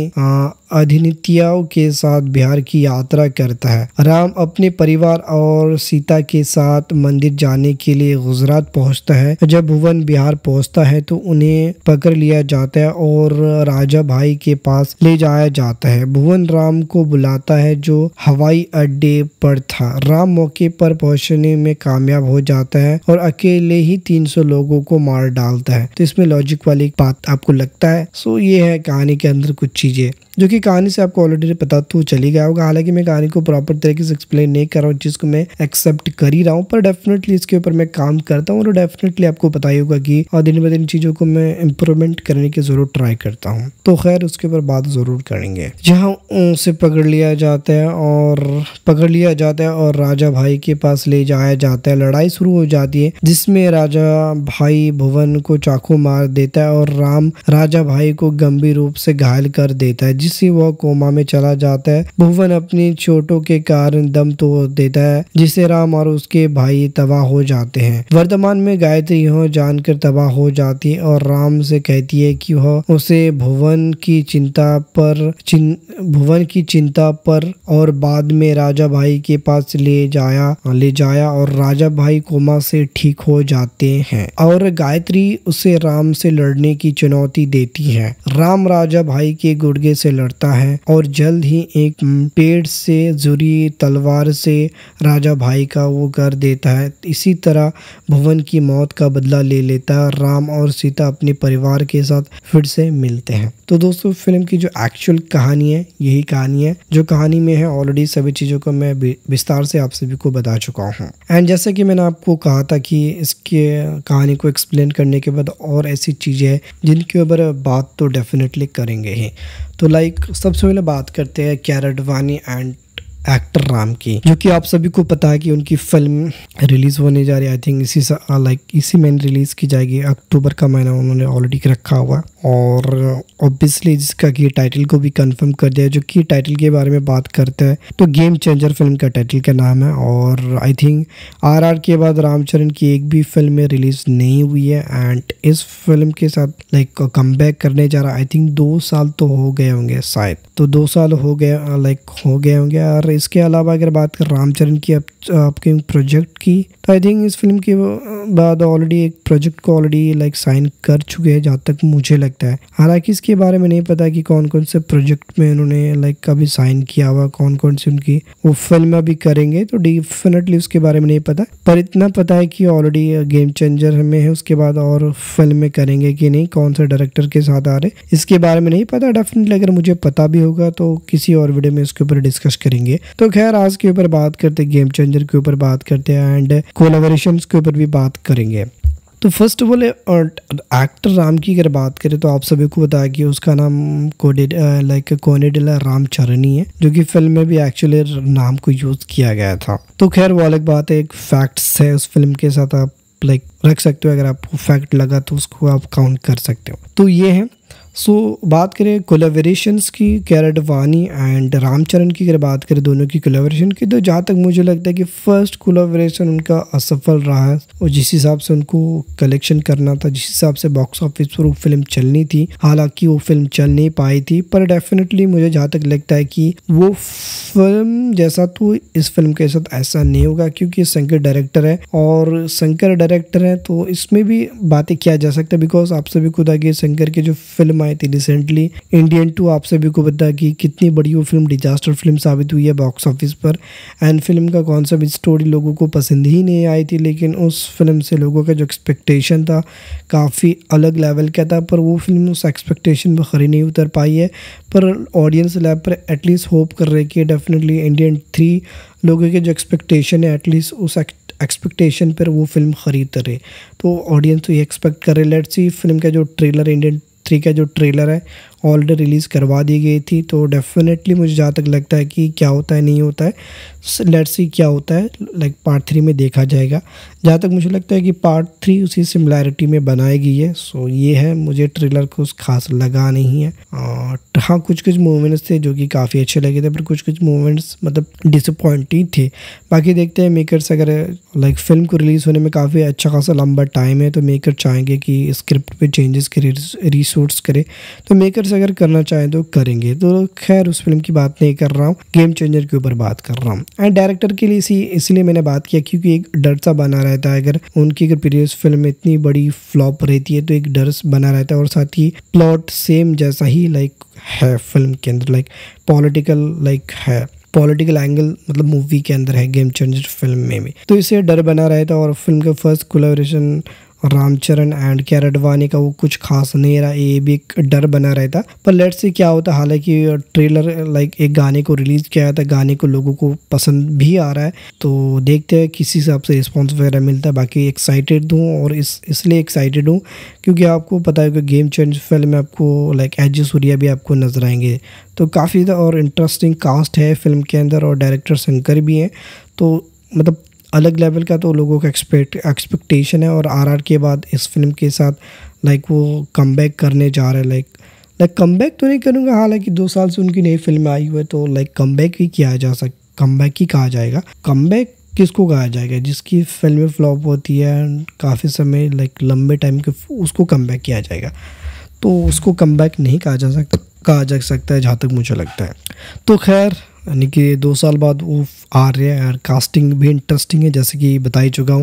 अधिनित्यों के साथ बिहार की यात्रा करता है। राम अपने परिवार और सीता के साथ मंदिर जाने के लिए गुजरात पहुंचता है। जब भुवन बिहार पहुंचता है तो उन्हें पकड़ लिया जाता है और राजा भाई के पास ले जाया जाता है। भुवन राम को बुलाता है जो हवाई अड्डे पर था। राम मौके पर पहुंचने में कामयाब हो जाता है और अकेले ही तीन सौ लोगों को मार डालता है। तो इसमें लॉजिक वाली बात आपको लगता है? सो ये है कहानी के अंदर कुछ चीजें जो कि कहानी से आपको ऑलरेडी पता तो चल ही गया होगा। हालांकि मैं कहानी को प्रॉपर तरीके से एक्सप्लेन नहीं कर रहा हूँ, जिसको मैं एक्सेप्ट कर ही रहा हूँ, पर डेफिनेटली इसके ऊपर मैं काम करता हूँ और डेफिनेटली आपको पता ही होगा कि और दिन ब दिन चीज़ों को मैं इम्प्रूवमेंट करने की जरूर ट्राई करता हूँ। तो खैर उसके ऊपर बात जरूर करेंगे। जहाँ उसे पकड़ लिया जाता है और पकड़ लिया जाता है और राजा भाई के पास ले जाया जाता है। लड़ाई शुरू हो जाती है जिसमें राजा भाई भुवन को चाकू मार देता है और राम राजा भाई को गंभीर रूप से घायल कर देता है, जिससे वह कोमा में चला जाता है। भुवन अपनी चोटों के कारण दम तोड़ देता है, जिससे राम और उसके भाई तबाह हो जाते हैं। वर्तमान में गायत्री यह जानकर तबाह हो जाती है और राम से कहती है कि वह उसे भुवन की चिंता पर चिन, भुवन की चिंता पर और बाद में राजा भाई के पास ले जाया ले जाया और राजा भाई कोमा से ठीक हो जाते हैं और गायत्री उसे राम से लड़ने की चुनौती देती है। राम राजा भाई के गुर्गे से लड़ता है और जल्द ही एक पेड़ से जुड़ी तलवार से राजा भाई का वो कर देता है। इसी तरह भुवन की मौत का बदला ले लेता है। राम और सीता अपने परिवार के साथ फिर से मिलते हैं। तो दोस्तों फिल्म की जो एक्चुअल कहानी है यही कहानी है जो कहानी में है। ऑलरेडी सभी चीज़ों को मैं विस्तार से आप सभी को बता चुका हूँ। एंड जैसे कि मैंने आपको कहा था कि इसके कहानी को एक्सप्लेन करने के बाद और ऐसी चीज़ें हैं जिनके ऊपर बात तो डेफिनेटली करेंगे ही। तो लाइक सबसे पहले बात करते हैं कियारा आडवाणी एंड एक्टर राम की, जो कि आप सभी को पता है कि उनकी फिल्म रिलीज होने जा रही है। आई थिंक इसी लाइक इसी महीने रिलीज की जाएगी। अक्टूबर का महीना उन्होंने ऑलरेडी रखा हुआ और ऑब्वियसली जिसका की टाइटल को भी कंफर्म कर दिया। जो कि टाइटल के बारे में बात करते हैं तो गेम चेंजर फिल्म का टाइटल का नाम है और आई थिंक आरआर के बाद रामचरण की एक भी फिल्म में रिलीज नहीं हुई है एंड इस फिल्म के साथ लाइक कम बैक करने जा रहा है। आई थिंक दो साल तो हो गए होंगे, शायद तो दो साल हो गए लाइक हो गए होंगे। और इसके अलावा अगर बात कर रामचरण की आपके प्रोजेक्ट की तो आई थिंक इस फिल्म के बाद ऑलरेडी एक प्रोजेक्ट को ऑलरेडी लाइक साइन कर चुके हैं जहाँ तक मुझे लगता है। हालांकि इसके बारे में नहीं पता कि कौन कौन से प्रोजेक्ट में उन्होंने लाइक कभी साइन किया हुआ, कौन कौन सी उनकी वो फिल्म अभी करेंगे, तो डेफिनेटली उसके बारे में नहीं पता। पर इतना पता है कि ऑलरेडी गेम चेंजर में है, उसके बाद और फिल्म में करेंगे कि नहीं, कौन सा डायरेक्टर के साथ आ रहे इसके बारे में नहीं पता। डेफिनेटली अगर मुझे पता भी होगा तो किसी और वीडियो में इसके ऊपर डिस्कस करेंगे। तो खैर आज के ऊपर बात करते हैं, गेम चेंजर के ऊपर बात करते हैं एंड कोलैबोरेशंस के ऊपर भी बात करेंगे। तो first of all actor Ram की अगर बात करें तो आप सभी को पता है कि उसका नाम कोडेड लाइक कोनेडिला रामचरणी है, जो कि फिल्म में भी एक्चुअली नाम को यूज किया गया था। तो खैर वो अलग बात है, एक फैक्ट्स है उस फिल्म के साथ, आप लाइक रख सकते हो। अगर आपको फैक्ट लगा तो उसको आप काउंट कर सकते हो। तो ये है। सो so, बात करें कोलैबोरेशंस की, कियारा आडवाणी एंड रामचरण की अगर बात करें दोनों की कोलैबोरेशन की, तो जहाँ तक मुझे लगता है कि फर्स्ट कोलैबोरेशन उनका असफल रहा है और जिस हिसाब से उनको कलेक्शन करना था, जिस हिसाब से बॉक्स ऑफिस पर वो फिल्म चलनी थी, हालांकि वो फिल्म चल नहीं पाई थी। पर डेफिनेटली मुझे जहाँ तक लगता है कि वो फिल्म जैसा तो इस फिल्म के साथ ऐसा नहीं होगा, क्योंकि शंकर डायरेक्टर है और शंकर डायरेक्टर है तो इसमें भी बातें किया जा सकता है। बिकॉज आप सभी को शंकर की जो फिल्म आई थी रिसेंटली इंडियन टू, आप सभी को पता है कि कितनी बड़ी वो फिल्म डिजास्टर फिल्म साबित हुई है बॉक्स ऑफिस पर। एंड फिल्म का कॉन्सेप्ट स्टोरी लोगों को पसंद ही नहीं आई थी, लेकिन उस फिल्म से लोगों का जो एक्सपेक्टेशन था काफ़ी अलग लेवल का था, पर वो फिल्म उस एक्सपेक्टेशन पर खरी नहीं उतर पाई है। पर ऑडियंस लेवल पर एटलीस्ट होप कर रहे कि डेफिनेटली इंडियन थ्री लोगों के जो एक्सपेक्टेशन है एटलीस्ट उस एक्सपेक्टेशन पर वो फिल्म खरीद रहे। तो ऑडियंस तो ये एक्सपेक्ट कर रहे। लेट्स सी फिल्म का जो ट्रेलर इंडियन थ्री का जो ट्रेलर है ऑलरेडी रिलीज़ करवा दी गई थी, तो डेफिनेटली मुझे जहाँ तक लगता है कि क्या होता है नहीं होता है, लेट्स सी क्या होता है, लाइक पार्ट थ्री में देखा जाएगा। जहाँ तक मुझे लगता है कि पार्ट थ्री उसी सिमिलैरिटी में बनाई गई है। सो ये है, मुझे ट्रेलर कुछ खास लगा नहीं है। और हाँ, कुछ कुछ मोमेंट्स थे जो कि काफ़ी अच्छे लगे थे, पर कुछ कुछ मोमेंट्स मतलब डिसअपॉइंटिंग थे। बाकी देखते हैं मेकर्स अगर लाइक फिल्म को रिलीज़ होने में काफ़ी अच्छा खासा लंबा टाइम है, तो मेकर चाहेंगे कि स्क्रिप्ट पे चेंजेस करे, रिशूट्स करे, तो मेकर अगर करना चाहें तो करेंगे। तो खैर उस फिल्म की बात नहीं कर रहा हूँ, गेम चेंजर के ऊपर बात कर रहा हूँ। एंड डायरेक्टर के लिए इसी इसलिए मैंने बात किया क्योंकि एक डर सा बना रहता है, अगर उनकी अगर प्रीवियस फिल्म इतनी बड़ी फ्लॉप रहती है तो एक डर बना रहता है। और साथ ही प्लॉट सेम जैसा ही लाइक है फिल्म के अंदर, लाइक पॉलिटिकल लाइक है पॉलिटिकल एंगल मतलब मूवी के अंदर है गेम चेंजर फिल्म में भी, तो इससे डर बना रहता है। और फिल्म का first collaboration Ramcharan and Kiara Advani का वो कुछ खास नहीं रहा, ये भी एक डर बना रहता। पर लेट्स से क्या होता है। हालांकि ट्रेलर लाइक एक गाने को रिलीज़ किया था, गाने को लोगों को पसंद भी आ रहा है, तो देखते हैं किसी हिसाब से रिस्पॉन्स वगैरह मिलता है। बाकी एक्साइटेड हूँ, और इस इसलिए एक्साइटेड हूँ क्योंकि आपको पता है कि गेम चेंज फिल्म में आपको लाइक एज सूर्या भी आपको नजर आएंगे, तो काफ़ी और इंटरेस्टिंग कास्ट है फिल्म के अंदर, और डायरेक्टर शंकर भी हैं, तो मतलब अलग लेवल का तो लोगों का एक्सपेक्ट एक्सपेक्टेशन है। और आरआर के बाद इस फिल्म के साथ लाइक वो कमबैक करने जा रहे हैं। लाइक लाइक कमबैक तो नहीं करूँगा, हालांकि दो साल से उनकी नई फिल्म आई हुई है, तो लाइक कमबैक ही किया जा सक कमबैक ही कहा जाएगा। कमबैक किसको कहा जाएगा? जिसकी फिल्में फ्लॉप होती है काफ़ी समय लाइक लंबे टाइम के, उसको कमबैक किया जाएगा, तो उसको कमबैक नहीं कहा जा सकता कहा जा सकता है जहाँ तक मुझे लगता है। तो खैर यानी कि दो साल बाद वो आ रहे हैं, और कास्टिंग भी इंटरेस्टिंग है जैसे कि बता ही चुका हूँ।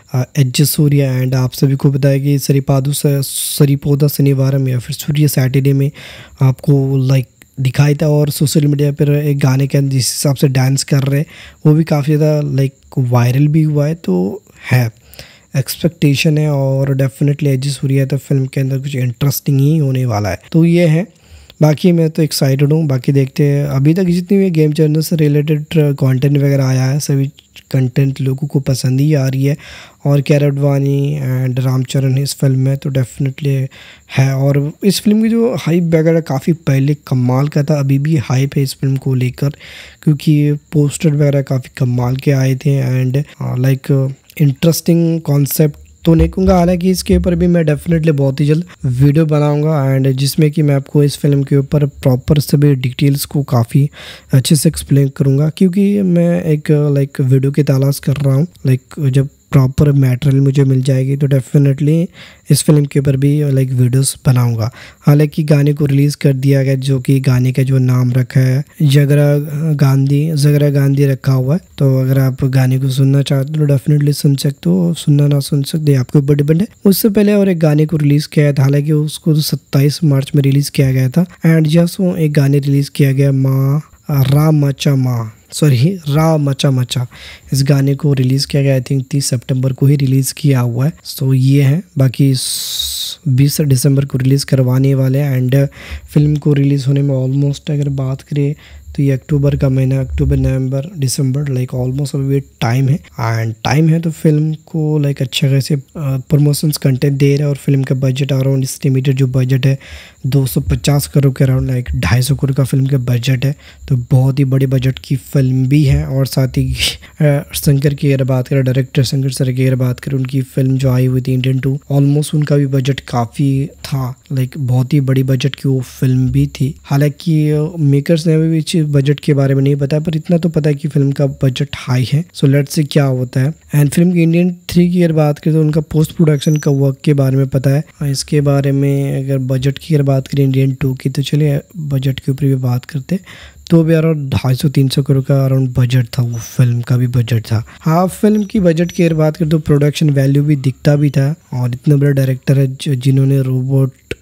एच सूर्या एंड आप सभी को बताया कि सरिपादु सरिपोदा शनिवारम या फिर सूर्य सैटरडे में आपको लाइक दिखाई था, और सोशल मीडिया पर एक गाने के अंदर जिस हिसाब से डांस कर रहे हैं वो भी काफ़ी ज़्यादा लाइक वायरल भी हुआ है, तो है एक्सपेक्टेशन है। और डेफिनेटली एच सूर्या तो फिल्म के अंदर कुछ इंटरेस्टिंग ही होने वाला है, तो ये है। बाकी मैं तो एक्साइटेड हूँ। बाकी देखते हैं अभी तक जितनी भी गेम चेंजर से रिलेटेड कंटेंट वगैरह आया है, सभी कंटेंट लोगों को पसंद ही आ रही है। और कियारा आडवाणी एंड रामचरण इस फिल्म में तो डेफिनेटली है। और इस फिल्म की जो हाइप वगैरह काफ़ी पहले कमाल का था, अभी भी हाइप है इस फिल्म को लेकर, क्योंकि पोस्टर वगैरह काफ़ी कमाल के आए थे एंड लाइक इंटरेस्टिंग कॉन्सेप्ट तो नहीं कहूँगा। हालांकि इसके ऊपर भी मैं डेफिनेटली बहुत ही जल्द वीडियो बनाऊंगा, एंड जिसमें कि मैं आपको इस फिल्म के ऊपर प्रॉपर सभी डिटेल्स को काफ़ी अच्छे से एक्सप्लेन करूंगा, क्योंकि मैं एक लाइक वीडियो की तलाश कर रहा हूँ। लाइक जब प्रॉपर मटेरियल मुझे मिल जाएगी तो डेफिनेटली इस फिल्म के ऊपर भी लाइक वीडियोस बनाऊंगा। हालांकि गाने को रिलीज़ कर दिया गया, जो कि गाने का जो नाम रखा है जगरा गांधी जगरा गांधी रखा हुआ है, तो अगर आप गाने को सुनना चाहते हो तो डेफिनेटली सुन सकते हो, सुनना ना सुन सकते आपके ऊपर डिपेंड है। उससे पहले और एक गाने को रिलीज़ किया था, हालांकि उसको तो सत्ताईस मार्च में रिलीज़ किया गया था, एंड जस्ट वो एक गाने रिलीज़ किया गया माँ राम मचा माँ सॉरी रा मचा मचा, इस गाने को रिलीज़ किया गया आई थिंक तीस सितंबर को ही रिलीज़ किया हुआ है। सो ये है, बाकी बीस दिसंबर को रिलीज़ करवाने वाले हैं, एंड फिल्म को रिलीज़ होने में ऑलमोस्ट अगर बात करें तो ये अक्टूबर का महीना, अक्टूबर नवंबर दिसंबर लाइक ऑलमोस्ट अभी टाइम है। एंड टाइम है तो फिल्म को लाइक अच्छा खासे प्रमोशंस कंटेंट दे रहा है, और फिल्म का बजट अराउंड एस्टिमेटेड जो बजट है दो सौ पचास करोड़ के अराउंड, लाइक ढाई सौ करोड़ का फिल्म का बजट है, तो बहुत ही बड़े बजट की फिल्म भी है। और साथ ही शंकर की अगर बात करें, डायरेक्टर शंकर सर की अगर बात करें, उनकी फिल्म जो आई हुई थी इंडियन टू, ऑलमोस्ट उनका भी बजट काफ़ी था, लाइक बहुत ही बड़ी बजट की वो फिल्म भी थी। हालांकि मेकर्स ने भी बजट के बारे में नहीं बताया, पर इतना तो पता है कि फिल्म का बजट हाई है। सो लेट्स से क्या होता है। एंड फिल्म की इंडियन थ्री की अगर बात करें तो उनका पोस्ट प्रोडक्शन का वर्क के बारे में पता है। इसके बारे में अगर बजट की अगर बात करें इंडियन टू की, तो चलिए बजट के ऊपर भी बात करते, तो भी अराउंड ढाई सौ तीन सौ करोड़ का अराउंड बजट था, वो फिल्म का भी बजट था। हाँ, फिल्म की बजट की अगर बात करें तो प्रोडक्शन वैल्यू भी दिखता भी था, और इतना बड़ा डायरेक्टर है जिन्होंने रोबोट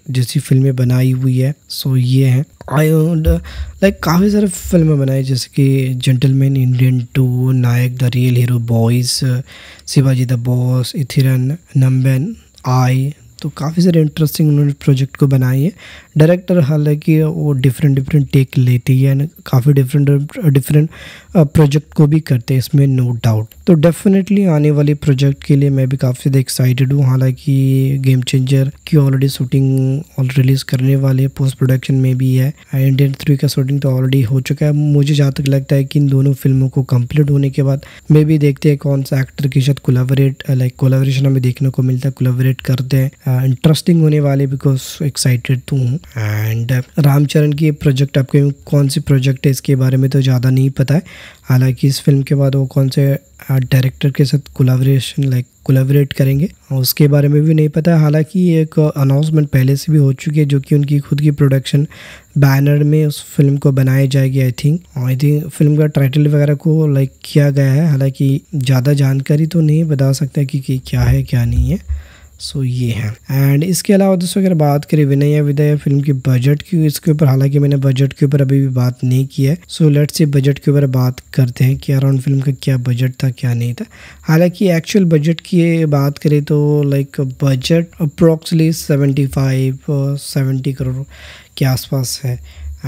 जैसी फिल्में बनाई हुई है। सो ये है आई लाइक काफ़ी सारे फिल्में बनाई जैसे कि gentleman Indian two, Nayak the real hero, boys, Shivaji the boss, Enthiran, Nanban, I. तो काफ़ी सारे इंटरेस्टिंग उन्होंने प्रोजेक्ट को बनाई है। डायरेक्टर हालांकि वो डिफरेंट डिफरेंट टेक लेती है एंड काफ़ी डिफरेंट डिफरेंट प्रोजेक्ट को भी करते हैं, इसमें नो डाउट। तो डेफिनेटली आने वाले प्रोजेक्ट के लिए मैं भी काफ़ी ज़्यादा एक्साइटेड हूँ। हालांकि गेम चेंजर की ऑलरेडी शूटिंग ऑल रिलीज़ करने वाले, पोस्ट प्रोडक्शन में भी है। इंडियन थ्री का शूटिंग तो ऑलरेडी हो चुका है। मुझे जहाँ तक लगता है कि इन दोनों फिल्मों को कंप्लीट होने के बाद मे भी देखते हैं कौन सा एक्टर के साथ कोलैबोरेट लाइक कोलैबोरेशन हमें देखने को मिलता है, कोलैबोरेट करते हैं। इंटरेस्टिंग होने वाले बिकॉज एक्साइटेड तो हूँ। एंड रामचरण की प्रोजेक्ट आपके कौन सी प्रोजेक्ट है इसके बारे में तो ज़्यादा नहीं पता है। हालांकि इस फिल्म के बाद वो कौन से डायरेक्टर के साथ कोलैबोरेशन लाइक कोलैबोरेट करेंगे उसके बारे में भी नहीं पता है। हालांकि एक अनाउंसमेंट पहले से भी हो चुकी है जो कि उनकी खुद की प्रोडक्शन बैनर में उस फिल्म को बनाई जाएगी। I think I think film का टाइटल वगैरह को लाइक किया गया है। हालांकि ज़्यादा जानकारी तो नहीं बता सकता कि, कि क्या है क्या नहीं है। सो so, ये है। एंड इसके अलावा दोस्तों अगर बात करें विनय विदया फिल्म की बजट की, इसके ऊपर हालांकि मैंने बजट के ऊपर अभी भी बात नहीं की है। सो लेट्स से बजट के ऊपर बात करते हैं कि अराउंड फिल्म का क्या बजट था क्या नहीं था। हालांकि एक्चुअल बजट की बात करें तो like budget approximately seventy five seventy crore के आसपास है।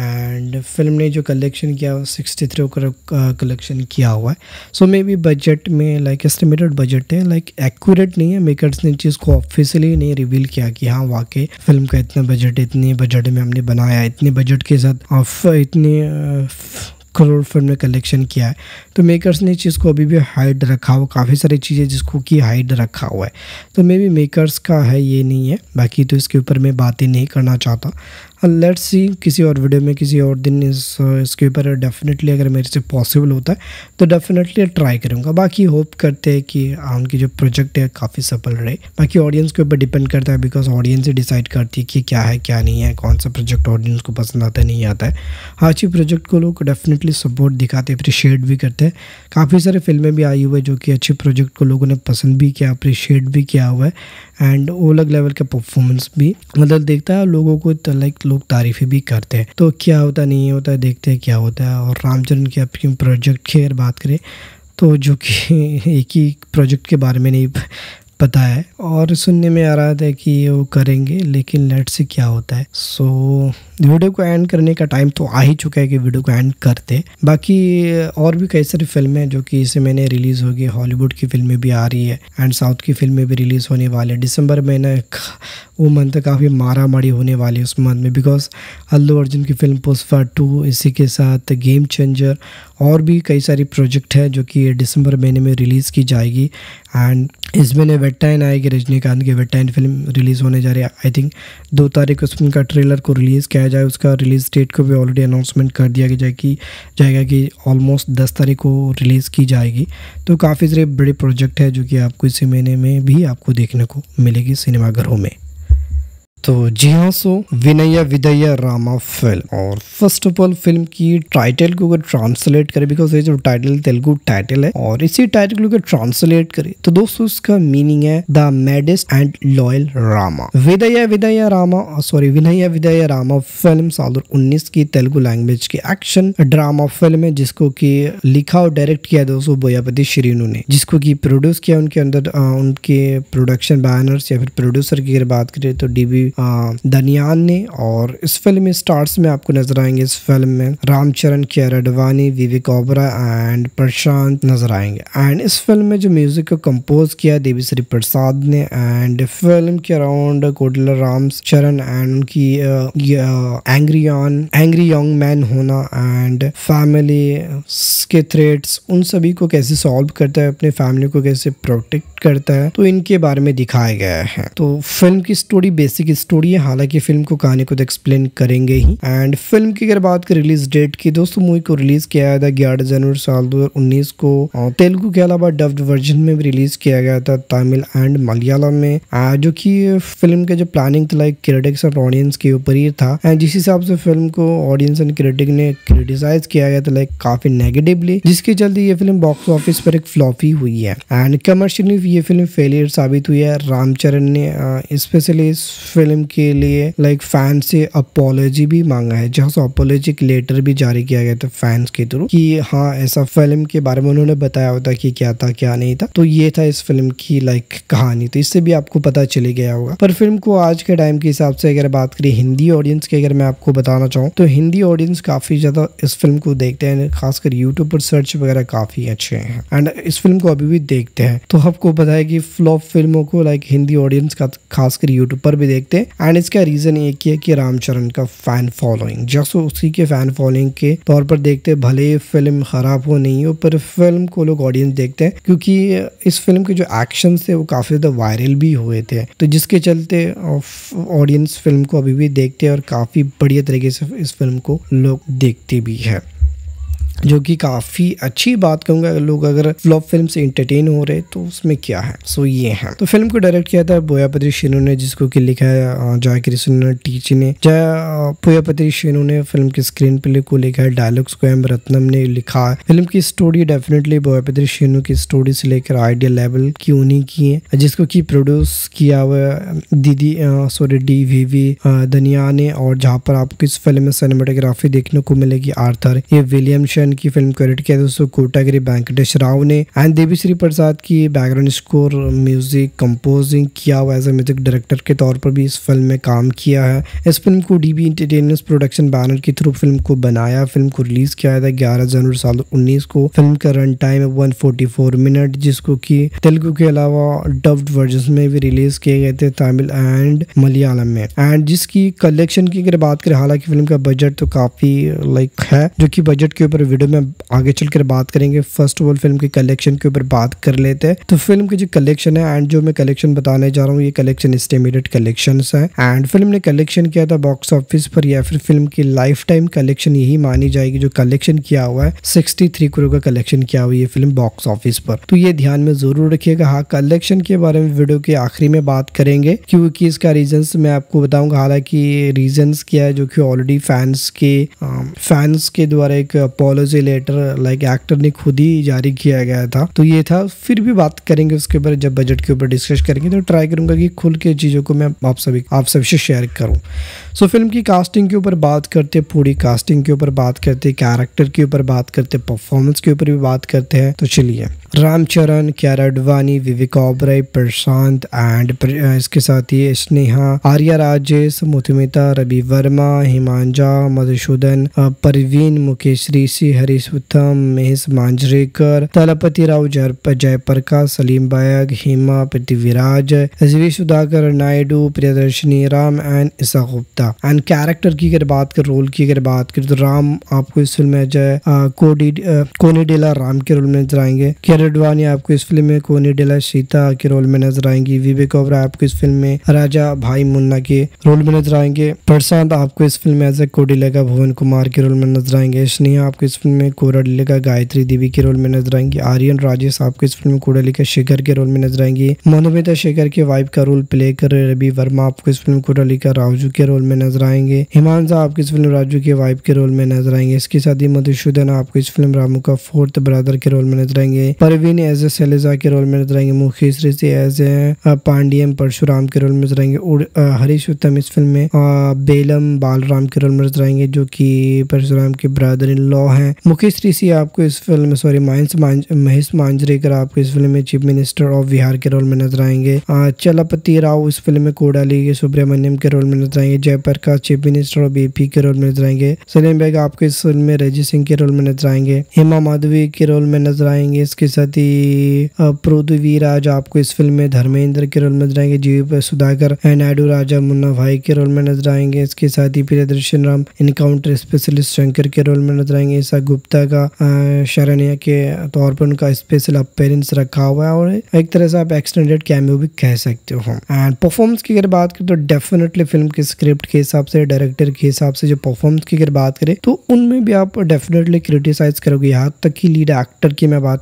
एंड फिल्म ने जो कलेक्शन किया वो सिक्सटी थ्री करोड़ कलेक्शन किया हुआ है। सो मे बी बजट में लाइक एस्टिमेटेड बजट है, लाइक एक्यूरेट नहीं है। मेकर्स ने चीज़ को ऑफिशियली नहीं रिवील किया कि हाँ वाकई फिल्म का इतना बजट इतने बजट में हमने बनाया, इतने बजट के साथ इतने करोड़ फिल्म ने कलेक्शन किया है। तो मेकर्स ने चीज़ को अभी भी हाइड रखा हुआ, काफ़ी सारी चीज़ें जिसको कि हाइड रखा हुआ है। तो मे बी मेकर्स का है ये नहीं है। बाकी तो इसके ऊपर मैं बातें नहीं करना चाहता। लेट्स सी किसी और वीडियो में किसी और दिन इस इसके ऊपर डेफिनेटली अगर मेरे से पॉसिबल होता है तो डेफिनेटली ट्राई करूँगा। बाकी होप करते हैं कि उनकी जो प्रोजेक्ट है काफ़ी सफल रहे। बाकी ऑडियंस के ऊपर डिपेंड करता है बिकॉज ऑडियंस ही डिसाइड करती है कि क्या है क्या नहीं है, कौन सा प्रोजेक्ट ऑडियंस को पसंद आता है नहीं आता है। हाँ अच्छी प्रोजेक्ट को लोग डेफिनेटली सपोर्ट दिखाते अप्रिशिएट भी करते हैं। काफ़ी सारे फिल्में भी आई हुई है जो कि अच्छे प्रोजेक्ट को लोगों ने पसंद भी किया, अप्रिशिएट भी किया हुआ है। एंड वो अलग लेवल का परफॉर्मेंस भी मतलब देखता है लोगों को, लाइक लोग तारीफ़ें भी करते हैं। तो क्या होता नहीं होता है देखते हैं क्या होता है। और रामचरण की अपनी प्रोजेक्ट की अगर बात करें तो जो कि एक ही प्रोजेक्ट के बारे में नहीं पता है और सुनने में आ रहा था कि वो करेंगे, लेकिन लेट्स से क्या होता है। सो so, वीडियो को एंड करने का टाइम तो आ ही चुका है कि वीडियो को एंड करते। बाकी और भी कई सारी फिल्में जो कि इसे मैंने रिलीज़ होगी, हॉलीवुड की फिल्में भी आ रही है एंड साउथ की फिल्में भी रिलीज़ होने वाले। दिसंबर महीना वो मंथ काफ़ी मारा मारी होने वाली है उस मंथ में बिकॉज अल्लू अर्जुन की फिल्म पुष्पा टू, इसी के साथ गेम चेंजर और भी कई सारी प्रोजेक्ट है जो कि दिसंबर महीने में रिलीज़ की जाएगी। एंड इस महीने वेटाइन आएगी, रजनीकांत की वेटाइन फिल्म रिलीज़ होने जा रही है। आई थिंक दो तारीख उस फिल्म का ट्रेलर को रिलीज़ किया जाए, उसका रिलीज़ डेट को भी ऑलरेडी अनाउंसमेंट कर दिया जाए कि जाएगा कि ऑलमोस्ट दस तारीख को रिलीज़ की जाएगी। तो काफ़ी सारे बड़े प्रोजेक्ट है जो कि आपको इसी महीने में भी आपको देखने को मिलेगी सिनेमाघरों में। तो जी हाँ, सो विनय विदया रामा फिल्म। और फर्स्ट ऑफ ऑल फिल्म की टाइटल को अगर ट्रांसलेट करें बिकॉज ये जो टाइटल तेलुगु टाइटल है और इसी टाइटल को अगर ट्रांसलेट करें तो दोस्तों इसका मीनिंग है the मैडेस्ट and loyal Rama. Vidheya Vidheya Rama sorry Vinay Vidheya Rama film साल दो हज़ार उन्नीस की तेलुगु लैंग्वेज की एक्शन ड्रामा फिल्म है जिसको की लिखा और डायरेक्ट किया दोस्तों बोयापति श्रीनु ने, जिसको की प्रोड्यूस किया उनके अंदर आ, उनके प्रोडक्शन बैनर्स या फिर प्रोड्यूसर की अगर बात करें तो डीबी दनियान ने। और इस फिल्म में स्टार्स में आपको नजर आएंगे इस फिल्म में रामचरण, कियारा अडवाणी, विवेक ओबरा एंड प्रशांत नजर आएंगे। एंड इस फिल्म में जो म्यूजिक को कंपोज किया देवीश्री प्रसाद ने। एंड फिल्म के अराउंड कोडला रामचरण एंड उनकी angry on angry young man होना एंड फैमिली के थ्रेट्स उन सभी को कैसे सॉल्व करता है, अपने फैमिली को कैसे प्रोटेक्ट करता है, तो इनके बारे में दिखाया गया है। तो फिल्म की स्टोरी बेसिक स्टोरी है, हालांकि फिल्म को कहानी को तो एक्सप्लेन करेंगे ही। एंड फिल्म की अगर बात करें रिलीज डेट की, दोस्तों मूवी को रिलीज किया गया था ग्यारह जनवरी साल दो हजार उन्नीस को। तेलुगु के अलावा डब्ड वर्जन में भी रिलीज किया गया था, तमिल एंड मलयालम में। जो कि फिल्म का जो प्लानिंग था लाइक क्रिटिक्स और ऑडियंस के ऊपर ही था। एंड जिस हिसाब से फिल्म को ऑडियंस एंड क्रिटिक ने क्रिटिसाइज किया गया था लाइक काफी नेगेटिवली, जिसके चलते ये फिल्म बॉक्स ऑफिस पर एक फ्लॉप ही हुई है। एंड कमर्शियली ये फिल्म फेलियर साबित हुई है। रामचरण ने स्पेशली इस फिल्म फिल्म के लिए लाइक फैन से अपॉलॉजी भी मांगा है, जहाँ से अपॉलॉजी लेटर भी जारी किया गया था फैंस के थ्रू कि हाँ ऐसा फिल्म के बारे में उन्होंने बताया होता कि क्या था क्या नहीं था। तो ये था इस फिल्म की लाइक कहानी, तो इससे भी आपको पता चले गया होगा। पर फिल्म को आज के टाइम के हिसाब से अगर बात करें हिंदी ऑडियंस की, अगर मैं आपको बताना चाहूँ तो हिंदी ऑडियंस काफी ज्यादा इस फिल्म को देखते हैं, खासकर यूट्यूब पर सर्च वगैरह काफी अच्छे हैं एंड इस फिल्म को अभी भी देखते हैं। तो आपको पता है कि फ्लॉप फिल्मों को लाइक हिंदी ऑडियंस का खासकर यूट्यूब पर भी देखते हैं एंड इसका रीजन एक ही है कि रामचरण का फैन फॉलोइंग, जैसे उसी के फैन फॉलोइंग के तौर पर देखते हैं। भले फिल्म खराब हो नहीं हो, पर फिल्म को लोग ऑडियंस देखते हैं क्योंकि इस फिल्म के जो एक्शन थे वो काफी ज्यादा वायरल भी हुए थे, तो जिसके चलते ऑडियंस फिल्म को अभी भी देखते हैं और काफी बढ़िया तरीके से इस फिल्म को लोग देखते भी है, जो कि काफी अच्छी बात कहूंगा। लोग अगर फ्लॉप फिल्म से एंटरटेन हो रहे तो उसमें क्या है। सो ये है। तो फिल्म को डायरेक्ट किया था बोयापत्री श्रीनु ने, जिसको कि लिखा है जय कृष्ण टीची ने। जय बोयापत्री श्रीनु ने फिल्म की स्क्रीन प्ले को लिखा है, डायलॉग्स को एम रत्नम ने लिखा है। फिल्म की स्टोरी डेफिनेटली बोयापत्री श्रीनु की स्टोरी से लेकर आइडिया लेवल की उन्हीं की है, जिसको की प्रोड्यूस किया हुआ दीदी सॉरी डी वी वी दनिया ने, और जहाँ पर आपको इस फिल्म में सिनेमाटोग्राफी देखने को मिलेगी आर्थर ये विलियमसन की फिल्म को एडिट किया दोस्तों कोटागिरी वेंकटेश राव ने एंड देवीश्री प्रसाद की बैकग्राउंड स्कोर म्यूजिक कंपोजिंग किया हुआ एज ए म्यूजिक डायरेक्टर के तौर पर भी इस फिल्म में काम किया है। इस फिल्म को डीबी एंटरटेनमेंट प्रोडक्शन बैनर के थ्रू फिल्म को बनाया, फिल्म को रिलीज किया था ग्यारह जनवरी साल उन्नीस को। फिल्म का रन टाइम है वन फोर्टी फोर मिनट, जिसको की तेलुगु के अलावा डब्ड वर्जन में भी रिलीज किए गए थे तमिल एंड मलयालम में। एंड जिसकी कलेक्शन की अगर बात करें, हालांकि फिल्म का बजट तो काफी लाइक है, जो कि बजट के ऊपर वीडियो में आगे चलकर बात करेंगे। फर्स्ट ऑफ ऑल फिल्म के कलेक्शन के ऊपर बात कर लेते हैं। तो फिल्म की जो कलेक्शन है एंड जो मैं कलेक्शन बताने जा रहा हूँ, ये कलेक्शन एस्टिमेटेड कलेक्शंस है एंड फिल्म ने कलेक्शन किया था बॉक्स ऑफिस पर या फिर फिल्म की लाइफ टाइम कलेक्शन यही मानी जाएगी। जो कलेक्शन किया हुआ है सिक्सटी थ्री करोड़ का कलेक्शन किया हुआ है ये फिल्म बॉक्स ऑफिस पर, तो ये ध्यान में जरूर रखिएगा। हाँ, कलेक्शन के बारे में वीडियो के आखिरी में बात करेंगे क्योंकि इसका रीजंस मैं आपको बताऊंगा। हालांकि रीजंस क्या है, जो कि ऑलरेडी फैंस के फैंस के द्वारा एक अपॉलॉजी लेटर लाइक एक्टर ने खुद ही जारी किया गया था, तो ये था। फिर भी बात करेंगे उसके ऊपर जब बजट के ऊपर डिस्कस करेंगे, तो ट्राई करूंगा कि खुल के चीजों को मैं आप सभी आप सबसे शेयर करूं। सो फिल्म की कास्टिंग के ऊपर बात करते, पूरी कास्टिंग के ऊपर बात करते, कैरेक्टर के ऊपर बात करते, परफॉर्मेंस के ऊपर भी बात करते हैं। तो चलिए, रामचरण, कियारा आडवाणी, विवेका ओबराय, प्रशांत एंड इसके साथ ही स्नेहा, आर्या राजेश, मुथुमिता, रवि वर्मा, हिमांजा, मधुसूदन, परवीन, मुकेश ऋषि, हरीश उत्तम, Mahesh Manjrekar, Thalapathi Rao, Jayaprakash, Salim Baig, Hema, Prithviraj, SV Sudhakar, Naidu, Priyadarshini, Ram and Isa Gupta. And character की अगर बात कर, रोल की अगर बात करें तो राम आपको इस फिल्म में जय कोनिडेला राम के रोल में नजर आएंगे। आडवाणी आपको इस फिल्म में कोनिडेला सीता के रोल में नजर आएंगी। विवेक ओबराय आपको इस फिल्म में राजा भाई मुन्ना के रोल में नजर आएंगे। प्रशांत आपको इस फिल्म में एज ए कोडिलेगा भुवन कुमार के रोल में नजर आएंगे। स्नेहा आपको इस फिल्म में कोडिलेगा गायत्री देवी के रोल में नजर आएंगी। आर्यन राजेश आपको इस फिल्म में कोडिलेगा शेखर के रोल में नजर आएंगी। मधुमिता शेखर के वाइफ का रोल प्ले कर रहे रवि वर्मा आपको इस फिल्म कोडिलेगा राजू के रोल में नजर आएंगे। हिमांशा आपको इस फिल्म राजू के वाइफ के रोल में नजर आएंगे। इसके साथ ही मधुसूदन आपको इस फिल्म रामू का फोर्थ ब्रदर के रोल में नजर आएंगे। परवीन एज ए शैलेजा के रोल में नजर आएंगे। मुकेश ऋषि एज ए पांडियम परशुराम के रोल में नजर आएंगे। हरीश उत्तम इस फिल्म में बेलम बालराम के रोल में नजर आएंगे, जो कि परशुराम के ब्रदर इन लॉ हैं। मुकेश ऋषि आपको इस फिल्म में सॉरी महेश मांजरेकर आपको इस फिल्म में चीफ मिनिस्टर ऑफ बिहार के रोल में नजर आएंगे। चलपति राव इस फिल्म में कोडाली के सुब्रमण्यम के रोल में नजर आएंगे। Jayaprakash chief minister of AP के रोल में नजर आएंगे। सलीम बेग आपको इस फिल्म में रजी सिंह के रोल में नजर आएंगे। हेमा माधवी के रोल में नजर आएंगे। इसके साथ ही पृथ्वीराज आपको इस फिल्म में धर्मेंद्र के रोल में नजर आएंगे। जीव सुधाकर नायडू राजा मुन्ना भाई के रोल में नजर आएंगे। इसके साथ ही प्रियदर्शन राम इनकाउंटर स्पेशलिस्ट शंकर के रोल में नजर आएंगे। ईसा गुप्ता का शरण्या के तौर पर उनका स्पेशल अपीयरेंस रखा हुआ है और एक तरह से आप एक्सटेंडेड कैमियो भी कह सकते हो। एंड परफॉर्मेंस की अगर बात करें तो डेफिनेटली फिल्म के स्क्रिप्ट के हिसाब से, डायरेक्टर के हिसाब से जो परफॉर्मेंस की अगर बात करें तो उनमें भी आप डेफिनेटली क्रिटिसाइज करोगे। यहाँ तक कि लीड एक्टर की मैं बात करूँ, यहाँ तक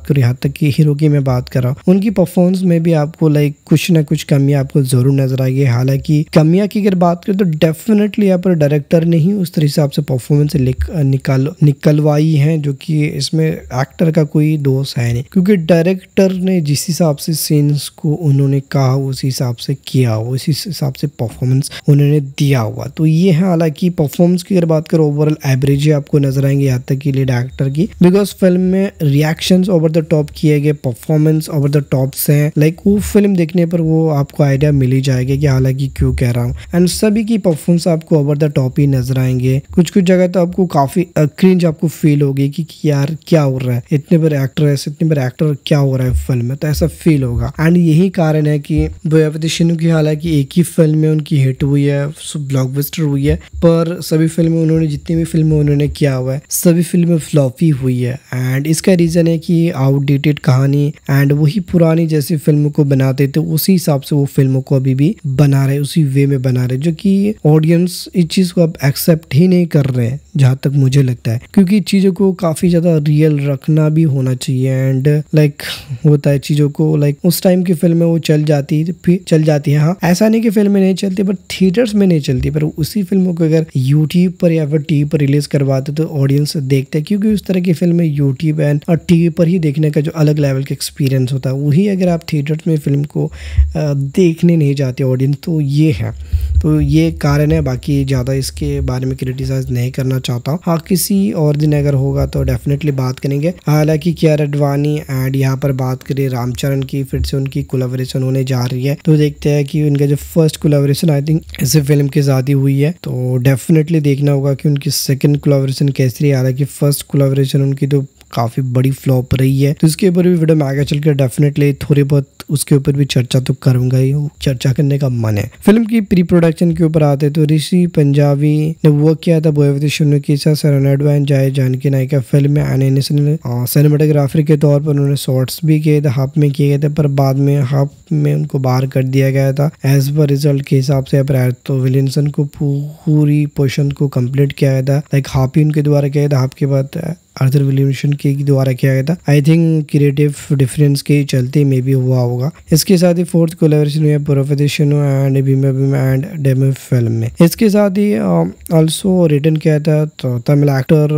तक कि हीरो की मैं बात कर रहा हूँ, उनकी परफॉर्मेंस में भी आपको लाइक कुछ ना कुछ कमियां आपको जरूर नजर आएगी। हालांकि कमियां की अगर बात करें तो डेफिनेटली यहाँ पर डायरेक्टर ने ही उस तरह से आपसे परफॉर्मेंस निकाल निकलवाई है, जो कि इसमें एक्टर का कोई दोष है नहीं, क्योंकि डायरेक्टर ने जिस हिसाब से सीन्स को उन्होंने कहा उसी हिसाब से किया, उसी हिसाब से परफॉर्मेंस उन्होंने दिया हुआ। तो ये है, हालांकि परफॉर्मेंस की अगर बात करें ओवरऑल एवरेज ही आपको नजर आएंगे यहाँ तक कि लीड एक्टर की, बिकॉज फिल्म में रिएक्शंस ओवर द टॉप किए गए, परफॉर्मेंस ओवर द टॉप्स हैं। लाइक वो फिल्म देखने पर वो आपको आइडिया मिल ही जाएगा कि हालांकि क्यों कह रहा हूँ। एंड सभी की परफॉर्मेंस आपको ओवर द टॉप ही नजर आएंगे। कुछ कुछ जगह तो आपको काफी क्रिंज आपको फील होगी कि यार क्या हो रहा है, इतने बड़े एक्ट्रेस इतने बड़े एक्टर क्या हो रहा है फिल्म में, तो ऐसा फील होगा। एंड यही कारण है कि बोयावती शिनू की हालांकि एक ही फिल्म में उनकी हिट हुई है, ब्लॉकबस्टर हुई है, पर सभी फिल्में उन्होंने जितनी भी फिल्में उन्होंने किया हुआ है सभी फिल्में फ्लॉप ही हुई है। एंड इसका रीजन है कि आउटडेटेड कहानी एंड वही पुरानी जैसी फिल्मों को बनाते थे उसी हिसाब से वो फिल्मों को अभी भी बना रहे, उसी वे में बना रहे, जो कि ऑडियंस इस चीज को अब एक्सेप्ट ही नहीं कर रहे हैं जहां तक मुझे लगता है, क्योंकि चीजों को काफी ज्यादा रियल रखना भी होना चाहिए। एंड लाइक होता है चीजों को लाइक उस टाइम की फिल्में वो चल जाती फिर चल जाती है। हाँ, ऐसा नहीं कि फिल्में नहीं चलती, पर थिएटर्स में नहीं चलती, पर उसी फिल्मों को अगर यूट्यूब पर या फिर टीवी पर रिलीज करवाते तो ऑडियंस देखते हैं, क्योंकि उस तरह की फिल्में यूट्यूब एंड और टीवी पर ही देखने का जो अलग लेवल का एक्सपीरियंस होता है, वही अगर आप थिएटर्स में फिल्म को देखने नहीं जाते ऑडियंस, तो ये है, तो ये कारण है। बाकी ज़्यादा इसके बारे में क्रिटिसाइज नहीं करना चाहता हूँ। हाँ, किसी और दिन अगर होगा तो डेफिनेटली बात करेंगे। हालांकि कियारा आडवाणी एंड यहाँ पर बात करें रामचरण की, फिर से उनकी कोलैबोरेशन होने जा रही है, तो देखते हैं कि उनका जो फर्स्ट कोलैबोरेशन आई थिंक इसी फिल्म के साथ ही हुई है, तो डेफिनेटली देखना होगा कि उनकी सेकंड कोलैबोरेशन कैसी रही। हालांकि फर्स्ट कोलैबोरेशन उनकी तो काफी बड़ी फ्लॉप रही है, तो इसके ऊपर भी वीडियो में आगे चलकर डेफिनेटली थोड़ी बहुत उसके ऊपर भी चर्चा तो करूंगा ही, चर्चा करने का मन है। फिल्म की प्री प्रोडक्शन के ऊपर आते तो ऋषि पंजाबी ने वर्क किया था बोयावती शिनू के साथ, शरणा एंड जय जानकी नायिका फिल्म में आने सिनेमाटोग्राफर के तौर पर उन्होंने शॉर्ट्स भी किए थे, हाफ में किए गए थे, पर बाद में हाफ में उनको बाहर कर दिया गया था। एज पर रिजल्ट के हिसाब से तो विलियमसन को पूरी पोर्शन को कंप्लीट किया गया था, लाइक हाफ ही उनके द्वारा किया गया था, हाफ के बाद आर्थर विलियमसन के द्वारा किया गया था। आई थिंक क्रिएटिव डिफरेंस के चलते में भी हुआ होगा। इसके साथ ही फोर्थ कोलैबोरेशन हुई है Boyapati Shinu and Bhima Bhima and demo film में। इसके साथ ही ऑल्सो रिटर्न किया था तो तमिल एक्टर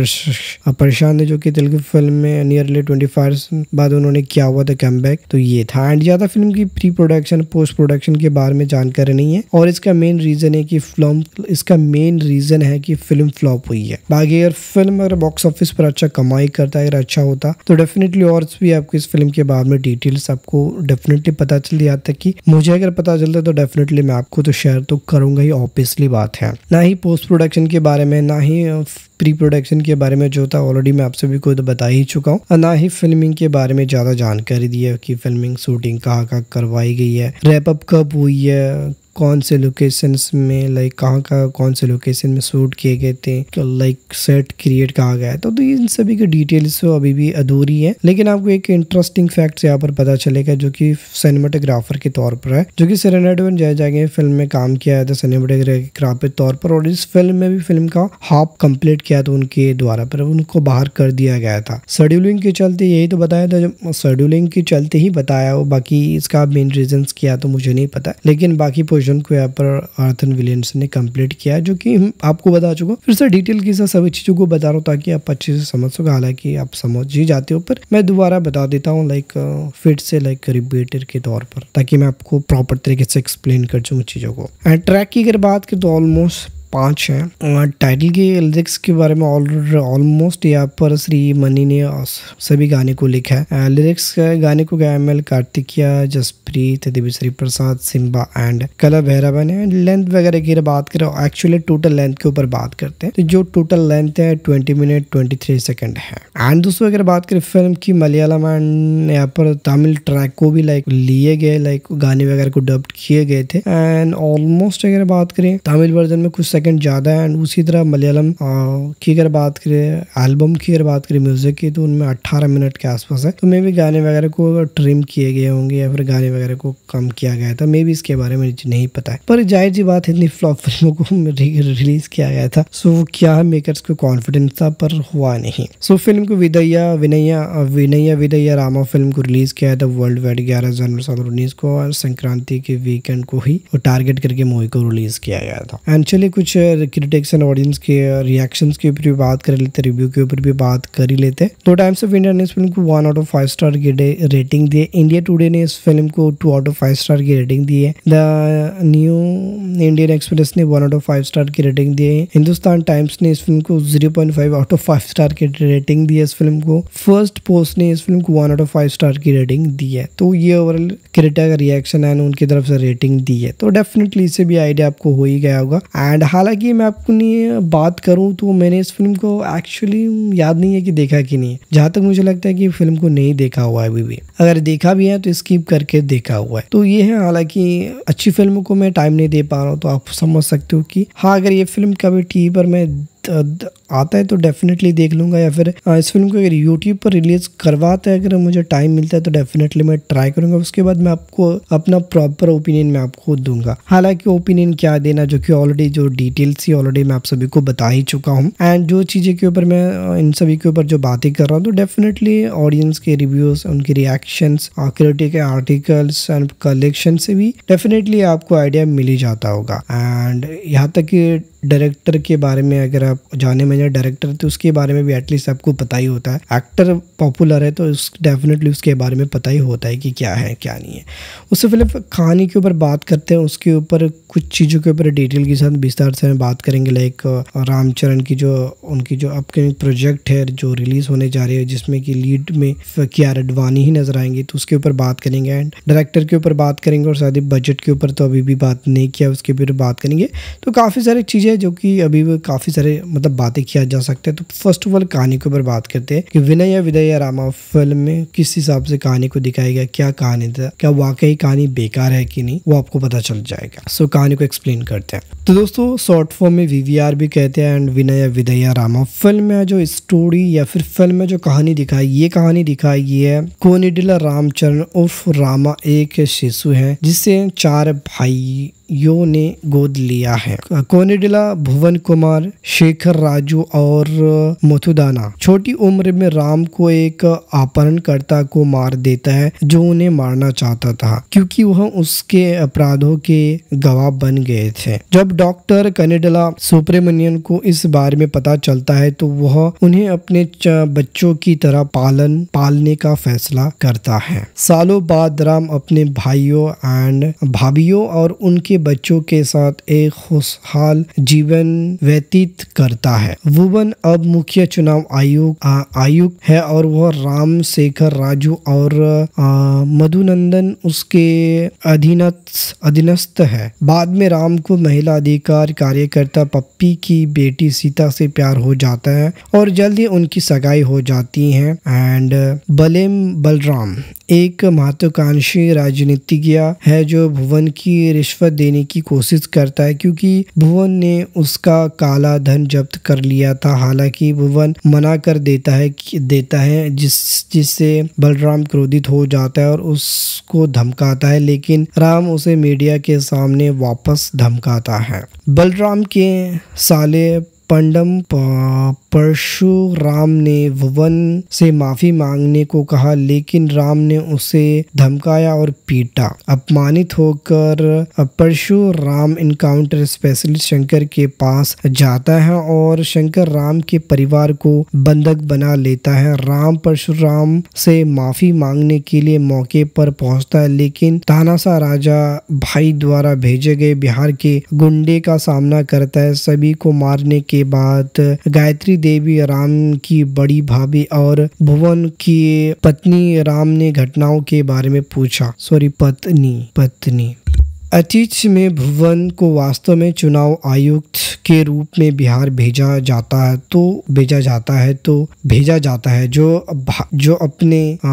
प्रशांत ने, जो कि तेलुगु फिल्म में नियरली ट्वेंटी फाइव बाद उन्होंने किया हुआ था कमबैक, तो ये था। एंड ज्यादा फिल्म की प्री प्रोडक्शन पोस्ट प्रोडक्शन के बारे में जानकारी नहीं है, और इसका मेन रीजन है कि फिल्म इसका मेन रीजन है कि फिल्म फ्लॉप हुई है। बाकी अगर फिल्म अगर बॉक्स ऑफिस पर अच्छा कमाई करता है, अगर अच्छा होता तो डेफिनेटली और भी आपको इस फिल्म के बारे में डिटेल्स आपको डेफिनेटली पता चल जाता कि मुझे अगर पता चलता तो डेफिनेटली मैं आपको तो शेयर तो करूंगा ही, ऑब्वियसली बात है। ना ही पोस्ट प्रोडक्शन के बारे में, ना ही प्री प्रोडक्शन के बारे में जो था ऑलरेडी मैं आप सभी को तो बता ही चुका हूँ, और ना ही फिल्मिंग के बारे में ज्यादा जानकारी दी है कि फिल्मिंग शूटिंग कहाँ कहाँ करवाई गई है, रैप अप कब हुई है, कौन से लोकेशंस में लाइक कहाँ का कौन से लोकेशन में शूट किए गए थे, लाइक सेट क्रिएट कहा गया है, तो, तो इन सभी की डिटेल्स तो अभी भी अधूरी है। लेकिन आपको एक इंटरेस्टिंग फैक्ट यहाँ पर पता चलेगा जो कि सिनेमाटोग्राफर के तौर पर है, जो कि शरणा जय जाएंगे फिल्म में काम किया था सिनेमाटोग्राफर के तौर पर, और इस फिल्म में भी फिल्म का हाफ कंप्लीट किया था उनके द्वारा, पर उनको बाहर कर दिया गया था शेड्यूलिंग के चलते। यही तो बताया था, जो शेड्यूलिंग के चलते ही बताया हो, बाकी इसका मेन रीजन क्या तो मुझे नहीं पता, लेकिन बाकी को यहाँ पर आर्थर विलियमसन ने कंप्लीट किया, जो कि आपको बता चुका हूँ। फिर से डिटेल के साथ सभी चीजों को बता रहा हूँ ताकि आप अच्छे से समझ सको। हालांकि आप समझ ही जाते हो, पर मैं दोबारा बता देता हूँ लाइक फिर से लाइक रिपीटर के तौर पर, ताकि मैं आपको प्रॉपर तरीके से एक्सप्लेन कर चुका चीजों को। एंड ट्रैक की अगर बात करें तो ऑलमोस्ट पांच हैं। टाइटल के लिरिक्स के बारे में ऑलमोस्ट यहाँ पर श्री मनी ने सभी गाने को लिखा है। लिरिक्स गाने को गाया M L Karthikeya, Jaspreet, Devi Sri Prasad, Simba and Kala Bhairava ने। लेंथ वगैरह की बात करें, एक्चुअली टोटल लेंथ के ऊपर बात करते हैं तो जो टोटल लेंथ है twenty minute twenty three second है। एंड दोस्तों अगर बात करें फिल्म की मलयालम एंड यहाँ पर तमिल ट्रैक को भी लाइक लिए गए, लाइक गाने वगैरह को डब्ड किए गए थे। एंड ऑलमोस्ट अगर बात करें तमिल वर्जन में कुछ सेकंड ज़्यादा है। एंड उसी तरह मलयालम की अगर बात करें, एल्बम की अगर बात करें म्यूजिक की, तो उनमें अट्ठारह मिनट के आसपास है। तो मे भी गाने वगैरह को ट्रिम किए गए होंगे या फिर गाने वगैरह को कम किया गया था, मे भी इसके बारे में नहीं पता है। पर जाहिर सी बात है, इतनी फ्लॉप फिल्मों को रिलीज किया गया था, सो क्या मेकर्स को कॉन्फिडेंस था, पर हुआ नहीं। सो फिल्म को विदैया विनैया विनैया विदैया रामा फिल्म को रिलीज किया था वर्ल्ड वाइड ग्यारह जनवरी दो हज़ार उन्नीस को, और संक्रांति के वीकेंड को ही वो टारगेट करके मूवी को रिलीज किया गया था। एंड चलिए कुछ क्रिटिक्स एंड ऑडियंस के रिएक्शंस के ऊपर भी बात कर लेते, रिव्यू के ऊपर भी बात कर ही लेते। तो टाइम्स ऑफ इंडिया ने इस फिल्म को one out of five star की रेटिंग दी है। इंडिया टुडे ने इस फिल्म को two out of five star की रेटिंग दी है। द न्यू इंडियन एक्सप्रेस ने one out of five star की रेटिंग दी है। हिंदुस्तान टाइम्स ने इस फिल्म को zero point five out of five star की रेटिंग दी है इस फिल्म को। फर्स्ट पोस्ट ने इस फिल्म को one out of five star की रेटिंग दी है। तो ये ओवरऑल क्रिटिक का रिएक्शन है, उनकी तरफ से रेटिंग दी है, तो डेफिनेटली इससे भी आइडिया आपको हो ही गया होगा। एंड हालांकि मैं आपको नहीं बात करूं तो मैंने इस फिल्म को एक्चुअली याद नहीं है कि देखा कि नहीं। जहां तक मुझे लगता है कि फिल्म को नहीं देखा हुआ है अभी भी, अगर देखा भी है तो स्किप करके देखा हुआ है। तो ये है, हालांकि अच्छी फिल्मों को मैं टाइम नहीं दे पा रहा हूँ, तो आप समझ सकते हो कि हाँ, अगर ये फिल्म कभी टीवी पर मैं आता है तो डेफिनेटली देख लूंगा, या फिर इस फिल्म को अगर यूट्यूब पर रिलीज करवाता है, अगर मुझे टाइम मिलता है तो डेफिनेटली मैं ट्राई करूंगा। उसके बाद मैं आपको अपना प्रॉपर ओपिनियन मैं आपको दूंगा। हालांकि ओपिनियन क्या देना, जो कि ऑलरेडी जो डिटेल्स ही ऑलरेडी मैं आप सभी को बता ही चुका हूं। एंड जो चीज़ें के ऊपर मैं इन सभी के ऊपर जो बातें कर रहा हूँ, तो डेफिनेटली ऑडियंस के रिव्यूज, उनके रिएक्शंस, क्रिटिक के आर्टिकल्स एंड कलेक्शन से भी डेफिनेटली आपको आइडिया मिल ही जाता होगा। एंड यहाँ तक कि डायरेक्टर के बारे में अगर आप जाने में डायरेक्टर, तो उसके बारे में भी एटलीस्ट आपको पता ही होता है। एक्टर पॉपुलर है तो उस डेफिनेटली उसके बारे में पता ही होता है कि क्या है क्या नहीं है। उससे पहले कहानी के ऊपर बात करते हैं, उसके ऊपर कुछ चीज़ों के ऊपर डिटेल के साथ विस्तार से हम बात करेंगे। लाइक रामचरण की जो उनकी जो अपकमिंग प्रोजेक्ट है जो रिलीज होने जा रही है, जिसमें कि लीड में कियारा आडवाणी ही नजर आएंगे, तो उसके ऊपर बात करेंगे। एंड डायरेक्टर के ऊपर बात करेंगे, और शायद बजट के ऊपर तो अभी भी बात नहीं किया, उसके ऊपर बात करेंगे। तो काफ़ी सारी चीज़ें जो कि अभी भी काफ़ी सारे मतलब बातें किया जा सकते हैं। तो फर्स्ट ऑफ ऑल कहानी के ऊपर बात करते हैं कि विनय विदैया रामा फिल्म में किस हिसाब से कहानी को दिखाया गया, क्या कहानी था, क्या वाकई कहानी बेकार है कि नहीं, वो आपको पता चल जाएगा। सो कहानी को एक्सप्लेन करते हैं। तो दोस्तों शॉर्ट फॉर्म में वीवीआर भी कहते हैं। And Vinay Vidheya Rama film में जो स्टोरी या फिर फिल्म में जो कहानी दिखाई, ये कहानी दिखाई है कोनिडिला रामचरण उर्फ रामा एक शिशु है जिससे चार भाई यो ने गोद लिया है। कोनिडिला भुवन कुमार, शेखर, राजू और मथुदाना छोटी उम्र में राम को एक अपहरणकर्ता को मार देता है जो उन्हें मारना चाहता था क्योंकि वह उसके अपराधों के गवाह बन गए थे। जब डॉक्टर कोनिडिला सुब्रमण्यन को इस बारे में पता चलता है तो वह उन्हें अपने बच्चों की तरह पालन पालने का फैसला करता है। सालों बाद राम अपने भाइयों एंड भाभियों और उनके बच्चों के साथ एक खुशहाल जीवन व्यतीत करता है। भुवन अब मुख्य चुनाव आयुक्त आयुक्त है और वह राम, शेखर, राजू और मधुनंदन उसके अधीनस्थ अधीनस्थ है। बाद में राम को महिला अधिकार कार्यकर्ता पप्पी की बेटी सीता से प्यार हो जाता है और जल्दी उनकी सगाई हो जाती है। एंड बलेम बलराम एक महत्वाकांक्षी राजनीतिज्ञ है जो भुवन की रिश्वत देने की कोशिश करता है क्योंकि भुवन ने उसका काला धन जब्त कर लिया था। हालांकि भुवन मना कर देता है देता है जिस जिससे बलराम क्रोधित हो जाता है और उसको धमकाता है, लेकिन राम उसे मीडिया के सामने वापस धमकाता है। बलराम के साले पंडम परशुराम ने भुवन से माफी मांगने को कहा, लेकिन राम ने उसे धमकाया और पीटा। अपमानित होकर परशुराम इनकाउंटर स्पेशलिस्ट शंकर के पास जाता है और शंकर राम के परिवार को बंधक बना लेता है। राम परशुराम से माफी मांगने के लिए मौके पर पहुंचता है, लेकिन तानाशाह राजा भाई द्वारा भेजे गए बिहार के गुंडे का सामना करता है। सभी को मारने के बाद गायत्री देवी, राम की बड़ी भाभी और भुवन की पत्नी राम ने घटनाओं के बारे में पूछा। सॉरी पत्नी पत्नी अतीत में भुवन को वास्तव में चुनाव आयुक्त के रूप में बिहार भेजा जाता है तो भेजा जाता है तो भेजा जाता है जो जो अपने आ,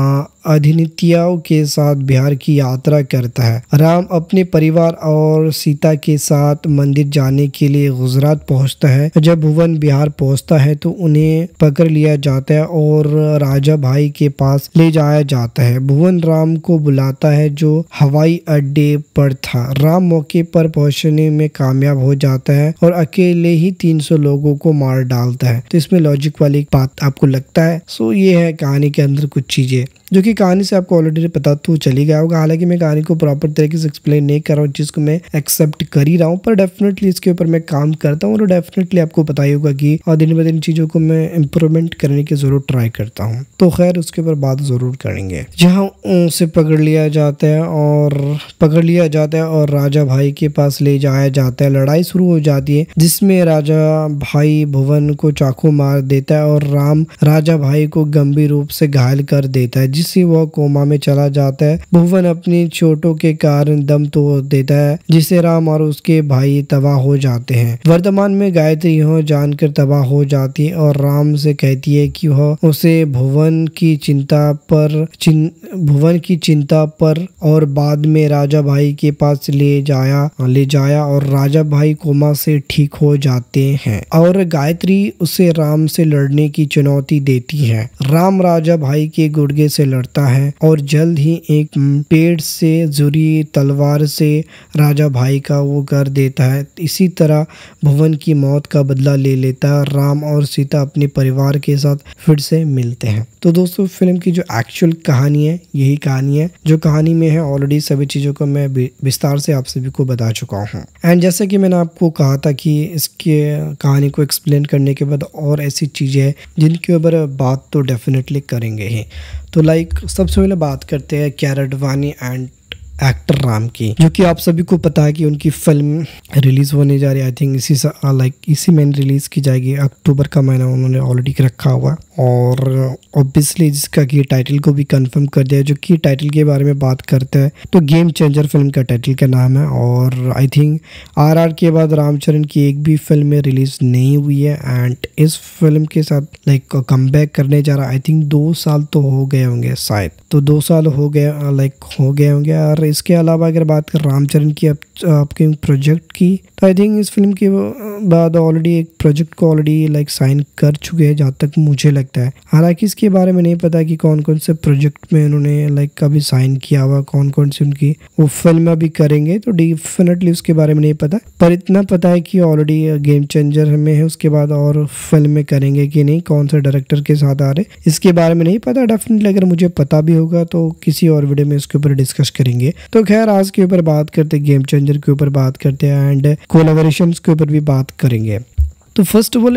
अधिनित्याओं के साथ बिहार की यात्रा करता है। राम अपने परिवार और सीता के साथ मंदिर जाने के लिए गुजरात पहुंचता है। जब भुवन बिहार पहुंचता है तो उन्हें पकड़ लिया जाता है और राजा भाई के पास ले जाया जाता है। भुवन राम को बुलाता है जो हवाई अड्डे पर था। राम मौके पर पहुंचने में कामयाब हो जाता है और अकेले ही तीन सौ लोगों को मार डालता है। तो इसमें लॉजिक वाली बात आपको लगता है? सो ये है कहानी के अंदर कुछ चीजें जो कि कहानी से आपको ऑलरेडी पता तो चल ही गया होगा। हालांकि मैं कहानी को प्रॉपर तरीके से एक्सप्लेन नहीं कर रहा हूँ, जिसको मैं एक्सेप्ट कर ही रहा हूँ, पर डेफिनेटली इसके ऊपर मैं काम करता हूँ और डेफिनेटली आपको पता ही होगा कि और दिन ब दिन चीज़ों को मैं इम्प्रूवमेंट करने की जरूर ट्राई करता हूँ। तो खैर उसके ऊपर बात जरूर करेंगे। जहाँ उसे पकड़ लिया जाता है और पकड़ लिया जाता है और राजा भाई के पास ले जाया जाता है। लड़ाई शुरू हो जाती है जिसमें राजा भाई भुवन को चाकू मार देता है और राम राजा भाई को गंभीर रूप से घायल कर देता है, जिससे वह कोमा में चला जाता है। भुवन अपनी चोटों के कारण दम तोड़ देता है, जिससे राम और उसके भाई तबाह हो जाते हैं। वर्तमान में गायत्री यह जानकर तबाह हो जाती है और राम से कहती है कि वह उसे भुवन की चिंता पर चिन, भुवन की चिंता पर और बाद में राजा भाई के पास ले जाया ले जाया और राजा भाई कोमा से ठीक हो जाते हैं और गायत्री उसे राम से लड़ने की चुनौती देती है। राम राजा भाई के गुर्गे से लड़ता है और जल्द ही एक पेड़ से जुड़ी तलवार से राजा भाई का वो कर देता है। इसी तरह भुवन की मौत का बदला ले लेता है। राम और सीता अपने परिवार के साथ फिर से मिलते हैं। तो दोस्तों फिल्म की जो एक्चुअल कहानी है यही कहानी है जो कहानी में है। ऑलरेडी सभी चीज़ों को मैं विस्तार से आप सभी को बता चुका हूँ। एंड जैसे कि मैंने आपको कहा था कि इसके कहानी को एक्सप्लेन करने के बाद और ऐसी चीज़ें हैं जिनके ऊपर बात तो डेफिनेटली करेंगे ही। तो लाइक सबसे पहले बात करते हैं कियारा आडवाणी एंड एक्टर राम की, जो कि आप सभी को पता है कि उनकी फिल्म रिलीज होने जा रही है। आई थिंक इसी लाइक इसी महीने रिलीज की जाएगी। अक्टूबर का महीना उन्होंने ऑलरेडी रखा हुआ और ऑब्वियसली जिसका की टाइटल को भी कंफर्म कर दिया। जो कि टाइटल के बारे में बात करते हैं तो गेम चेंजर फिल्म का टाइटल का नाम है और आई थिंक आरआर के बाद रामचरण की एक भी फिल्म में रिलीज नहीं हुई है एंड इस फिल्म के साथ लाइक कम बैक करने जा रहा है। आई थिंक दो साल तो हो गए होंगे, शायद तो दो साल हो गए लाइक हो गए होंगे। और इसके अलावा अगर बात कर रामचरण की आपके प्रोजेक्ट की तो आई थिंक इस फिल्म के बाद ऑलरेडी एक प्रोजेक्ट को ऑलरेडी लाइक साइन कर चुके हैं जहाँ तक मुझे लगता है। हालांकि इसके बारे में नहीं पता कि कौन कौन से प्रोजेक्ट में उन्होंने लाइक कभी साइन किया हुआ, कौन कौन सी उनकी वो फिल्म अभी करेंगे, तो डेफिनेटली उसके बारे में नहीं पता। पर इतना पता है कि ऑलरेडी गेम चेंजर में है, उसके बाद और फिल्म में करेंगे कि नहीं, कौन सा डायरेक्टर के साथ आ रहे इसके बारे में नहीं पता। डेफिनेटली अगर मुझे पता भी होगा तो किसी और वीडियो में इसके ऊपर डिस्कस करेंगे। तो खैर आज के ऊपर बात करते हैं, गेम चेंजर के ऊपर बात करते हैं एंड कोलैबोरेशंस के ऊपर भी बात करेंगे। तो first of all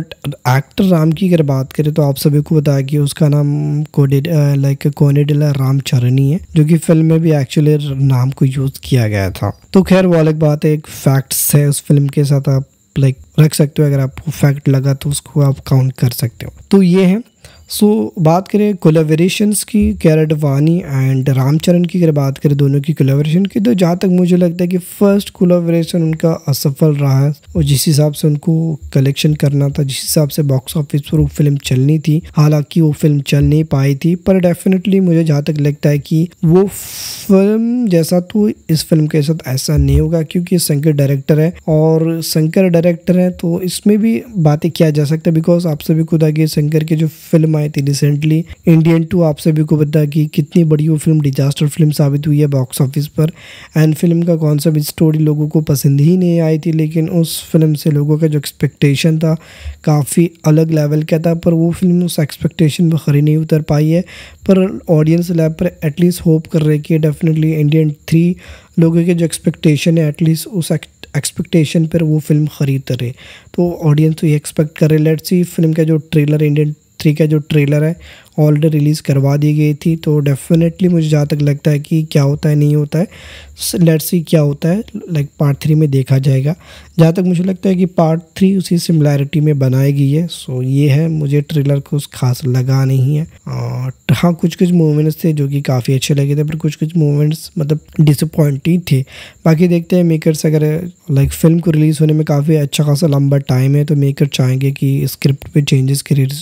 actor Ram की अगर बात करें तो आप सभी को पता है कि उसका नाम कोडेड लाइक कोनेडिला रामचरणी है, जो कि फिल्म में भी एक्चुअली नाम को यूज किया गया था। तो खैर वो अलग बात है, एक फैक्ट्स है उस फिल्म के साथ, आप लाइक रख सकते हो। अगर आपको फैक्ट लगा तो उसको आप काउंट कर सकते हो। तो ये है। सो so, बात करें कोलैबोरेशंस की, कियारा आडवाणी एंड रामचरण की अगर बात करें दोनों की कोलैबोरेशन की, तो जहाँ तक मुझे लगता है कि फर्स्ट कोलैबोरेशन उनका असफल रहा है और जिस हिसाब से उनको कलेक्शन करना था, जिस हिसाब से बॉक्स ऑफिस पर वो फिल्म चलनी थी, हालांकि वो फिल्म चल नहीं पाई थी। पर डेफिनेटली मुझे जहाँ तक लगता है कि वो फिल्म जैसा तो इस फिल्म के साथ ऐसा नहीं होगा, क्योंकि शंकर डायरेक्टर है और शंकर डायरेक्टर है तो इसमें भी बातें किया जा सकता है। बिकॉज आप सभी को कि शंकर की जो फिल्म आई थी रिसेंटली इंडियन टू, आप सभी को पता कि कितनी बड़ी वो फिल्म डिजास्टर फिल्म साबित हुई है बॉक्स ऑफिस पर। एंड फिल्म का कॉन्सेप्ट स्टोरी लोगों को पसंद ही नहीं आई थी, लेकिन उस फिल्म से लोगों का जो एक्सपेक्टेशन था काफ़ी अलग लेवल का था, पर वो फिल्म उस एक्सपेक्टेशन पर खरी नहीं उतर पाई है। पर ऑडियंस लेवल पर एटलीस्ट होप कर रहे कि डेफिनेटली इंडियन थ्री लोगों के जो एक्सपेक्टेशन है एटलीस्ट उस एक्सपेक्टेशन पर वो फिल्म खरीद रहे। तो ऑडियंस तो ये एक्सपेक्ट कर रहे। लेट्स सी फिल्म का जो ट्रेलर इंडियन थ्री का जो ट्रेलर है ऑलरेडी रिलीज़ करवा दी गई थी, तो डेफिनेटली मुझे जहाँ तक लगता है कि क्या होता है नहीं होता है, लेट्स सी क्या होता है, लाइक पार्ट थ्री में देखा जाएगा। जहाँ तक मुझे लगता है कि पार्ट थ्री उसी सिमिलैरिटी में बनाई गई है। सो ये है, मुझे ट्रेलर कुछ खास लगा नहीं है। और हाँ कुछ कुछ मूवमेंट्स थे जो कि काफ़ी अच्छे लगे थे, पर कुछ कुछ मूवमेंट्स मतलब डिसअपॉइंटिंग थे। बाकी देखते हैं मेकर्स, अगर लाइक फिल्म को रिलीज़ होने में काफ़ी अच्छा खासा लंबा टाइम है तो मेकर चाहेंगे कि स्क्रिप्ट पे चेंजेस के रीशूट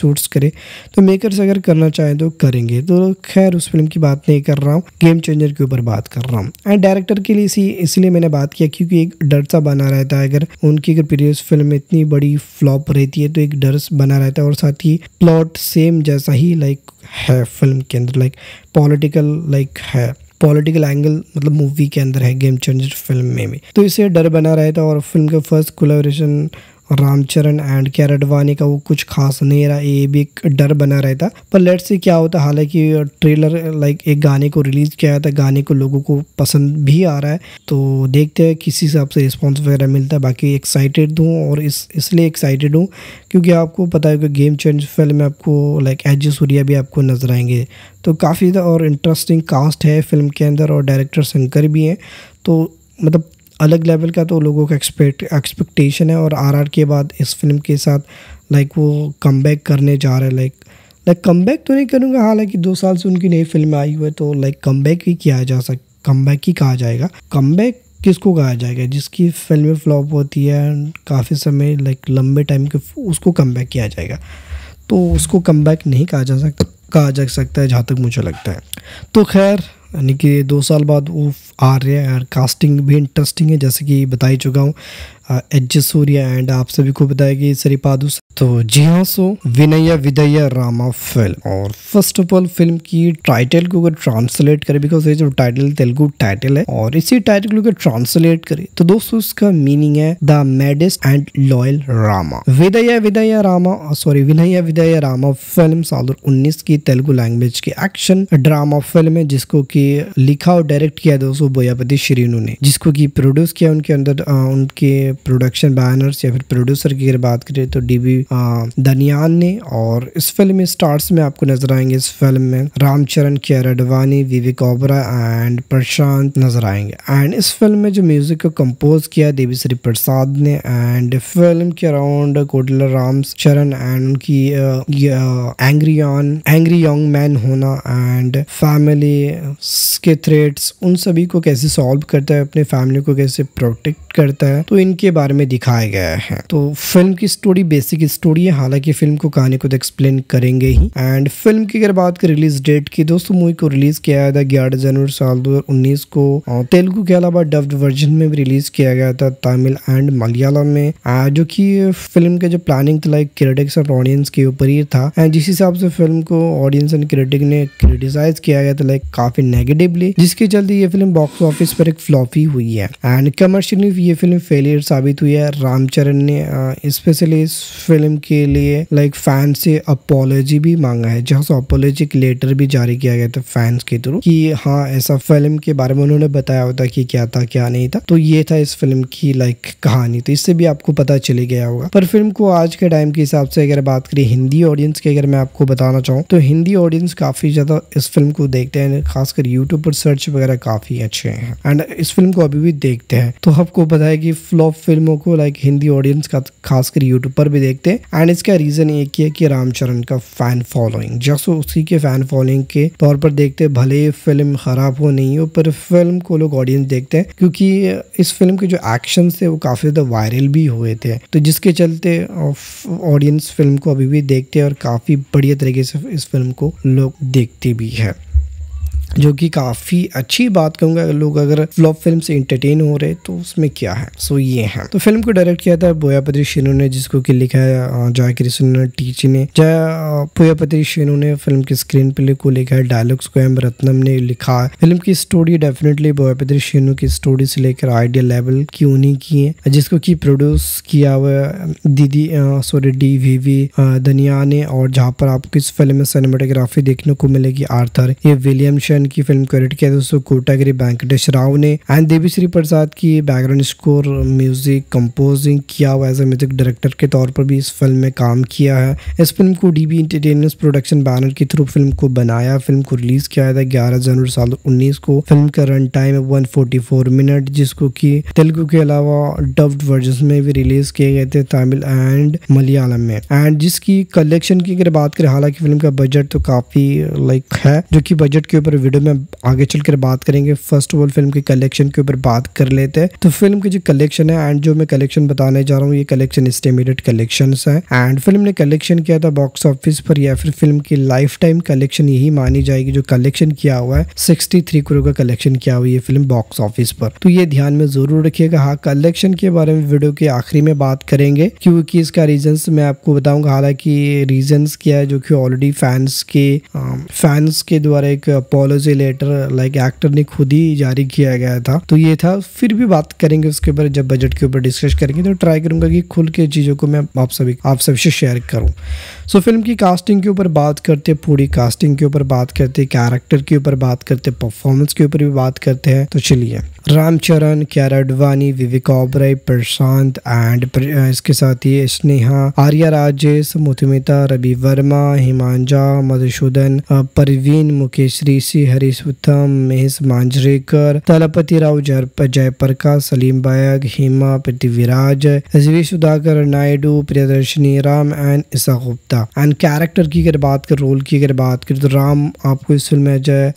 सूट्स करे, तो मेकर्स अगर करना चाहें तो करेंगे। तो खैर उस फिल्म की बात नहीं कर रहा हूँ, गेम चेंजर के ऊपर बात कर रहा हूँ। एंड डायरेक्टर के लिए इसी इसलिए मैंने बात किया क्योंकि एक डर सा बना रहता है, अगर उनकी अगर प्रीवियस फिल्म इतनी बड़ी फ्लॉप रहती है तो एक डर बना रहता है, और साथ ही प्लॉट सेम जैसा ही लाइक है फिल्म के अंदर, लाइक पॉलिटिकल लाइक है पॉलिटिकल एंगल मतलब मूवी के अंदर है गेम चेंजर फिल्म में भी, तो इससे डर बना रहता है। और फिल्म का first collaboration Ramcharan and Kiara Advani का वो कुछ खास नहीं रहा, ये भी एक डर बना रहता। पर लेट्स से क्या होता है, हालांकि ट्रेलर लाइक एक गाने को रिलीज किया था, गाने को लोगों को पसंद भी आ रहा है, तो देखते हैं किसी हिसाब से रिस्पॉन्स वगैरह मिलता है। बाकी एक्साइटेड हूँ, और इस इसलिए एक्साइटेड हूँ क्योंकि आपको पता है कि गेम चेंज फिल्म में आपको लाइक एज सूर्या भी आपको नजर आएंगे, तो काफ़ी और इंटरेस्टिंग कास्ट है फिल्म के अंदर, और डायरेक्टर शंकर भी हैं, तो मतलब अलग लेवल का तो लोगों का एक्सपेक्ट एक्सपेक्टेशन है। और आरआर के बाद इस फिल्म के साथ लाइक वो कमबैक करने जा रहे हैं, लाइक लाइक कमबैक तो नहीं करूँगा, हालांकि दो साल से उनकी नई फिल्म आई हुई है, तो लाइक कमबैक ही किया जा सक कमबैक ही कहा जाएगा। कमबैक किसको कहा जाएगा, जिसकी फिल्में फ्लॉप होती है काफ़ी समय लाइक लंबे टाइम के, उसको कमबैक किया जाएगा, तो उसको कमबैक नहीं कहा जा सकता कहा जा सकता है जहाँ तक मुझे लगता है। तो खैर यानी कि दो साल बाद वो आ रहे हैं, और कास्टिंग भी इंटरेस्टिंग है जैसे कि बता ही चुका हूँ, एच सूर्या एंड आप सभी को बताया कि श्रीपादु। तो जी हाँ, सो विनय विदय रामा फिल्म, और फर्स्ट ऑफ ऑल फिल्म की टाइटल को अगर ट्रांसलेट करें, बिकॉज ये जो टाइटल तेलुगु टाइटल है, और इसी टाइटल को अगर ट्रांसलेट करें तो दोस्तों उसका मीनिंग है the मैडेस्ट and loyal Rama. Vidheya Vidheya Rama sorry Vinaya Vidheya Rama film साल उन्नीस की तेलुगु लैंग्वेज की एक्शन ड्रामा फिल्म है, जिसको की लिखा और डायरेक्ट किया दोस्तों बोयापति श्रीनु ने, जिसको की प्रोड्यूस किया उनके अंदर आ, उनके प्रोडक्शन बैनर्स या फिर प्रोड्यूसर की अगर बात करें तो डीबी दनियान ने। और इस फिल्म में स्टार्स में आपको नजर आएंगे इस फिल्म में रामचरण, कियारा आडवाणी, विवेक ओबेरॉय एंड प्रशांत नजर आएंगे। एंड इस फिल्म में जो म्यूजिक को कंपोज किया देवीश्री प्रसाद ने, एंड फिल्म के अराउंड कोडला रामचरण एंड उनकी angry on angry young man होना एंड फैमिली के थ्रेट्स, उन सभी को कैसे सॉल्व करता है, अपने फैमिली को कैसे प्रोटेक्ट करता है, तो इनके बारे में दिखाया गया है। तो फिल्म की स्टोरी बेसिक स्टोरी है, हालांकि फिल्म को कहानी को तो एक्सप्लेन करेंगे ही। एंड फिल्म की अगर बात करें रिलीज डेट की, दोस्तों मूवी को रिलीज किया गया था ग्यारह जनवरी साल दो हजार उन्नीस को, तेलुगु के अलावा डब्ड वर्जन में भी रिलीज किया गया था, तमिल एंड मलयालम में, जो कि फिल्म के जो प्लानिंग था लाइक क्रिटिक्स और ऑडियंस के ऊपर ही था। एंड जिस हिसाब से फिल्म को ऑडियंस एंड क्रिटिक ने क्रिटिसाइज किया गया था लाइक काफी नेगेटिवली, जिसके चलते ये फिल्म बॉक्स ऑफिस पर एक फ्लॉप ही हुई है। एंड कमर्शियली ये फिल्म फेलियर साबित हुई है। रामचरण ने स्पेशली इस फिल्म के लिए लाइक फैन से अपॉलॉजी भी मांगा है, जहाँ से अपॉलॉजी लेटर भी जारी किया गया था फैंस के थ्रू कि हाँ ऐसा फिल्म के बारे में उन्होंने बताया होता कि क्या था क्या नहीं था। तो ये था इस फिल्म की लाइक कहानी, तो इससे भी आपको पता चले गया होगा। पर फिल्म को आज के टाइम के हिसाब से अगर बात करें हिंदी ऑडियंस की, अगर मैं आपको बताना चाहूँ तो हिंदी ऑडियंस काफी ज्यादा इस फिल्म को देखते हैं, खासकर यूट्यूब पर सर्च वगैरह काफी अच्छे हैं एंड इस फिल्म को अभी भी देखते हैं। तो आपको पता है कि फ्लॉप फिल्मों को लाइक हिंदी ऑडियंस का खासकर यूट्यूब पर भी देखते हैं। एंड इसका रीजन एक ही है कि रामचरण का फैन फॉलोइंग, जैसे उसी के फैन फॉलोइंग के तौर पर देखते हैं, भले फिल्म खराब हो नहीं हो पर फिल्म को लोग ऑडियंस देखते हैं, क्योंकि इस फिल्म के जो एक्शन थे वो काफी ज्यादा वायरल भी हुए थे, तो जिसके चलते ऑडियंस फिल्म को अभी भी देखते हैं और काफी बढ़िया तरीके से इस फिल्म को लोग देखते भी है, जो कि काफ़ी अच्छी बात कहूँगा। लोग अगर फ्लॉप फिल्म से इंटरटेन हो रहे तो उसमें क्या है, सो ये है। तो फिल्म को डायरेक्ट किया था बोयापति श्रीनु ने, जिसको कि लिखा है जय कृष्ण टीची ने। जय बोयापति श्रीनु ने फिल्म की स्क्रीन प्ले को लिखा है, डायलॉग्स को एम रत्नम ने लिखा है। फिल्म की स्टोरी डेफिनेटली बोयापति श्रीनु की स्टोरी से लेकर आइडिया लेवल की उन्हीं की है, जिसको कि प्रोड्यूस किया हुआ दीदी सॉरी डी वी वी दनिया ने, और जहाँ पर आपको इस फिल्म में सिनेमाटोग्राफी देखने को मिलेगी आर्थर ये विलियमसन की फिल्म को एडिट किया दोस्तों कोटागिरी वेंकटेश राव ने, एंड देवीश्री प्रसाद की बैकग्राउंड स्कोर म्यूजिक कंपोजिंग किया हुआ एज ए म्यूजिक डायरेक्टर के तौर पर भी इस फिल्म में काम किया है। इस फिल्म को डीबी एंटरटेनमेंट प्रोडक्शन बैनर के थ्रू फिल्म को बनाया, फिल्म को रिलीज किया था ग्यारह जनवरी साल उन्नीस को। फिल्म का रन टाइम है एक सौ चौवालीस मिनट, जिसको कि तेलुगु के अलावा डब्ड वर्जन में भी रिलीज किए गए थे, तमिल एंड मलयालम में। एंड जिसकी कलेक्शन की अगर बात करें, हालांकि फिल्म का बजट तो काफी लाइक है, जो कि बजट के ऊपर वीडियो में आगे चलकर बात करेंगे। फर्स्ट ऑफ ऑल फिल्म की कलेक्शन के ऊपर बात कर लेते हैं। तो फिल्म की जो कलेक्शन है एंड जो मैं कलेक्शन बताने जा रहा हूँ ये कलेक्शन एस्टिमेटेड कलेक्शंस है एंड फिल्म ने कलेक्शन किया था बॉक्स ऑफिस पर या फिर फिल्म की लाइफ टाइम कलेक्शन यही मानी जाएगी जो कलेक्शन किया हुआ है तिरसठ करोड़ का कलेक्शन किया हुआ है ये फिल्म बॉक्स ऑफिस पर। तो ये ध्यान में जरूर रखिएगा। हाँ, कलेक्शन के बारे में वीडियो के आखिरी में बात करेंगे क्योंकि इसका रीजंस मैं आपको बताऊंगा। हालांकि रीजंस क्या है जो कि ऑलरेडी फैंस के फैंस के द्वारा एक अपॉलॉजी लेटर लाइक एक्टर ने खुद ही जारी किया गया था। तो ये था, फिर भी बात करेंगे उसके ऊपर जब बजट के ऊपर डिस्कस करेंगे। तो ट्राई करूंगा कि खुल के चीजों को मैं आप सभी आप सबसे शेयर करूं। सो फिल्म की कास्टिंग के ऊपर बात करते, पूरी कास्टिंग के ऊपर बात करते, कैरेक्टर के ऊपर बात करते, परफॉर्मेंस के ऊपर भी बात करते हैं। तो चलिए, रामचरण, कियारा आडवाणी, विवेक ओबरॉय, प्रशांत एंड इसके साथ ही स्नेहा, आर्या राजेश, मुथुमिता, रवि वर्मा, हिमांजा, मधुसूदन, परवीन, मुकेश ऋषि, हरीश उत्तम, Mahesh Manjrekar, Thalapathi Rao, Jayaprakash, Salim Baig, Hema, Prithviraj, S Sudhakar Naidu, Priyadarshini, Ram and Isa Gupta. And character की अगर बात कर, रोल की अगर बात करें तो राम आपको इस फिल्म में जय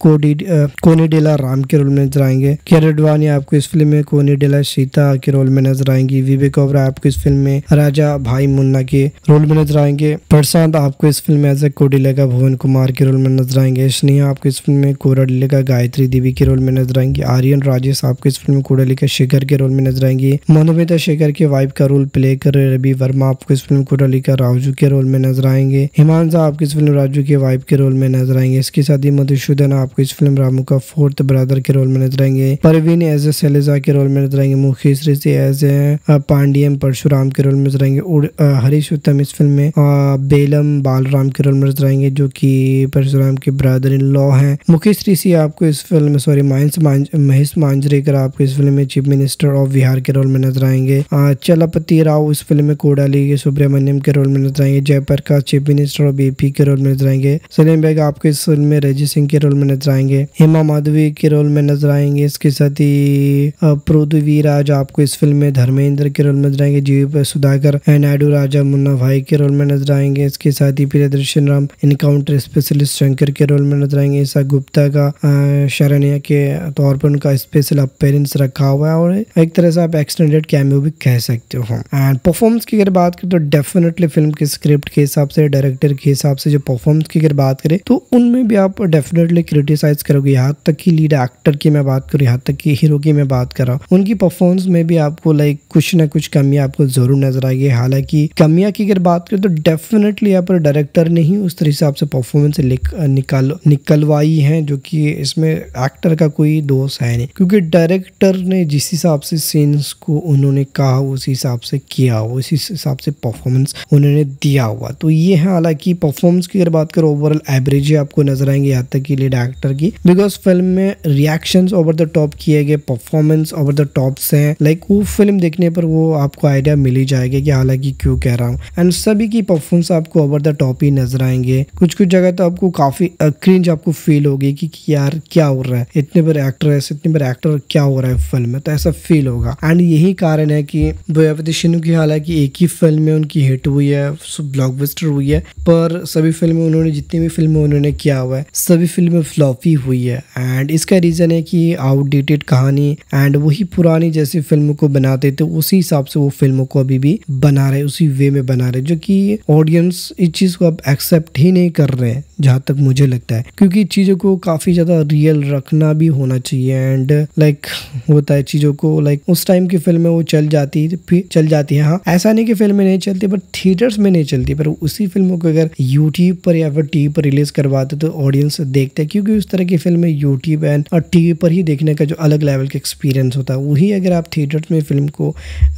कोनिडेला राम के रोल में नजर आएंगे। आडवाणी आपको इस फिल्म में कोनिडेला सीता के रोल में नजर आएंगी। विवेक ओबरॉय आपको इस फिल्म में राजा भाई मुन्ना के रोल में नजर आएंगे। प्रशांत आपको इस फिल्म में एज ए कोडिलेगा भुवन कुमार के रोल में नजर आएंगे। स्नेहा आपको इस फिल्म में कोडिलेगा गायत्री देवी के रोल में नजर आएंगी। आर्यन राजेश आपको इस फिल्म में कोडिलेगा शेखर के रोल में नजर आएंगी। मधुमिता शेखर के वाइफ का रोल प्ले कर रहे रवि वर्मा आपको इस फिल्म कोडिलेगा राजू के रोल में नजर आएंगे। हिमांशा आपको इस फिल्म राजू के वाइफ के रोल में नजर आएंगे। इसके साथ ही मधुसूदन आपको इस फिल्म रामू का फोर्थ ब्रदर के रोल में नजर आएंगे। परवीन एज ए शैलेजा के रोल में नजर आएंगे। मुकेश ऋषि एज ए पांडियम परशुराम के रोल में नजर आएंगे। हरीश उत्तम इस फिल्म में बेलम बालराम के रोल में नजर आएंगे जो कि परशुराम के ब्रदर इन लॉ हैं। मुकेश ऋषि आपको इस फिल्म में सॉरी महेश मांजरेकर आपको इस फिल्म में चीफ मिनिस्टर ऑफ बिहार के रोल में नजर आएंगे। चलपति राव इस फिल्म में कोडाली सुब्रमण्यम के रोल में नजर आएंगे। Jayaprakash chief minister of UP के रोल में नजर आएंगे। सलीम बेग आपको इस फिल्म में रजी सिंह के रोल में नजर आएंगे। हेमा माधवी के रोल में नजर आएंगे। इसके साथ ही पृथ्वीराज आपको इस फिल्म में धर्मेंद्र के रोल में नजर आएंगे। जीव सुधाकर नायडू राजा मुन्ना भाई के रोल में नजर आएंगे। इसके साथ ही प्रियदर्शन राम इनकाउंटर स्पेशलिस्ट शंकर के रोल में नजर आएंगे। ईसा गुप्ता का शरण्या के तौर पर उनका स्पेशल अपीयरेंस रखा हुआ है और एक तरह से आप एक्सटेंडेड कैमियो भी कह सकते हो। एंड परफॉर्मेंस की अगर बात करें तो डेफिनेटली फिल्म के स्क्रिप्ट के हिसाब से, डायरेक्टर के हिसाब से जो परफॉर्मेंस की अगर बात करें तो उनमें भी आप डेफिनेटली क्रिटिसाइज करोगे। यहाँ तक कि लीड एक्टर की मैं बात करूँ, यहाँ तक कि हीरो की मैं बात कर रहा हूँ, उनकी परफॉर्मेंस में भी आपको लाइक कुछ ना कुछ कमियां आपको जरूर नजर आएगी। हालांकि कमियां की अगर बात करें तो डेफिनेटली यहाँ पर डायरेक्टर ने ही उस हिसाब से परफॉर्मेंस निकाल निकलवाई है जो कि इसमें एक्टर का कोई दोष है नहीं, क्योंकि डायरेक्टर ने जिस हिसाब से सीन्स को उन्होंने कहा उस हिसाब से किया, उसी हिसाब से परफॉर्मेंस उन्होंने दिया हुआ। तो ये है, हालांकि परफॉर्मेंस की अगर बात करें ओवरऑल एवरेज आपको नजर आएंगे यहाँ तक कि लीड एक्टर की, बिकॉज फिल्म में रिएक्शंस ओवर द टॉप किए गए, परफॉर्मेंस ओवर द टॉप से है। लाइक वो फिल्म देखने पर वो आपको आइडिया मिल ही जाएगा कि हालांकि क्यों कह रहा हूँ। एंड सभी की परफॉर्मेंस आपको ओवर द टॉप ही नजर आएंगे। कुछ कुछ जगह तो आपको काफी क्रिंज आपको फील होगी कि यार क्या हो रहा है, इतने बड़े एक्ट्रेस इतने बड़े एक्टर क्या हो रहा है फिल्म में, तो ऐसा फील होगा। एंड यही कारण है कि बोयावती शिनू की हालांकि एक ही फिल्म में उनकी हिट हुई है, ब्लॉकबस्टर हुई है, पर सभी फिल्में उन्होंने जितनी भी फिल्में उन्होंने किया हुआ है सभी फिल्में फ्लॉप ही हुई है। एंड इसका रीजन है कि आउटडेटेड कहानी एंड वही पुरानी जैसी फिल्म को बनाते थे उसी हिसाब से वो फिल्मों को अभी भी बना रहे, उसी वे में बना रहे, जो कि ऑडियंस इस चीज को अब एक्सेप्ट ही नहीं कर रहे हैं जहां तक मुझे लगता है, क्योंकि चीजों को काफी ज्यादा रियल रखना भी होना चाहिए। एंड लाइक होता है चीजों को लाइक उस टाइम की फिल्में वो चल जाती फिर चल जाती है। हाँ, ऐसा नहीं कि फिल्में नहीं चलती पर थिएटर्स में नहीं चलती, पर उसी फिल्मों को अगर यूट्यूब पर या फिर टीवी पर रिलीज करवाते तो ऑडियंस देखते हैं, क्योंकि उस तरह की फिल्में यूट्यूब एंड और टीवी पर ही देखने का जो अलग लेवल का एक्सपीरियंस होता है वही अगर आप थिएटर्स में फिल्म को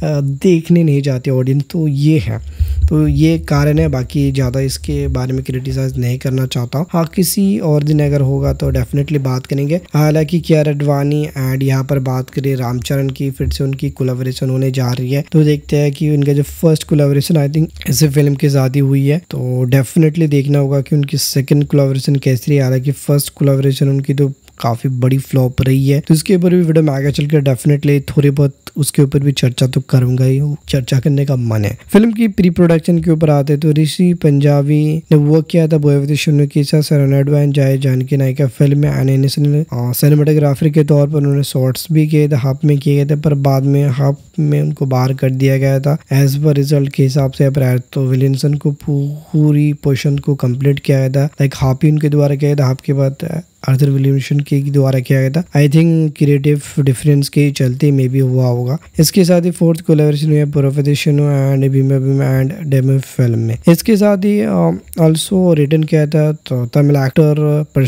देखने नहीं जाते ऑडियंस, तो ये है, तो ये कारण है। बाकी ज़्यादा इसके बारे में क्रिटिसाइज नहीं करना चाहता हूँ। हाँ, किसी और दिन अगर होगा तो डेफिनेटली बात करेंगे। हालांकि कियारा आडवाणी एंड यहाँ पर बात करें रामचरण की, फिर से उनकी कोलैबोरेशन होने जा रही है, तो देखते हैं कि उनका जो फर्स्ट कोलैबोरेशन आई थिंक इसी फिल्म के साथ ही हुई है, तो डेफिनेटली देखना होगा कि उनकी सेकंड कोलैबोरेशन कैसी रही। हालांकि फर्स्ट कोलैबोरेशन उनकी तो काफी बड़ी फ्लॉप रही है, तो इसके ऊपर भी वीडियो में आगे चल कर डेफिनेटली थोड़ी बहुत उसके ऊपर भी चर्चा तो करूंगा ही, चर्चा करने का मन है। फिल्म की प्री प्रोडक्शन के ऊपर आते तो ऋषि पंजाबी ने वो किया था बोयवती शनु की सरनाडू एंड जय जानकी नायिका फिल्म में एनिमेशन सिनेमेटोग्राफर के तौर पर उन्होंने शॉर्ट्स भी किए थे, हाफ में किए गए थे, पर बाद में हाफ में उनको बाहर कर दिया गया था। एज पर रिजल्ट के हिसाब से तो विलियमसन को पूरी पोर्शन को कंप्लीट किया गया था, लाइक हाफ ही उनके द्वारा किया था, हाफ के बाद आर्थर विलियमसन के द्वारा किया गया था। आई थिंक क्रिएटिव डिफरेंस के चलते में भी हुआ होगा। इसके साथ ही फोर्थ कोलैबोरेशन हुई है Boyapati Srinu and Bhima Bhima and demo film में। इसके साथ ही ऑल्सो रिटर्न किया था तो तमिल एक्टर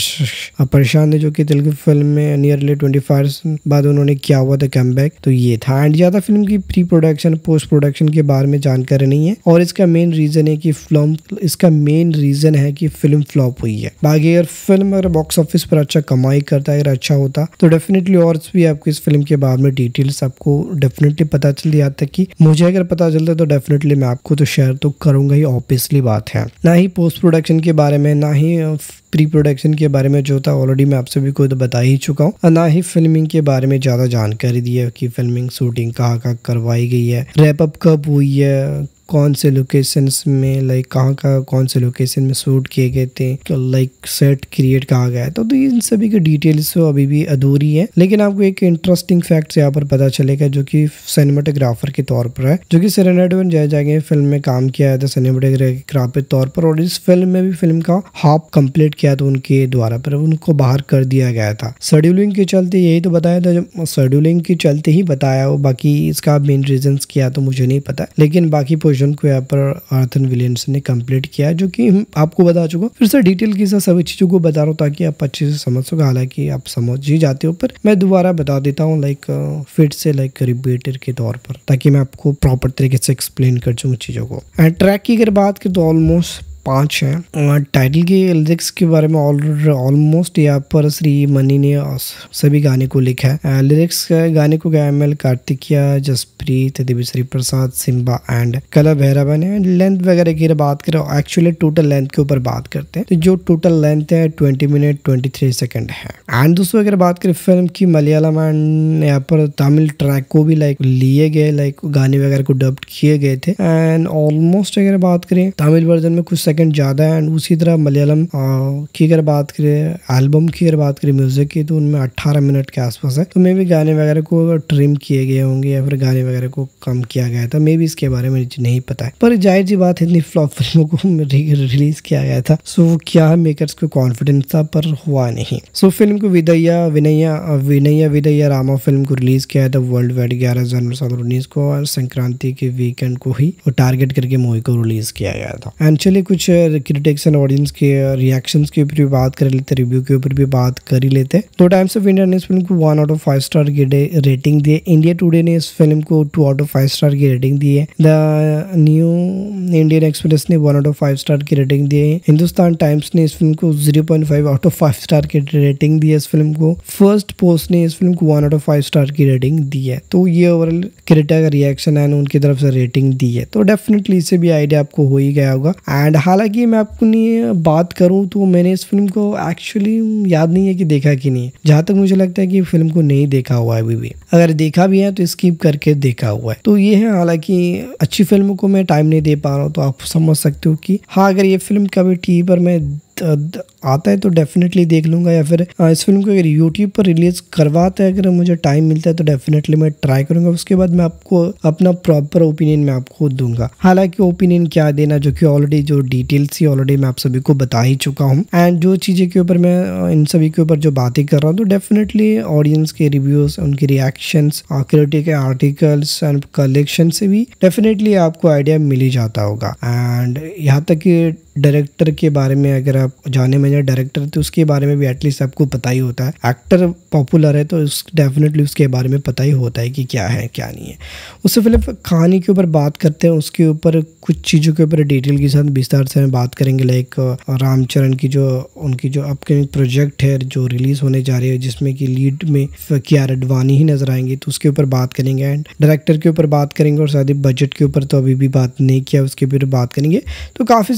प्रशांत ने, जो कि तेलुगु फिल्म में नियरली ट्वेंटी फाइव बाद उन्होंने किया हुआ था कमबैक। तो ये था एंड ज्यादा फिल्म की प्री प्रोडक्शन पोस्ट प्रोडक्शन के बारे में जानकारी नहीं है, और इसका मेन रीजन है कि फिल्म इसका मेन रीजन है कि फिल्म फ्लॉप हुई है। बाकी अगर फिल्म अगर बॉक्स ऑफिस पर अच्छा कमाई करता है, अगर अच्छा होता तो डेफिनेटली और भी आपको इस फिल्म के बारे में डिटेल्स आपको डेफिनेटली पता चल जाता कि मुझे अगर पता चलता तो डेफिनेटली मैं आपको तो शेयर तो करूंगा ही, ऑब्वियसली बात है। ना ही पोस्ट प्रोडक्शन के बारे में, ना ही प्री प्रोडक्शन के बारे में जो था ऑलरेडी मैं आपसे भी खुद बता ही चुका हूँ, और ना ही फिल्मिंग के बारे में ज्यादा जानकारी दी है कि फिल्मिंग शूटिंग कहाँ कहाँ करवाई गई है, रैप अप कब हुई है, कौन से लोकेशंस में, लाइक कहाँ का कौन से लोकेशन में शूट किए गए थे, लाइक सेट क्रिएट कहा गया है। तो, तो इन सभी की डिटेल्स तो अभी भी अधूरी है, लेकिन आपको एक इंटरेस्टिंग फैक्ट यहाँ पर पता चलेगा जो कि सिनेमेटोग्राफर के तौर पर है, जो कि सरनाडू एंड जय जागे फिल्म में काम किया था सिनेमेटोग्राफर के तौर पर, और इस फिल्म में भी फिल्म का हाफ कंप्लीट किया था उनके द्वारा, पर उनको बाहर कर दिया गया था शेड्यूलिंग के चलते। यही तो बताया था, जब शेड्यूलिंग के चलते ही बताया हो, बाकी इसका मेन रीजन क्या तो मुझे नहीं पता, लेकिन बाकी को यहाँ पर आर्थर विलियमसन ने कंप्लीट किया, जो कि आपको बता चुका फिर से डिटेल के साथ सभी चीजों को बता रहा हूँ ताकि आप अच्छे से समझ सको। हालांकि आप समझ ही जाते हो, पर मैं दोबारा बता देता हूँ लाइक फिर से लाइक रिपीटर के तौर पर, ताकि मैं आपको प्रॉपर तरीके से एक्सप्लेन कर चुका चीजों को। एंड ट्रैक की अगर बात करें तो ऑलमोस्ट पांच हैं। टाइटल के लिरिक्स के बारे में ऑलमोस्ट यहाँ पर श्री मनी ने सभी गाने को लिखा है। लिरिक्स गाने को गाया M L Karthikeya, Jaspreet, Devi Sri Prasad, Simba and Kala Bhairava ने। लेंथ वगैरह की बात करें, एक्चुअली टोटल लेंथ के ऊपर बात करते हैं तो जो टोटल लेंथ है twenty minute twenty three second है। एंड दोस्तों अगर बात करें फिल्म की मलयालम एंड यहाँ पर तमिल ट्रैक को भी लाइक लिए गए, लाइक गाने वगैरह को डब्ड किए गए थे। एंड ऑलमोस्ट अगर बात करें तमिल वर्जन में कुछ सेकंड ज्यादा है, एंड उसी तरह मलयालम की अगर बात करें, एल्बम की अगर बात करें म्यूजिक की, तो उनमें अट्ठारह मिनट के आसपास है। तो मे भी गाने वगैरह को ट्रिम किए गए होंगे या फिर गाने वगैरह को कम किया गया था, मे भी इसके बारे में नहीं पता है, पर जाहिर सी बात है इतनी फ्लॉप फिल्मों को रिलीज किया गया था, सो क्या मेकर्स को कॉन्फिडेंस था, पर हुआ नहीं। सो फिल्म को विदया विनया विनया विदया रामा फिल्म को रिलीज किया था वर्ल्ड वाइड ग्यारह जनवरी दो हज़ार उन्नीस को, और संक्रांति के वीकेंड को ही टारगेट करके मूवी को रिलीज किया गया था। एंड चलिए कुछ क्रिटिक्स एंड ऑडियंस के रिएक्शंस के ऊपर भी बात कर लेते, रिव्यू के ऊपर भी बात कर ही लेते। तो टाइम्स ऑफ इंडिया ने इस फिल्म को one out of five star की रेटिंग दी है। इंडिया टुडे ने इस फिल्म को two out of five star की रेटिंग दी है। द न्यू इंडियन एक्सप्रेस ने one out of five star की रेटिंग दी है। हिंदुस्तान टाइम्स ने इस फिल्म को zero point five out of five star की रेटिंग दी है इस फिल्म को। फर्स्ट पोस्ट ने इस फिल्म को one out of five star की रेटिंग दी है। तो ये ओवरऑल क्रिटिक का रिएक्शन है, उनकी तरफ से रेटिंग दी है, तो डेफिनेटली इससे भी आइडिया आपको हो ही गया होगा। एंड हालांकि मैं आपको नहीं बात करूं तो मैंने इस फिल्म को एक्चुअली याद नहीं है कि देखा कि नहीं, जहां तक मुझे लगता है कि फिल्म को नहीं देखा हुआ है अभी भी, अगर देखा भी है तो स्किप करके देखा हुआ है। तो ये है, हालांकि अच्छी फिल्मों को मैं टाइम नहीं दे पा रहा हूँ, तो आप समझ सकते हो कि हाँ अगर ये फिल्म कभी टीवी पर मैं आता है तो डेफिनेटली देख लूंगा, या फिर इस फिल्म को अगर यूट्यूब पर रिलीज करवाता है, अगर मुझे टाइम मिलता है तो डेफिनेटली मैं ट्राई करूंगा। उसके बाद मैं आपको अपना प्रॉपर ओपिनियन मैं आपको दूंगा। हालांकि ओपिनियन क्या देना, जो कि ऑलरेडी जो डिटेल्स ही ऑलरेडी मैं आप सभी को बता ही चुका हूँ। एंड जो चीजें के ऊपर मैं इन सभी के ऊपर जो बातें कर रहा हूँ, तो डेफिनेटली ऑडियंस के रिव्यूज, उनके रिएक्शंस, क्रिटिक के आर्टिकल्स एंड कलेक्शन से भी डेफिनेटली आपको आइडिया मिल ही जाता होगा। एंड यहाँ तक कि डायरेक्टर के बारे में अगर आप जाने में जाए डायरेक्टर, तो उसके बारे में भी एटलीस्ट आपको पता ही होता है। एक्टर पॉपुलर है तो उस डेफिनेटली उसके बारे में पता ही होता है कि क्या है क्या नहीं है। उससे पहले कहानी के ऊपर बात करते हैं, उसके ऊपर कुछ चीज़ों के ऊपर डिटेल के साथ विस्तार से हम बात करेंगे। लाइक रामचरण की जो उनकी जो अपकमिंग प्रोजेक्ट है जो रिलीज होने जा रही है, जिसमें कि लीड में कियारा आडवाणी ही नजर आएंगे, तो उसके ऊपर बात करेंगे। एंड डायरेक्टर के ऊपर बात करेंगे, और साथ ही बजट के ऊपर तो अभी भी बात नहीं किया, उसके ऊपर बात करेंगे। तो काफ़ी सारी चीज़ें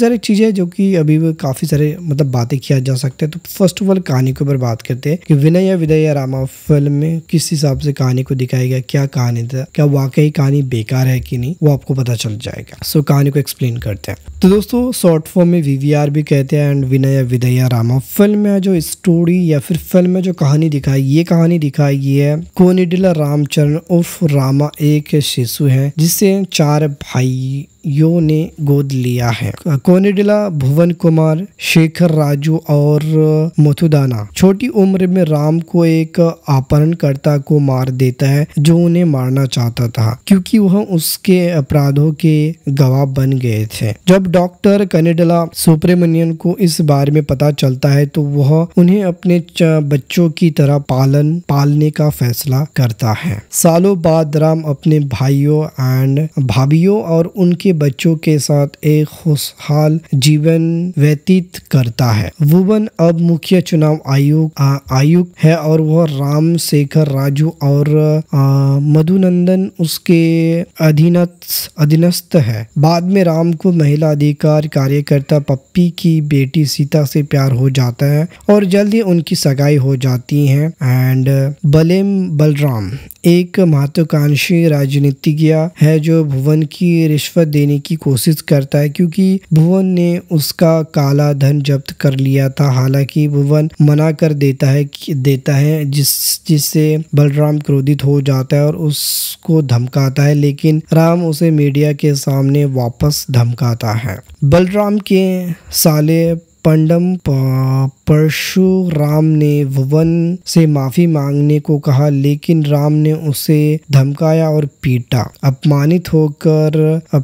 चीज़ है जो कि अभी भी काफ़ी सारे मतलब बातें किया जा सकते हैं। तो फर्स्ट ऑफ ऑल कहानी के ऊपर बात करते हैं कि विनय विदया रामा फिल्म में किस हिसाब से कहानी को दिखाया गया, क्या कहानी था, क्या वाकई कहानी बेकार है कि नहीं, वो आपको पता चल जाएगा। सो कहानी को एक्सप्लेन करते हैं। तो दोस्तों शॉर्ट फॉर्म में वीवीआर भी कहते हैं एंड विनय विदया रामा फिल्म में जो स्टोरी या फिर फिल्म में जो कहानी दिखाई ये कहानी दिखाई है कोनिडिला रामचरण उर्फ रामा एक शिशु है जिससे चार भाई यो ने गोद लिया है। कोनिडिला भुवन कुमार, शेखर, राजू और मथुदाना छोटी उम्र में राम को एक अपहरणकर्ता को मार देता है जो उन्हें मारना चाहता था क्योंकि वह उसके अपराधों के गवाह बन गए थे। जब डॉक्टर कोनिडिला सुब्रमण्यन को इस बारे में पता चलता है तो वह उन्हें अपने बच्चों की तरह पालन पालने का फैसला करता है। सालों बाद राम अपने भाइयों एंड भाभीियों और उनके बच्चों के साथ एक खुशहाल जीवन व्यतीत करता है। भुवन अब मुख्य चुनाव आयुक्त आयुक्त है और वह राम, शेखर, राजू और मधुनंदन उसके अधीनस्थ अधीनस्थ है। बाद में राम को महिला अधिकार कार्यकर्ता पप्पी की बेटी सीता से प्यार हो जाता है और जल्द ही उनकी सगाई हो जाती है। एंड बलेम बलराम एक महत्वाकांक्षी राजनीतिज्ञ है जो भुवन की रिश्वत देने की कोशिश करता है क्योंकि भुवन ने उसका काला धन जब्त कर लिया था। हालांकि भुवन मना कर देता है देता है जिस जिससे बलराम क्रोधित हो जाता है और उसको धमकाता है, लेकिन राम उसे मीडिया के सामने वापस धमकाता है। बलराम के साले पंडम परशुराम ने भुवन से माफी मांगने को कहा लेकिन राम ने उसे धमकाया और पीटा। अपमानित होकर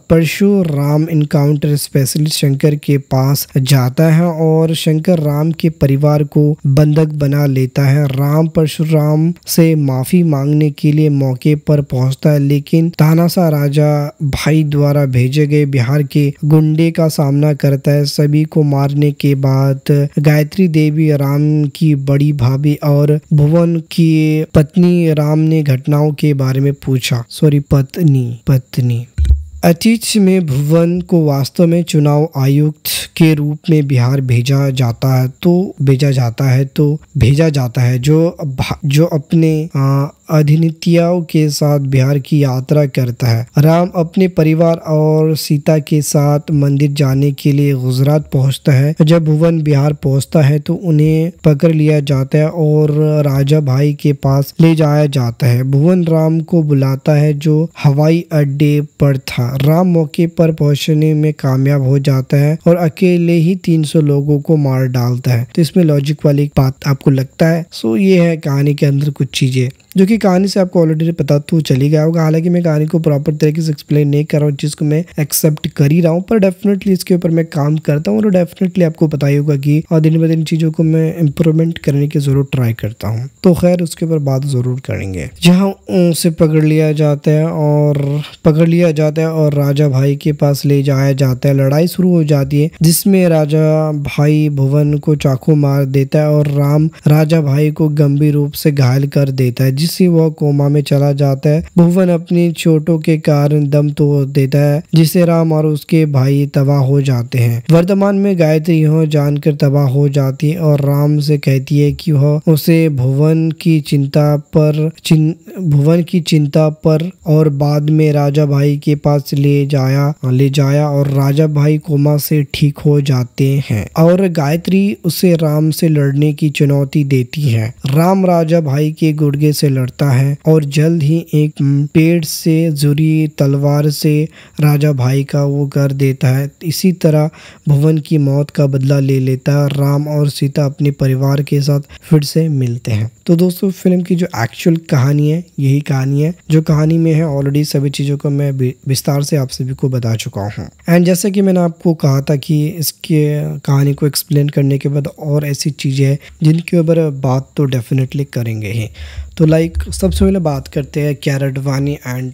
परशुराम इनकाउंटर स्पेशलिस्ट शंकर के पास जाता है और शंकर राम के परिवार को बंधक बना लेता है। राम परशुराम से माफी मांगने के लिए मौके पर पहुंचता है लेकिन तानाशाह राजा भाई द्वारा भेजे गए बिहार के गुंडे का सामना करता है। सभी को मारने के बाद गायत्री देवी, राम की बड़ी भाभी और भुवन की पत्नी राम ने घटनाओं के बारे में पूछा। सॉरी पत्नी पत्नी अतीत में भुवन को वास्तव में चुनाव आयुक्त के रूप में बिहार भेजा जाता है तो भेजा जाता है तो भेजा जाता है जो जो अपने आ, अधिनित्याओं के साथ बिहार की यात्रा करता है। राम अपने परिवार और सीता के साथ मंदिर जाने के लिए गुजरात पहुंचता है। जब भुवन बिहार पहुंचता है तो उन्हें पकड़ लिया जाता है और राजा भाई के पास ले जाया जाता है। भुवन राम को बुलाता है जो हवाई अड्डे पर था। राम मौके पर पहुंचने में कामयाब हो जाता है और अकेले ही तीन सौ लोगों को मार डालता है। तो इसमें लॉजिक वाली एक बात आपको लगता है। सो ये है कहानी के अंदर कुछ चीजें जो कि कहानी से आपको ऑलरेडी पता तो चली गया होगा। हालांकि मैं कहानी को प्रॉपर तरीके से एक्सप्लेन नहीं कर रहा हूँ जिसको मैं एक्सेप्ट कर ही रहा हूँ, पर डेफिनेटली इसके ऊपर मैं काम करता हूँ और डेफिनेटली आपको पता ही होगा कि और दिन ब दिन चीज़ों को मैं इम्प्रूवमेंट करने की जरूर ट्राई करता हूँ। तो खैर उसके ऊपर बात जरूर करेंगे। जहाँ उसे पकड़ लिया जाता है और पकड़ लिया जाता है और राजा भाई के पास ले जाया जाता है। लड़ाई शुरू हो जाती है जिसमें राजा भाई भुवन को चाकू मार देता है और राम राजा भाई को गंभीर रूप से घायल कर देता है जिससे वह कोमा में चला जाता है। भुवन अपनी चोटों के कारण दम तोड़ देता है जिससे राम और उसके भाई तबाह हो जाते हैं। वर्तमान में गायत्री यह जानकर तबाह हो जाती है और राम से कहती है कि वह उसे भुवन की चिंता पर चिन, भुवन की चिंता पर और बाद में राजा भाई के पास ले जाया ले जाया और राजा भाई कोमा से ठीक हो जाते हैं और गायत्री उसे राम से लड़ने की चुनौती देती है। राम राजा भाई के गुर्गे से लड़ता है और जल्द ही एक पेड़ से जुड़ी तलवार से राजा भाई का वो कर देता है। इसी तरह भुवन की मौत का बदला ले लेता है। राम और सीता अपने परिवार के साथ फिर से मिलते हैं। तो दोस्तों फिल्म की जो एक्चुअल कहानी है यही कहानी है जो कहानी में है। ऑलरेडी सभी चीज़ों को मैं विस्तार से आप सभी को बता चुका हूँ। एंड जैसे कि मैंने आपको कहा था कि इसके कहानी को एक्सप्लेन करने के बाद और ऐसी चीज़ें हैं जिनके ऊपर बात तो डेफिनेटली करेंगे ही। तो लाइक सबसे पहले बात करते हैं कियारा आडवाणी एंड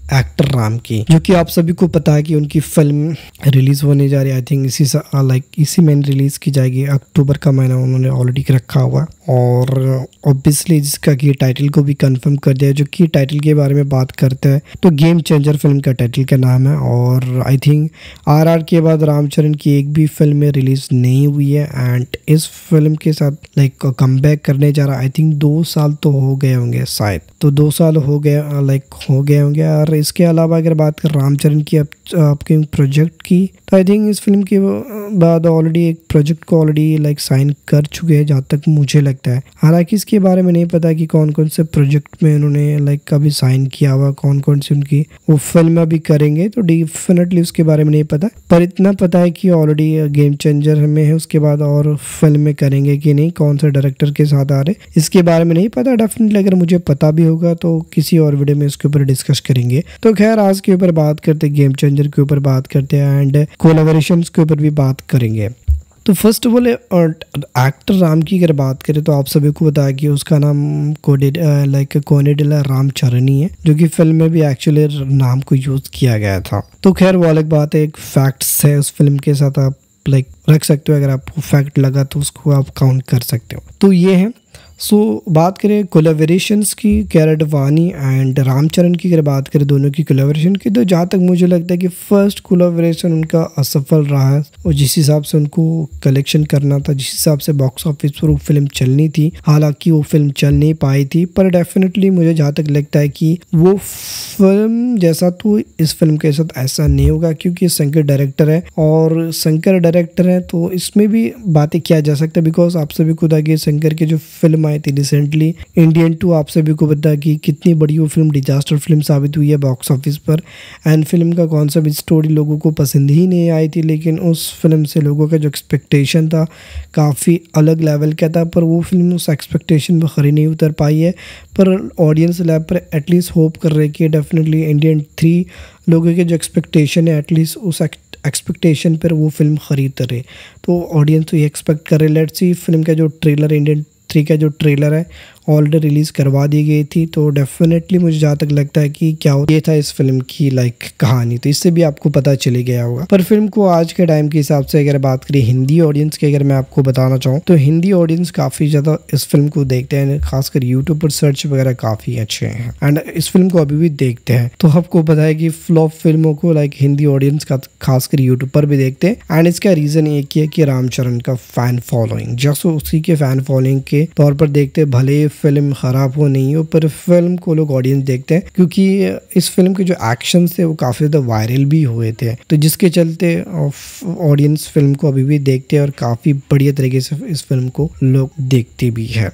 एक्टर राम की, जो कि आप सभी को पता है कि उनकी फिल्म रिलीज होने जा रही है। आई थिंक इसी लाइक इसी महीने रिलीज की जाएगी, अक्टूबर का महीना उन्होंने ऑलरेडी रखा हुआ है। और ऑब्वियसली जिसका की टाइटल को भी कंफर्म कर दिया, जो कि टाइटल के बारे में बात करते हैं तो गेम चेंजर फिल्म का टाइटल का नाम है। और आई थिंक आरआर के बाद रामचरण की एक भी फिल्म में रिलीज नहीं हुई है एंड इस फिल्म के साथ लाइक कमबैक करने जा रहा है। आई थिंक दो साल तो हो गए होंगे, शायद तो दो साल हो गए लाइक हो गए होंगे। और इसके अलावा अगर बात कर रामचरण की आपके प्रोजेक्ट की, तो आई थिंक इस फिल्म के बाद ऑलरेडी एक प्रोजेक्ट को ऑलरेडी लाइक साइन कर चुके हैं, जहाँ तक मुझे लगता है। हालांकि इसके बारे में नहीं पता कि कौन कौन से प्रोजेक्ट में उन्होंने लाइक कभी साइन किया हुआ, कौन कौन सी उनकी वो फिल्म अभी करेंगे, तो डेफिनेटली उसके बारे में नहीं पता। पर इतना पता है कि ऑलरेडी गेम चेंजर में है, उसके बाद और फिल्म में करेंगे कि नहीं, कौन सा डायरेक्टर के साथ आ रहे, इसके बारे में नहीं पता। डेफिनेटली अगर मुझे पता भी होगा तो किसी और वीडियो में इसके ऊपर डिस्कस करेंगे। तो खैर आज के ऊपर बात करते हैं, गेम चेंजर के ऊपर बात करते हैं एंड कोलैबोरेशंस के ऊपर भी बात करेंगे। तो first of all actor Ram की अगर बात करें तो आप सभी को बताया कि उसका नाम कोडेड लाइक कोनेडिला रामचरणी है, जो कि फिल्म में भी एक्चुअली नाम को यूज किया गया था। तो खैर वो अलग बात है, एक फैक्ट्स है उस फिल्म के साथ, आप लाइक रख सकते हो। अगर आपको फैक्ट लगा तो उसको आप काउंट कर सकते हो। तो ये है। सो so, बात करें कोलैबोरेशंस की, कियारा एडवाणी एंड रामचरण की अगर बात करें दोनों की कोलैबोरेशन की, तो जहाँ तक मुझे लगता है कि फर्स्ट कोलैबोरेशन उनका असफल रहा है। और जिस हिसाब से उनको कलेक्शन करना था, जिस हिसाब से बॉक्स ऑफिस पर वो फिल्म चलनी थी, हालांकि वो फिल्म चल नहीं पाई थी, पर डेफिनेटली मुझे जहाँ तक लगता है कि वो फिल्म जैसा तो इस फिल्म के साथ ऐसा नहीं होगा, क्योंकि शंकर डायरेक्टर है और शंकर डायरेक्टर है तो इसमें भी बातें किया जा सकता है। बिकॉज आप सभी को पता शंकर की जो फिल्म आई थी रिसेंटली इंडियन टू, आप सभी को पता कि कितनी बड़ी वो फिल्म डिजास्टर फिल्म साबित हुई है बॉक्स ऑफिस पर। एंड फिल्म का कॉन्सेप्ट स्टोरी लोगों को पसंद ही नहीं आई थी, लेकिन उस फिल्म से लोगों का जो एक्सपेक्टेशन था काफ़ी अलग लेवल का था, पर वो फिल्म उस एक्सपेक्टेशन पर खरी नहीं उतर पाई है। पर ऑडियंस लेवल पर एटलीस्ट होप कर रहे कि डेफिनेटली इंडियन थ्री लोगों के जो एक्सपेक्टेशन है एटलीस्ट उस एक्सपेक्टेशन पर वो फिल्म खरीद रहे। तो ऑडियंस तो ये एक्सपेक्ट कर रहे। लेट्स सी फिल्म का जो ट्रेलर इंडियन थ्री का जो ट्रेलर है ऑलरेडी रिलीज़ करवा दी गई थी, तो डेफिनेटली मुझे जहाँ तक लगता है कि क्या ये था इस फिल्म की लाइक कहानी, तो इससे भी आपको पता चले गया होगा। पर फिल्म को आज के टाइम के हिसाब से अगर बात करें हिंदी ऑडियंस की, अगर मैं आपको बताना चाहूँ तो हिंदी ऑडियंस काफ़ी ज़्यादा इस फिल्म को देखते हैं, खासकर यूट्यूब पर सर्च वगैरह काफ़ी अच्छे हैं एंड इस फिल्म को अभी भी देखते हैं। तो आपको पता है कि फ्लॉप फिल्मों को लाइक हिंदी ऑडियंस का खासकर यूट्यूब पर भी देखते हैं एंड इसका रीज़न एक ही है कि रामचरण का फैन फॉलोइंग, जैसे उसी के फैन फॉलोइंग के तौर पर देखते, भले फिल्म खराब हो नहीं हो पर फिल्म को लोग ऑडियंस देखते हैं, क्योंकि इस फिल्म के जो एक्शन थे वो काफ़ी ज़्यादा वायरल भी हुए थे, तो जिसके चलते ऑडियंस फिल्म को अभी भी देखते हैं और काफ़ी बढ़िया तरीके से इस फिल्म को लोग देखते भी है,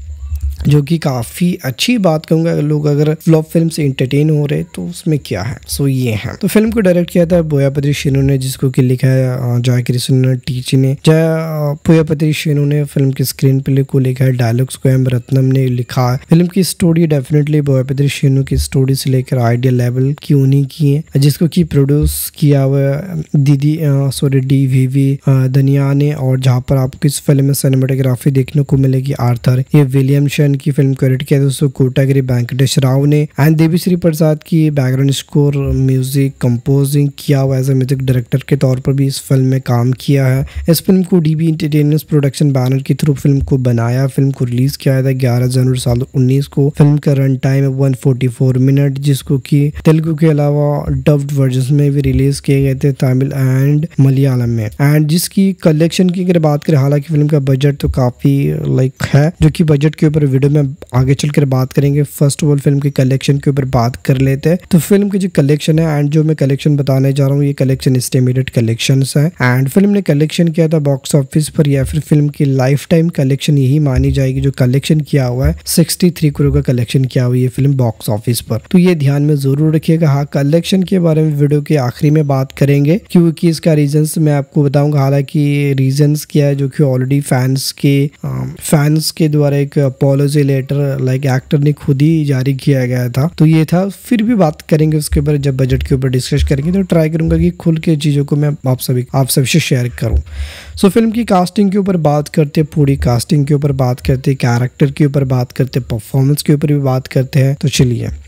जो कि काफ़ी अच्छी बात कहूँगा। लोग अगर फ्लॉप फिल्म से इंटरटेन हो रहे तो उसमें क्या है। सो ये है। तो फिल्म को डायरेक्ट किया था बोयापति श्रीनु ने, जिसको कि लिखा है जय कृष्ण टीची ने। जय बोयापति श्रीनु ने फिल्म की स्क्रीन प्ले को लिखा है, डायलॉग्स को एम रत्नम ने लिखा है। फिल्म की स्टोरी डेफिनेटली बोयापति श्रीनु की स्टोरी से लेकर आइडिया लेवल की उन्हीं की है, जिसको कि प्रोड्यूस किया हुआ दीदी सॉरी डी वी वी दनिया ने। और जहाँ पर आपको इस फिल्म में सिनेमाटोग्राफी देखने को मिलेगी आर्थर ये विलियम की फिल्म को एडिट किया दोस्तों कोटागिरी वेंकटेश राव ने एंड देवीश्री प्रसाद की बैकग्राउंड स्कोर म्यूजिक कंपोजिंग किया हुआ एज ए म्यूजिक डायरेक्टर के तौर पर भी इस फिल्म में काम किया है। इस फिल्म को डीबी एंटरटेनमेंट प्रोडक्शन बैनर के थ्रू फिल्म को बनाया, फिल्म को रिलीज किया था ग्यारह जनवरी साल उन्नीस को। फिल्म का रन टाइम है वन फोर्टी फोर मिनट, जिसको कि तेलुगु के अलावा डब्ड वर्जन में भी रिलीज किए गए थे, तमिल एंड मलयालम में। एंड जिसकी कलेक्शन की अगर बात करें, हालांकि फिल्म का बजट तो काफी लाइक है, जो कि बजट के ऊपर वीडियो में आगे चलकर बात करेंगे। फर्स्ट ऑफ ऑल फिल्म के कलेक्शन के ऊपर बात कर लेते हैं। तो फिल्म की जो कलेक्शन है एंड जो मैं कलेक्शन बताने जा रहा हूँ, ये कलेक्शन एस्टिमेटेड कलेक्शंस है एंड फिल्म ने कलेक्शन किया था बॉक्स ऑफिस पर या फिर फिल्म की लाइफ टाइम कलेक्शन यही मानी जाएगी। जो कलेक्शन किया हुआ है सिक्सटी थ्री करोड़ का कलेक्शन किया हुआ है ये फिल्म बॉक्स ऑफिस पर, तो ये ध्यान में जरूर रखिएगा। हाँ, कलेक्शन के बारे में वीडियो के आखिरी में बात करेंगे, क्योंकि इसका रीजंस मैं आपको बताऊंगा। हालांकि रीजंस क्या है, जो कि ऑलरेडी फैंस के फैंस के द्वारा एक अपॉलॉजी लेटर लाइक एक्टर ने खुद ही जारी किया गया था, तो ये था। फिर भी बात करेंगे उसके ऊपर जब बजट के ऊपर डिस्कस करेंगे, तो ट्राई करूंगा कि खुल के चीजों को मैं आप सभी आप सबसे शेयर करूं। सो फिल्म की कास्टिंग के ऊपर बात करते, पूरी कास्टिंग के ऊपर बात करते, कैरेक्टर के ऊपर बात करते, परफॉर्मेंस के ऊपर भी बात करते हैं। तो चलिए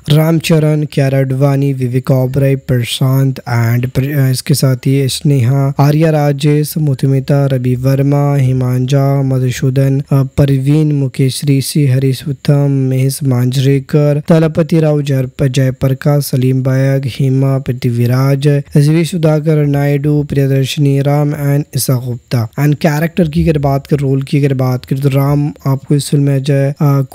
रामचरण, कियारा आडवाणी, विवेक ओबरॉय, प्रशांत एंड इसके साथ ही स्नेहा, आर्या राजेश, मुथुमिता, रवि वर्मा, हिमांजा, मधुसूदन, परवीन, मुकेश ऋषि, हरीश उत्तम, Mahesh Manjrekar, Thalapathi Rao, Jayaprakash, Salim Baig, Hema, Prithviraj, SV Sudhakar Naidu, Priyadarshini Ram and Isa Gupta. And character की अगर बात कर, रोल की अगर बात करें तो राम आपको इस फिल्म में जय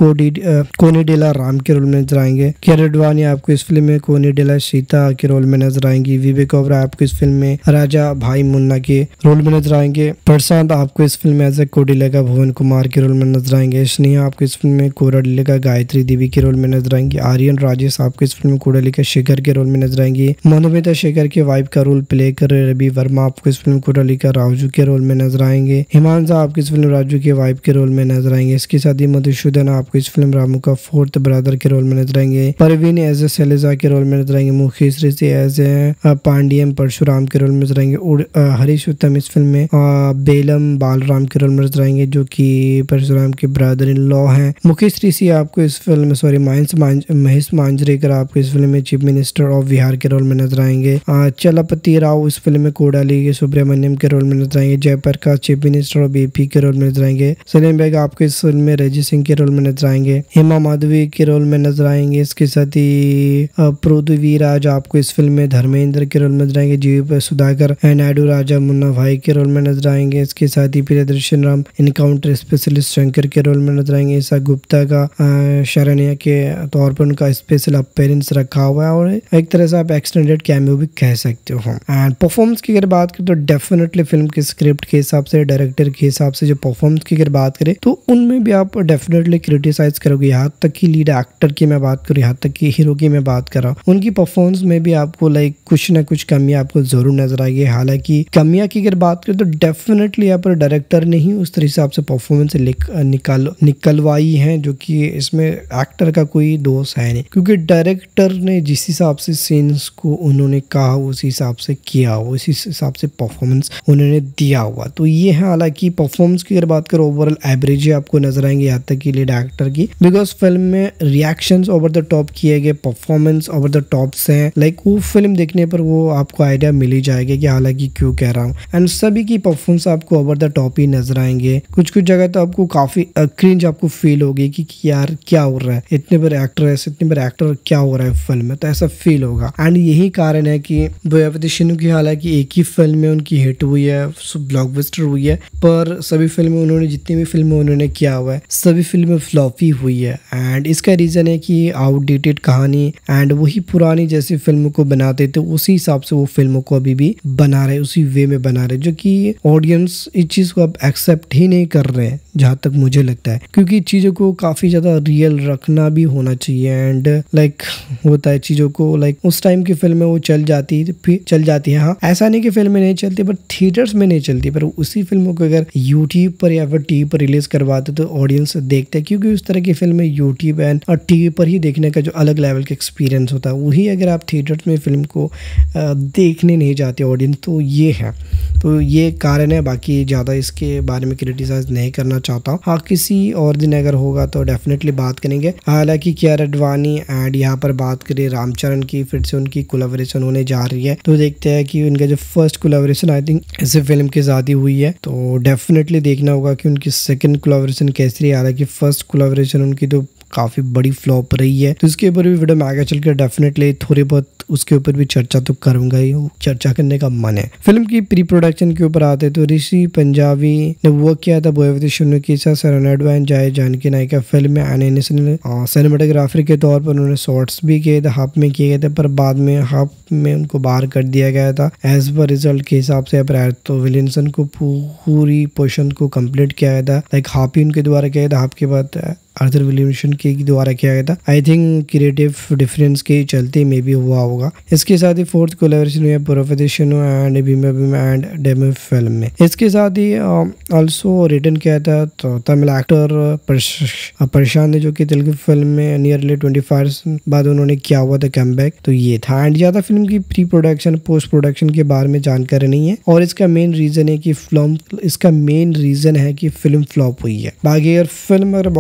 कोनिडेला राम के रोल में नजर आएंगे। कियारा आडवाणी आपको इस फिल्म में कोनिडेला सीता के रोल में नजर आएंगी। विवेक ओबरॉय आपको इस फिल्म में राजा भाई मुन्ना के रोल में नजर आएंगे। प्रशांत आपको इस फिल्म में एज ए कोडिलेगा भुवन कुमार के रोल में नजर आएंगे। स्नेहा आपको इस फिल्म में कोडिलेगा गायत्री देवी के रोल में नजर आएंगी। आर्यन राजेश आपको इस फिल्म में कोडिलेगा शेखर के रोल में नजर आएंगी। मधुमिता शेखर के वाइफ का रोल प्ले कर रहे रवि वर्मा आपको इस फिल्म कोडिलेगा राजू के रोल में नजर आएंगे। हिमांशा आपको इस फिल्म राजू के वाइफ के रोल में नजर आएंगे। इसके साथ ही मधुसूदन आपको इस फिल्म रामू का फोर्थ ब्रदर के रोल में नजर आएंगे। परवीन एज ए शैलेजा के रोल में नजर आएंगे। मुकेश ऋषि एज ए पांडियम परशुराम के रोल में नजर आएंगे। और हरीश उत्तम इस फिल्म में बेलम बालराम के रोल में नजर आएंगे जो कि परशुराम के ब्रदर इन लॉ हैं। मुकेश ऋषि आपको इस फिल्म में सॉरी महेश मांजरेकर आपको इस फिल्म में चीफ मिनिस्टर ऑफ बिहार के रोल में नजर आएंगे। चलपति राव इस फिल्म में कोडाली सुब्रमण्यम के रोल में नजर आएंगे। Jayaprakash chief minister of AP के रोल में नजर आएंगे। सलीम बेग आपको इस फिल्म में रजी सिंह के रोल में नजर आएंगे। हेमा माधवी के रोल में नजर आएंगे। इसके साथ ही पृथ्वीराज आपको इस फिल्म में धर्मेंद्र के रोल में नजर आएंगे। जीव सुधाकर नायडू राजा मुन्ना भाई के रोल में नजर आएंगे। इसके साथ ही प्रियदर्शन राम इनकाउंटर स्पेशलिस्ट शंकर के रोल में नजर आएंगे। ईसा गुप्ता का शरण्या के तौर पर उनका स्पेशल अपीयरेंस रखा हुआ है और एक तरह से आप एक्सटेंडेड कैमियो भी कह सकते हो। एंड परफॉर्मेंस की अगर बात करें तो डेफिनेटली फिल्म के स्क्रिप्ट के हिसाब से, डायरेक्टर के हिसाब से जो परफॉर्मेंस की अगर बात करें तो उनमें भी आप डेफिनेटली क्रिटिसाइज करोगे। यहाँ तक कि लीड एक्टर की मैं बात करूँ, यहाँ तक कि हीरो की मैं बात कर रहा हूँ, उनकी परफॉर्मेंस में भी आपको लाइक कुछ ना कुछ कमियां आपको जरूर नजर आएगी। हालांकि कमियां की अगर बात करें तो डेफिनेटली यहाँ पर डायरेक्टर ने ही उस हिसाब से परफॉर्मेंस निकाल निकलवाई है जो कि इसमें एक्टर का कोई दोष है नहीं, क्योंकि डायरेक्टर ने जिस हिसाब से सीन्स को उन्होंने कहा उस हिसाब से किया, उस हिसाब से परफॉर्मेंस उन्होंने दिया हुआ। तो ये है, हालांकि परफॉर्मेंस की अगर बात करो ओवरऑल एवरेज आपको नजर आएंगे यहाँ तक कि लीड एक्टर की, बिकॉज फिल्म में रिएक्शंस ओवर द टॉप किए गए, परफॉर्मेंस ओवर द टॉप से है। लाइक वो फिल्म देखने पर वो आपको आइडिया मिल ही जाएगा कि हालांकि क्यों कह रहा हूँ। एंड सभी की परफॉर्मेंस आपको ओवर द टॉप ही नजर आएंगे। कुछ कुछ जगह तो आपको काफी क्रिंज आपको फील होगी कि यार क्या हो रहा है, इतने बड़े एक्ट्रेस, इतने बड़े एक्टर क्या हो रहा है फिल्म में, तो ऐसा फील होगा। एंड यही कारण है कि बोयावती शिनू की हालांकि एक ही फिल्म में उनकी हिट हुई है, ब्लॉकबस्टर हुई है, पर सभी फिल्में उन्होंने जितनी भी फिल्में उन्होंने किया हुआ है सभी फिल्में फ्लॉप ही हुई है। एंड इसका रीजन है कि आउटडेटेड कहानी एंड वही पुरानी जैसी फिल्मों को बनाते थे उसी हिसाब से वो फिल्मों को अभी भी बना रहे, उसी वे में बना रहे, जो कि ऑडियंस इस चीज को अब एक्सेप्ट ही नहीं कर रहे हैं जहां तक मुझे लगता है, क्योंकि चीजों को काफी ज्यादा रियल रखना भी होना चाहिए। एंड लाइक होता है चीजों को लाइक उस टाइम की फिल्में वो चल जाती फिर चल जाती है। हाँ, ऐसा नहीं कि फिल्में नहीं चलती बट थिएटर्स में नहीं चलती, पर उसी फिल्मों को अगर यूट्यूब पर या फिर टीवी पर रिलीज करवाते तो ऑडियंस देखते हैं, क्योंकि उस तरह की फिल्में यूट्यूब एंड और टीवी पर ही देखने का जो अलग लेवल का एक्सपीरियंस होता है वही अगर आप थिएटर्स में फिल्म को देखने नहीं जाते ऑडियंस, तो ये है, तो ये कारण है। बाकी ज़्यादा इसके बारे में क्रिटिसाइज नहीं करना चाहता हूँ। हाँ, किसी और दिन अगर होगा तो डेफिनेटली बात करेंगे। हालांकि कियारा आडवाणी एंड यहाँ पर बात करें रामचरण की, फिर से उनकी कोलैबोरेशन होने जा रही है, तो देखते हैं कि उनका जो फर्स्ट कोलैबोरेशन आई थिंक इसी फिल्म के साथ ही हुई है, तो डेफिनेटली देखना होगा कि उनकी सेकंड कोलैबोरेशन कैसी रही। हालांकि फर्स्ट कोलैबोरेशन उनकी तो काफी बड़ी फ्लॉप रही है, तो इसके ऊपर भी वीडियो में आगे चलकर डेफिनेटली थोड़ी बहुत उसके ऊपर भी चर्चा तो करूंगा ही, चर्चा करने का मन है। फिल्म की प्री प्रोडक्शन के ऊपर आते तो ऋषि पंजाबी ने वर्क किया था बोयावती शिनू के साथ, शरण एंड जय जानकी नायिका फिल्म में एनिमेशन सिनेमेटोग्राफर के तौर पर उन्होंने शॉर्ट्स भी किए थे, हाफ में किए गए थे, पर बाद में हाफ में उनको बाहर कर दिया गया था। एज पर रिजल्ट के हिसाब से तो विलियमसन को पूरी पोर्शन को कंप्लीट किया गया था, लाइक हाफ ही उनके द्वारा किया था, हाफ के बाद आर्थर विलियमसन के द्वारा किया गया था। आई थिंक क्रिएटिव डिफरेंस के चलते में भी हुआ होगा। इसके साथ ही फोर्थ कोलैबोरेशन हुई Boyapati Shinu and Bhima Bhima and demo film में। इसके साथ ही ऑल्सो रिटर्न किया था तो तमिल एक्टर प्रशांत ने, जो कि तेलुगु फिल्म में नियरली ट्वेंटी फाइव बाद उन्होंने किया हुआ था कमबैक, तो ये था। एंड ज्यादा फिल्म की प्री प्रोडक्शन पोस्ट प्रोडक्शन के बारे में जानकारी नहीं है, और इसका मेन रीजन है कि फिल्म इसका मेन रीजन है कि फिल्म फ्लॉप हुई है। बाकी अगर फिल्म अगर बॉक्स ऑफिस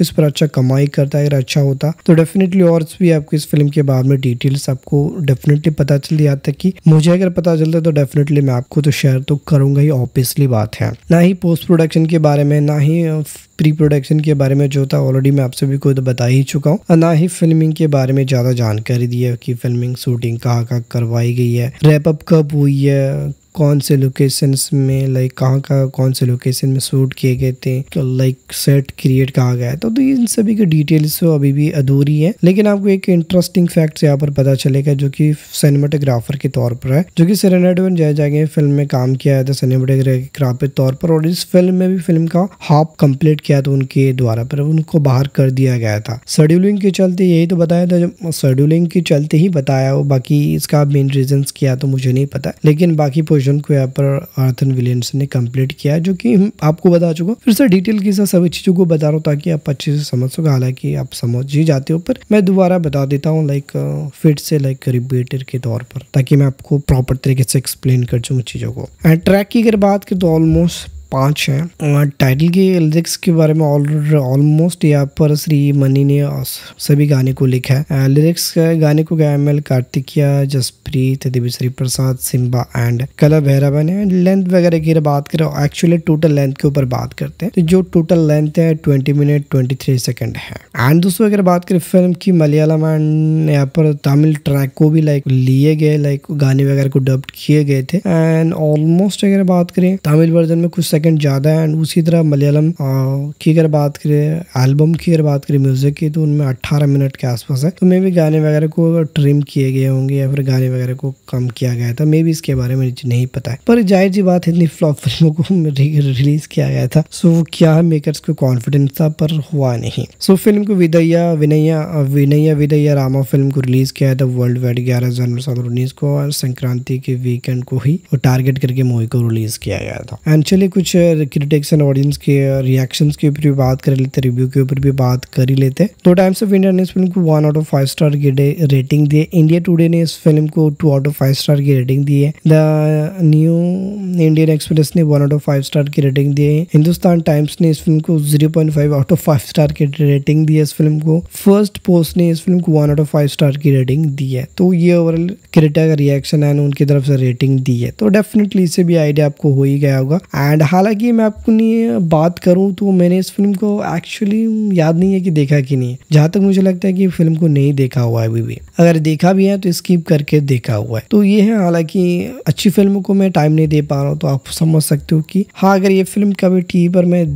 किस पर अच्छा कमाई करता है। अगर अच्छा होता तो डेफिनेटली और भी आपको इस फिल्म के बारे में डिटेल्स आपको डेफिनेटली पता चल जाता है कि मुझे अगर पता चलता तो डेफिनेटली मैं आपको तो शेयर तो करूंगा ही, ऑब्वियसली बात है। ना ही पोस्ट प्रोडक्शन के बारे में, ना ही प्री प्रोडक्शन के बारे में जो था ऑलरेडी मैं आपसे भी खुद बता ही चुका हूँ, और ना ही फिल्मिंग के बारे में ज़्यादा जानकारी दी है कि फिल्मिंग शूटिंग कहाँ कहाँ करवाई गई है, रैप अप कब हुई है, कौन से लोकेशंस में लाइक कहाँ का कौन से लोकेशन में शूट किए गए थे, लाइक सेट क्रिएट कहा गया है। तो, तो इन सभी की डिटेल्स तो अभी भी अधूरी है। लेकिन आपको एक इंटरेस्टिंग फैक्ट यहाँ पर पता चलेगा जो कि सिनेमेटोग्राफर के तौर पर है, जो कि सेरेनाडो जयजा ने फिल्म में काम किया था सिनेमेटोग्राफर के तौर पर, और इस फिल्म में भी फिल्म का हाफ कंप्लीट किया था उनके द्वारा, पर उनको बाहर कर दिया गया था शेड्यूलिंग के चलते। यही तो बताया था, जब शेड्यूलिंग के चलते ही बताया हो, बाकी इसका मेन रीजन क्या तो मुझे नहीं पता। लेकिन बाकी पोर्शन को यहाँ पर आर्थर विलियम्सन ने कंप्लीट किया, जो कि आपको बता चुका फिर से डिटेल के साथ सभी चीजों को बता रहा हूँ ताकि आप अच्छे से समझ सको। हालांकि आप समझ ही जाते हो, पर मैं दोबारा बता देता हूँ लाइक फिर से लाइक रिपीटर के तौर पर, ताकि मैं आपको प्रॉपर तरीके से एक्सप्लेन कर चूँ चीजों को। एंड ट्रैक की अगर बात करें तो ऑलमोस्ट पांच हैं। टाइटल के लिरिक्स के बारे में ऑलमोस्ट यहाँ पर श्री मनी ने सभी गाने को लिखा है। लिरिक्स गाने को गाया M L Karthikeya, Jaspreet, Devi Sri Prasad, Simba and Kala Bhairava ने। लेंथ वगैरह की बात करें, एक्चुअली टोटल लेंथ के ऊपर बात करते हैं, तो जो टोटल लेंथ है twenty minute twenty three second है। एंड दोस्तों अगर बात करें फिल्म की मलयालम एंड यहाँ पर तमिल ट्रैक को भी लाइक लिए गए, लाइक गाने वगैरह को डब्ड किए गए थे। एंड ऑलमोस्ट अगर बात करें तमिल वर्जन में कुछ सेकंड ज्यादा है, एंड उसी तरह मलयालम की अगर बात करें, एल्बम की अगर बात करें म्यूजिक की, तो उनमें अट्ठारह मिनट के आसपास है। तो मे भी गाने वगैरह को ट्रिम किए गए होंगे या फिर गाने वगैरह को कम किया गया था, मे भी इसके बारे में नहीं पता है। पर जाहिर सी बात है इतनी फ्लॉप फिल्मों को रिलीज किया गया था, सो क्या मेकर्स को कॉन्फिडेंस था, पर हुआ नहीं। सो फिल्म को विदैया विनैया विनैया विदैया रामा फिल्म को रिलीज किया था वर्ल्ड वाइड ग्यारह जनवरी दो हज़ार उन्नीस को, और संक्रांति के वीकेंड को ही टारगेट करके मूवी को रिलीज किया गया था। एंड चलिए कुछ क्रिटिक्स एंड ऑडियंस के रिएक्शंस के ऊपर भी बात कर लेते, रिव्यू के ऊपर भी बात कर ही लेते। तो टाइम्स ऑफ इंडिया ने इस फिल्म को one out of five star की रेटिंग दी है। इंडिया टुडे ने इस फिल्म को two out of five star की रेटिंग दी है। द न्यू इंडियन एक्सप्रेस ने one out of five star की रेटिंग दी है। हिंदुस्तान टाइम्स ने इस फिल्म को zero point five out of five star की रेटिंग दी है इस फिल्म को। फर्स्ट पोस्ट ने इस फिल्म को one out of five star की रेटिंग दी है। तो ये ओवरऑल क्रिटिक का रिएक्शन है, उनकी तरफ से रेटिंग दी है, तो डेफिनेटली इससे भी आइडिया आपको हो ही गया होगा। एंड हालांकि मैं आपको नहीं बात करूं तो मैंने इस फिल्म को एक्चुअली याद नहीं है कि देखा कि नहीं। जहां तक मुझे लगता है कि फिल्म को नहीं देखा हुआ है अभी भी, अगर देखा भी है तो स्किप करके देखा हुआ है। तो ये है, हालांकि अच्छी फिल्मों को मैं टाइम नहीं दे पा रहा हूँ, तो आप समझ सकते हो कि हाँ अगर ये फिल्म कभी टीवी पर मैं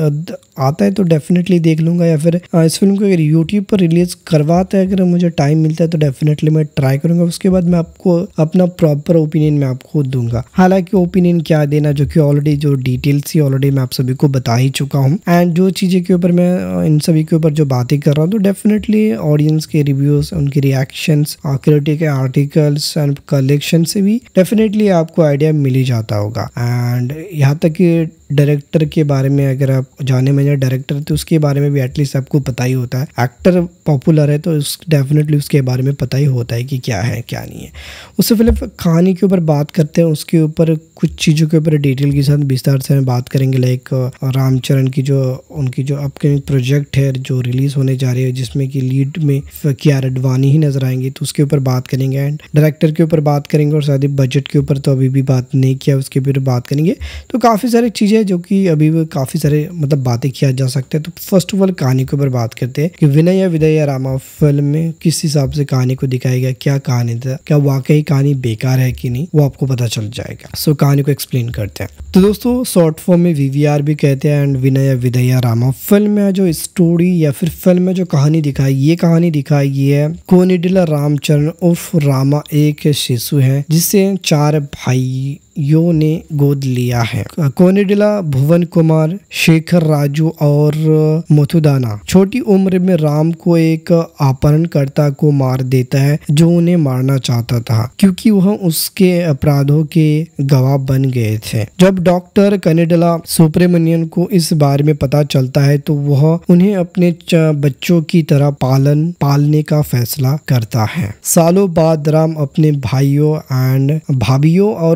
आता है तो डेफिनेटली देख लूंगा, या फिर इस फिल्म को अगर यूट्यूब पर रिलीज करवाता है, अगर मुझे टाइम मिलता है तो डेफिनेटली मैं ट्राई करूंगा। उसके बाद मैं आपको अपना प्रॉपर ओपिनियन मैं आपको दूंगा। हालांकि ओपिनियन क्या देना, जो कि ऑलरेडी जो डिटेल्स ही ऑलरेडी मैं आप सभी को बता ही चुका हूँ। एंड जो चीज़ें के ऊपर मैं इन सभी के ऊपर जो बातें कर रहा हूँ, तो डेफिनेटली ऑडियंस के रिव्यूज, उनके रिएक्शंस, क्रिटिक के आर्टिकल्स एंड कलेक्शन से भी डेफिनेटली आपको आइडिया मिल ही जाता होगा। एंड यहाँ तक कि डायरेक्टर के बारे में अगर आप जाने में डायरेक्टर, तो उसके बारे में भी एटलीस्ट आपको पता ही होता है। एक्टर पॉपुलर है तो उस डेफिनेटली उसके बारे में पता ही होता है कि क्या है क्या नहीं है। उससे पहले कहानी के ऊपर बात करते हैं, उसके ऊपर कुछ चीज़ों के ऊपर डिटेल के साथ विस्तार से बात करेंगे। लाइक रामचरण की जो उनकी जो अपकमिंग प्रोजेक्ट है जो रिलीज होने जा रही है, जिसमें कि लीड में कियारा आडवाणी ही नजर आएंगी, तो उसके ऊपर बात करेंगे। एंड डायरेक्टर के ऊपर बात करेंगे, और शायद बजट के ऊपर तो अभी भी बात नहीं किया, उसके ऊपर बात करेंगे। तो काफ़ी सारी चीज़ें जो कि अभी भी काफ़ी सारे मतलब बातें किया जा सकते हैं। तो फर्स्ट ऑफ ऑल कहानी के ऊपर बात करते हैं कि विनय विदैया रामा फिल्म में किस हिसाब से कहानी को दिखाया गया, क्या कहानी था, क्या वाकई कहानी बेकार है कि नहीं, वो आपको पता चल जाएगा। सो कहानी को एक्सप्लेन करते हैं। तो दोस्तों शॉर्ट फॉर्म में वीवीआर भी कहते हैं। And Vinay Vidheya Rama film में जो स्टोरी या फिर फिल्म में जो कहानी दिखाई, ये कहानी दिखाई है कोनिडिला रामचरण उर्फ रामा एक शिशु है जिससे चार भाई यो ने गोद लिया है। कोनिडिला भुवन कुमार, शेखर, राजू और मथुदाना छोटी उम्र में राम को एक अपहरणकर्ता को मार देता है जो उन्हें मारना चाहता था क्योंकि वह उसके अपराधों के गवाह बन गए थे। जब डॉक्टर कोनिडिला सुब्रमण्यन को इस बारे में पता चलता है तो वह उन्हें अपने बच्चों की तरह पालन पालने का फैसला करता है। सालों बाद राम अपने भाइयों एंड भाभियों और उनके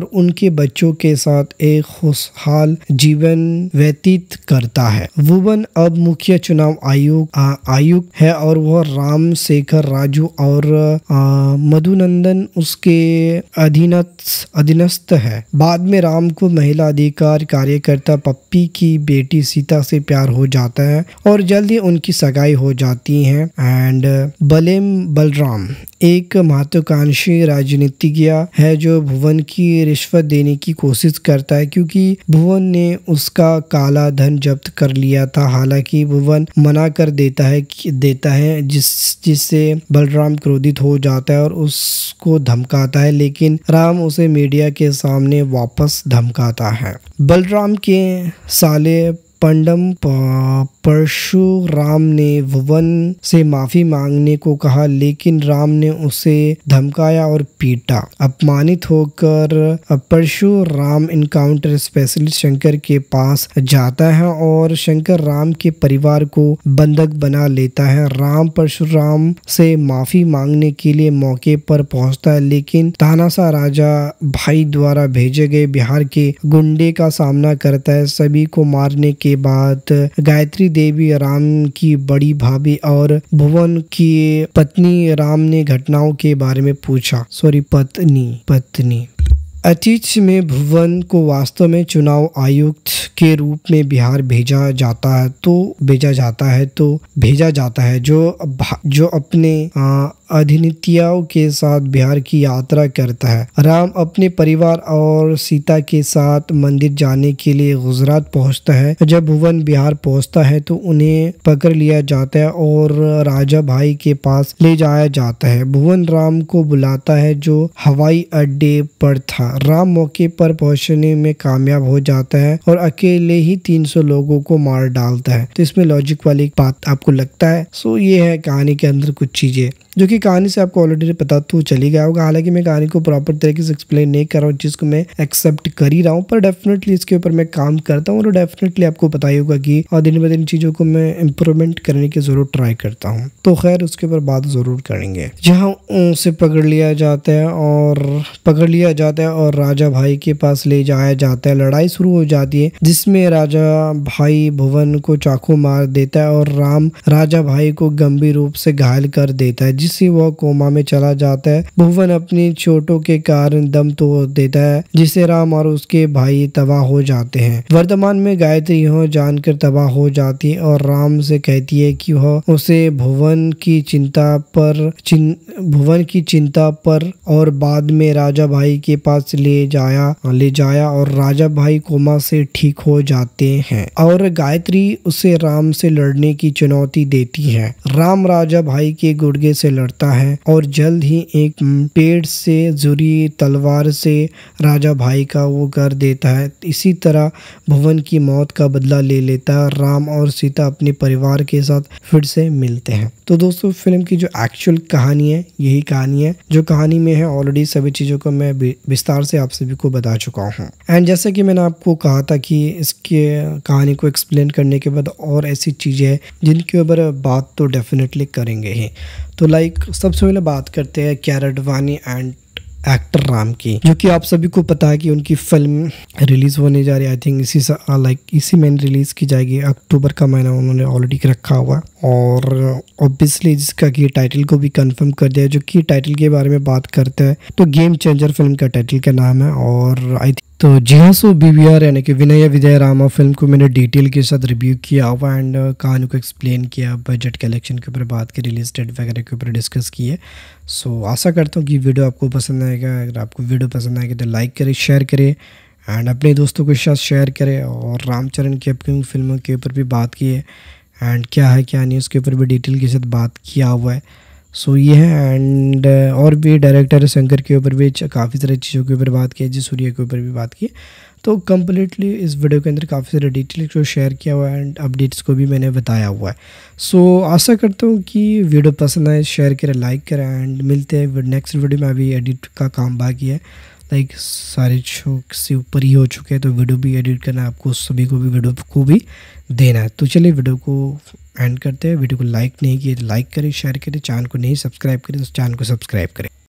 बच्चों के साथ एक खुशहाल जीवन व्यतीत करता है। भुवन अब मुख्य चुनाव आयुक्त आयुक्त है और वह राम शेखर राजू और मधुनंदन उसके अधीनस्थ अधीनस्थ है। बाद में राम को महिला अधिकार कार्यकर्ता पप्पी की बेटी सीता से प्यार हो जाता है और जल्द ही उनकी सगाई हो जाती है। एंड बलेम बलराम एक महत्वाकांक्षी राजनीतिज्ञ है जो भुवन की रिश्वत देने की कोशिश करता है क्योंकि भुवन ने उसका काला धन जब्त कर लिया था। हालांकि भुवन मना कर देता है देता है जिस जिससे बलराम क्रोधित हो जाता है और उसको धमकाता है, लेकिन राम उसे मीडिया के सामने वापस धमकाता है। बलराम के साले पंडम परशुराम ने भुवन से माफी मांगने को कहा, लेकिन राम ने उसे धमकाया और पीटा। अपमानित होकर परशुराम इनकाउंटर स्पेशलिस्ट शंकर के पास जाता है और शंकर राम के परिवार को बंधक बना लेता है। राम परशुराम से माफी मांगने के लिए मौके पर पहुंचता है, लेकिन तानाशाह राजा भाई द्वारा भेजे गए बिहार के गुंडे का सामना करता है। सभी को मारने के बाद गायत्री देवी राम की बड़ी भाभी और भुवन की पत्नी राम ने घटनाओं के बारे में पूछा। सॉरी पत्नी पत्नी अतीत में भुवन को वास्तव में चुनाव आयुक्त के रूप में बिहार भेजा जाता है तो भेजा जाता है तो भेजा जाता है जो जो अपने आ, अधिनित्याओं के साथ बिहार की यात्रा करता है। राम अपने परिवार और सीता के साथ मंदिर जाने के लिए गुजरात पहुंचता है। जब भुवन बिहार पहुंचता है तो उन्हें पकड़ लिया जाता है और राजा भाई के पास ले जाया जाता है। भुवन राम को बुलाता है जो हवाई अड्डे पर था। राम मौके पर पहुंचने में कामयाब हो जाता है और अकेले ही तीन सौ लोगों को मार डालता है। तो इसमें लॉजिक वाली एक बात आपको लगता है। सो ये है कहानी के अंदर कुछ चीजें जो कि कहानी से आपको ऑलरेडी पता तो चली गया होगा। हालांकि मैं कहानी को प्रॉपर तरीके से एक्सप्लेन नहीं कर रहा हूँ, जिसको मैं एक्सेप्ट कर ही रहा हूँ, पर डेफिनेटली इसके ऊपर मैं काम करता हूँ और डेफिनेटली आपको पता ही होगा कि और दिन ब दिन चीज़ों को मैं इम्प्रूवमेंट करने की जरूर ट्राई करता हूँ। तो खैर उसके ऊपर बात जरूर करेंगे। जहाँ उसे पकड़ लिया जाता है और पकड़ लिया जाता है और राजा भाई के पास ले जाया जाता है। लड़ाई शुरू हो जाती है जिसमें राजा भाई भुवन को चाकू मार देता है और राम राजा भाई को गंभीर रूप से घायल कर देता है, जिससे वह कोमा में चला जाता है। भुवन अपनी चोटों के कारण दम तोड़ देता है, जिससे राम और उसके भाई तबाह हो जाते हैं। वर्तमान में गायत्री यह जानकर तबाह हो जाती है और राम से कहती है कि वह उसे भुवन की चिंता पर चिन, भुवन की चिंता पर और बाद में राजा भाई के पास ले जाया ले जाया और राजा भाई कोमा से ठीक हो जाते हैं और गायत्री उसे राम से लड़ने की चुनौती देती है। राम राजा भाई के गुर्गे से लड़ता है और जल्द ही एक पेड़ से जुड़ी तलवार से राजा भाई का वो कर देता है। इसी तरह भुवन की मौत का बदला ले लेता है। राम और सीता अपने परिवार के साथ फिर से मिलते हैं। तो दोस्तों फिल्म की जो एक्चुअल कहानी है यही कहानी है जो कहानी में है। ऑलरेडी सभी चीज़ों को मैं विस्तार से आप सभी को बता चुका हूँ। एंड जैसे कि मैंने आपको कहा था कि इसके कहानी को एक्सप्लेन करने के बाद और ऐसी चीज़ें हैं जिनके ऊपर बात तो डेफिनेटली करेंगे ही। तो लाइक सबसे पहले बात करते हैं कियारा आडवाणी एंड एक्टर राम की, जो कि आप सभी को पता है कि उनकी फिल्म रिलीज होने जा रही है। आई थिंक इसी लाइक इसी महीने रिलीज की जाएगी। अक्टूबर का महीना उन्होंने ऑलरेडी रखा हुआ और ऑब्वियसली जिसका की टाइटल को भी कंफर्म कर दिया। जो कि टाइटल के बारे में बात करते हैं तो गेम चेंजर फिल्म का टाइटल का नाम है। और आई तो जी हाँ, सो बी वी आर यानी कि विनय विजय रामा फिल्म को मैंने डिटेल के साथ रिव्यू किया हुआ एंड कहानी को एक्सप्लेन किया, बजट कलेक्शन के ऊपर बात की, रिलीज डेट वगैरह के ऊपर डिस्कस किए। सो आशा करता हूँ कि वीडियो आपको पसंद आएगा। अगर आपको वीडियो पसंद आएगी तो लाइक करें, शेयर करें एंड अपने दोस्तों के साथ शेयर करें। और रामचरण की अपकमिंग फिल्मों के ऊपर भी बात की है एंड क्या है क्या नहीं उसके ऊपर भी डिटेल के साथ बात किया हुआ है। सो so, ये है एंड और भी डायरेक्टर शंकर के ऊपर भी काफ़ी सारी चीज़ों के ऊपर बात की है, जी सूर्य के ऊपर भी बात की। तो कम्प्लीटली इस वीडियो के अंदर काफ़ी सारे डिटेल को शेयर किया हुआ है एंड अपडेट्स को भी मैंने बताया हुआ है। सो so, आशा करता हूँ कि वीडियो पसंद आए, शेयर करें, लाइक करें एंड मिलते हैं नेक्स्ट वीडियो में। अभी एडिट का काम बाकी है, लाइक सारे शो से ऊपर ही हो चुके हैं तो वीडियो भी एडिट करना है आपको, सभी को भी वीडियो को भी देना है। तो चलिए वीडियो को एंड करते हैं। वीडियो को लाइक नहीं किए तो लाइक करें, शेयर करें, चैनल को नहीं सब्सक्राइब करें तो चैनल को सब्सक्राइब करें।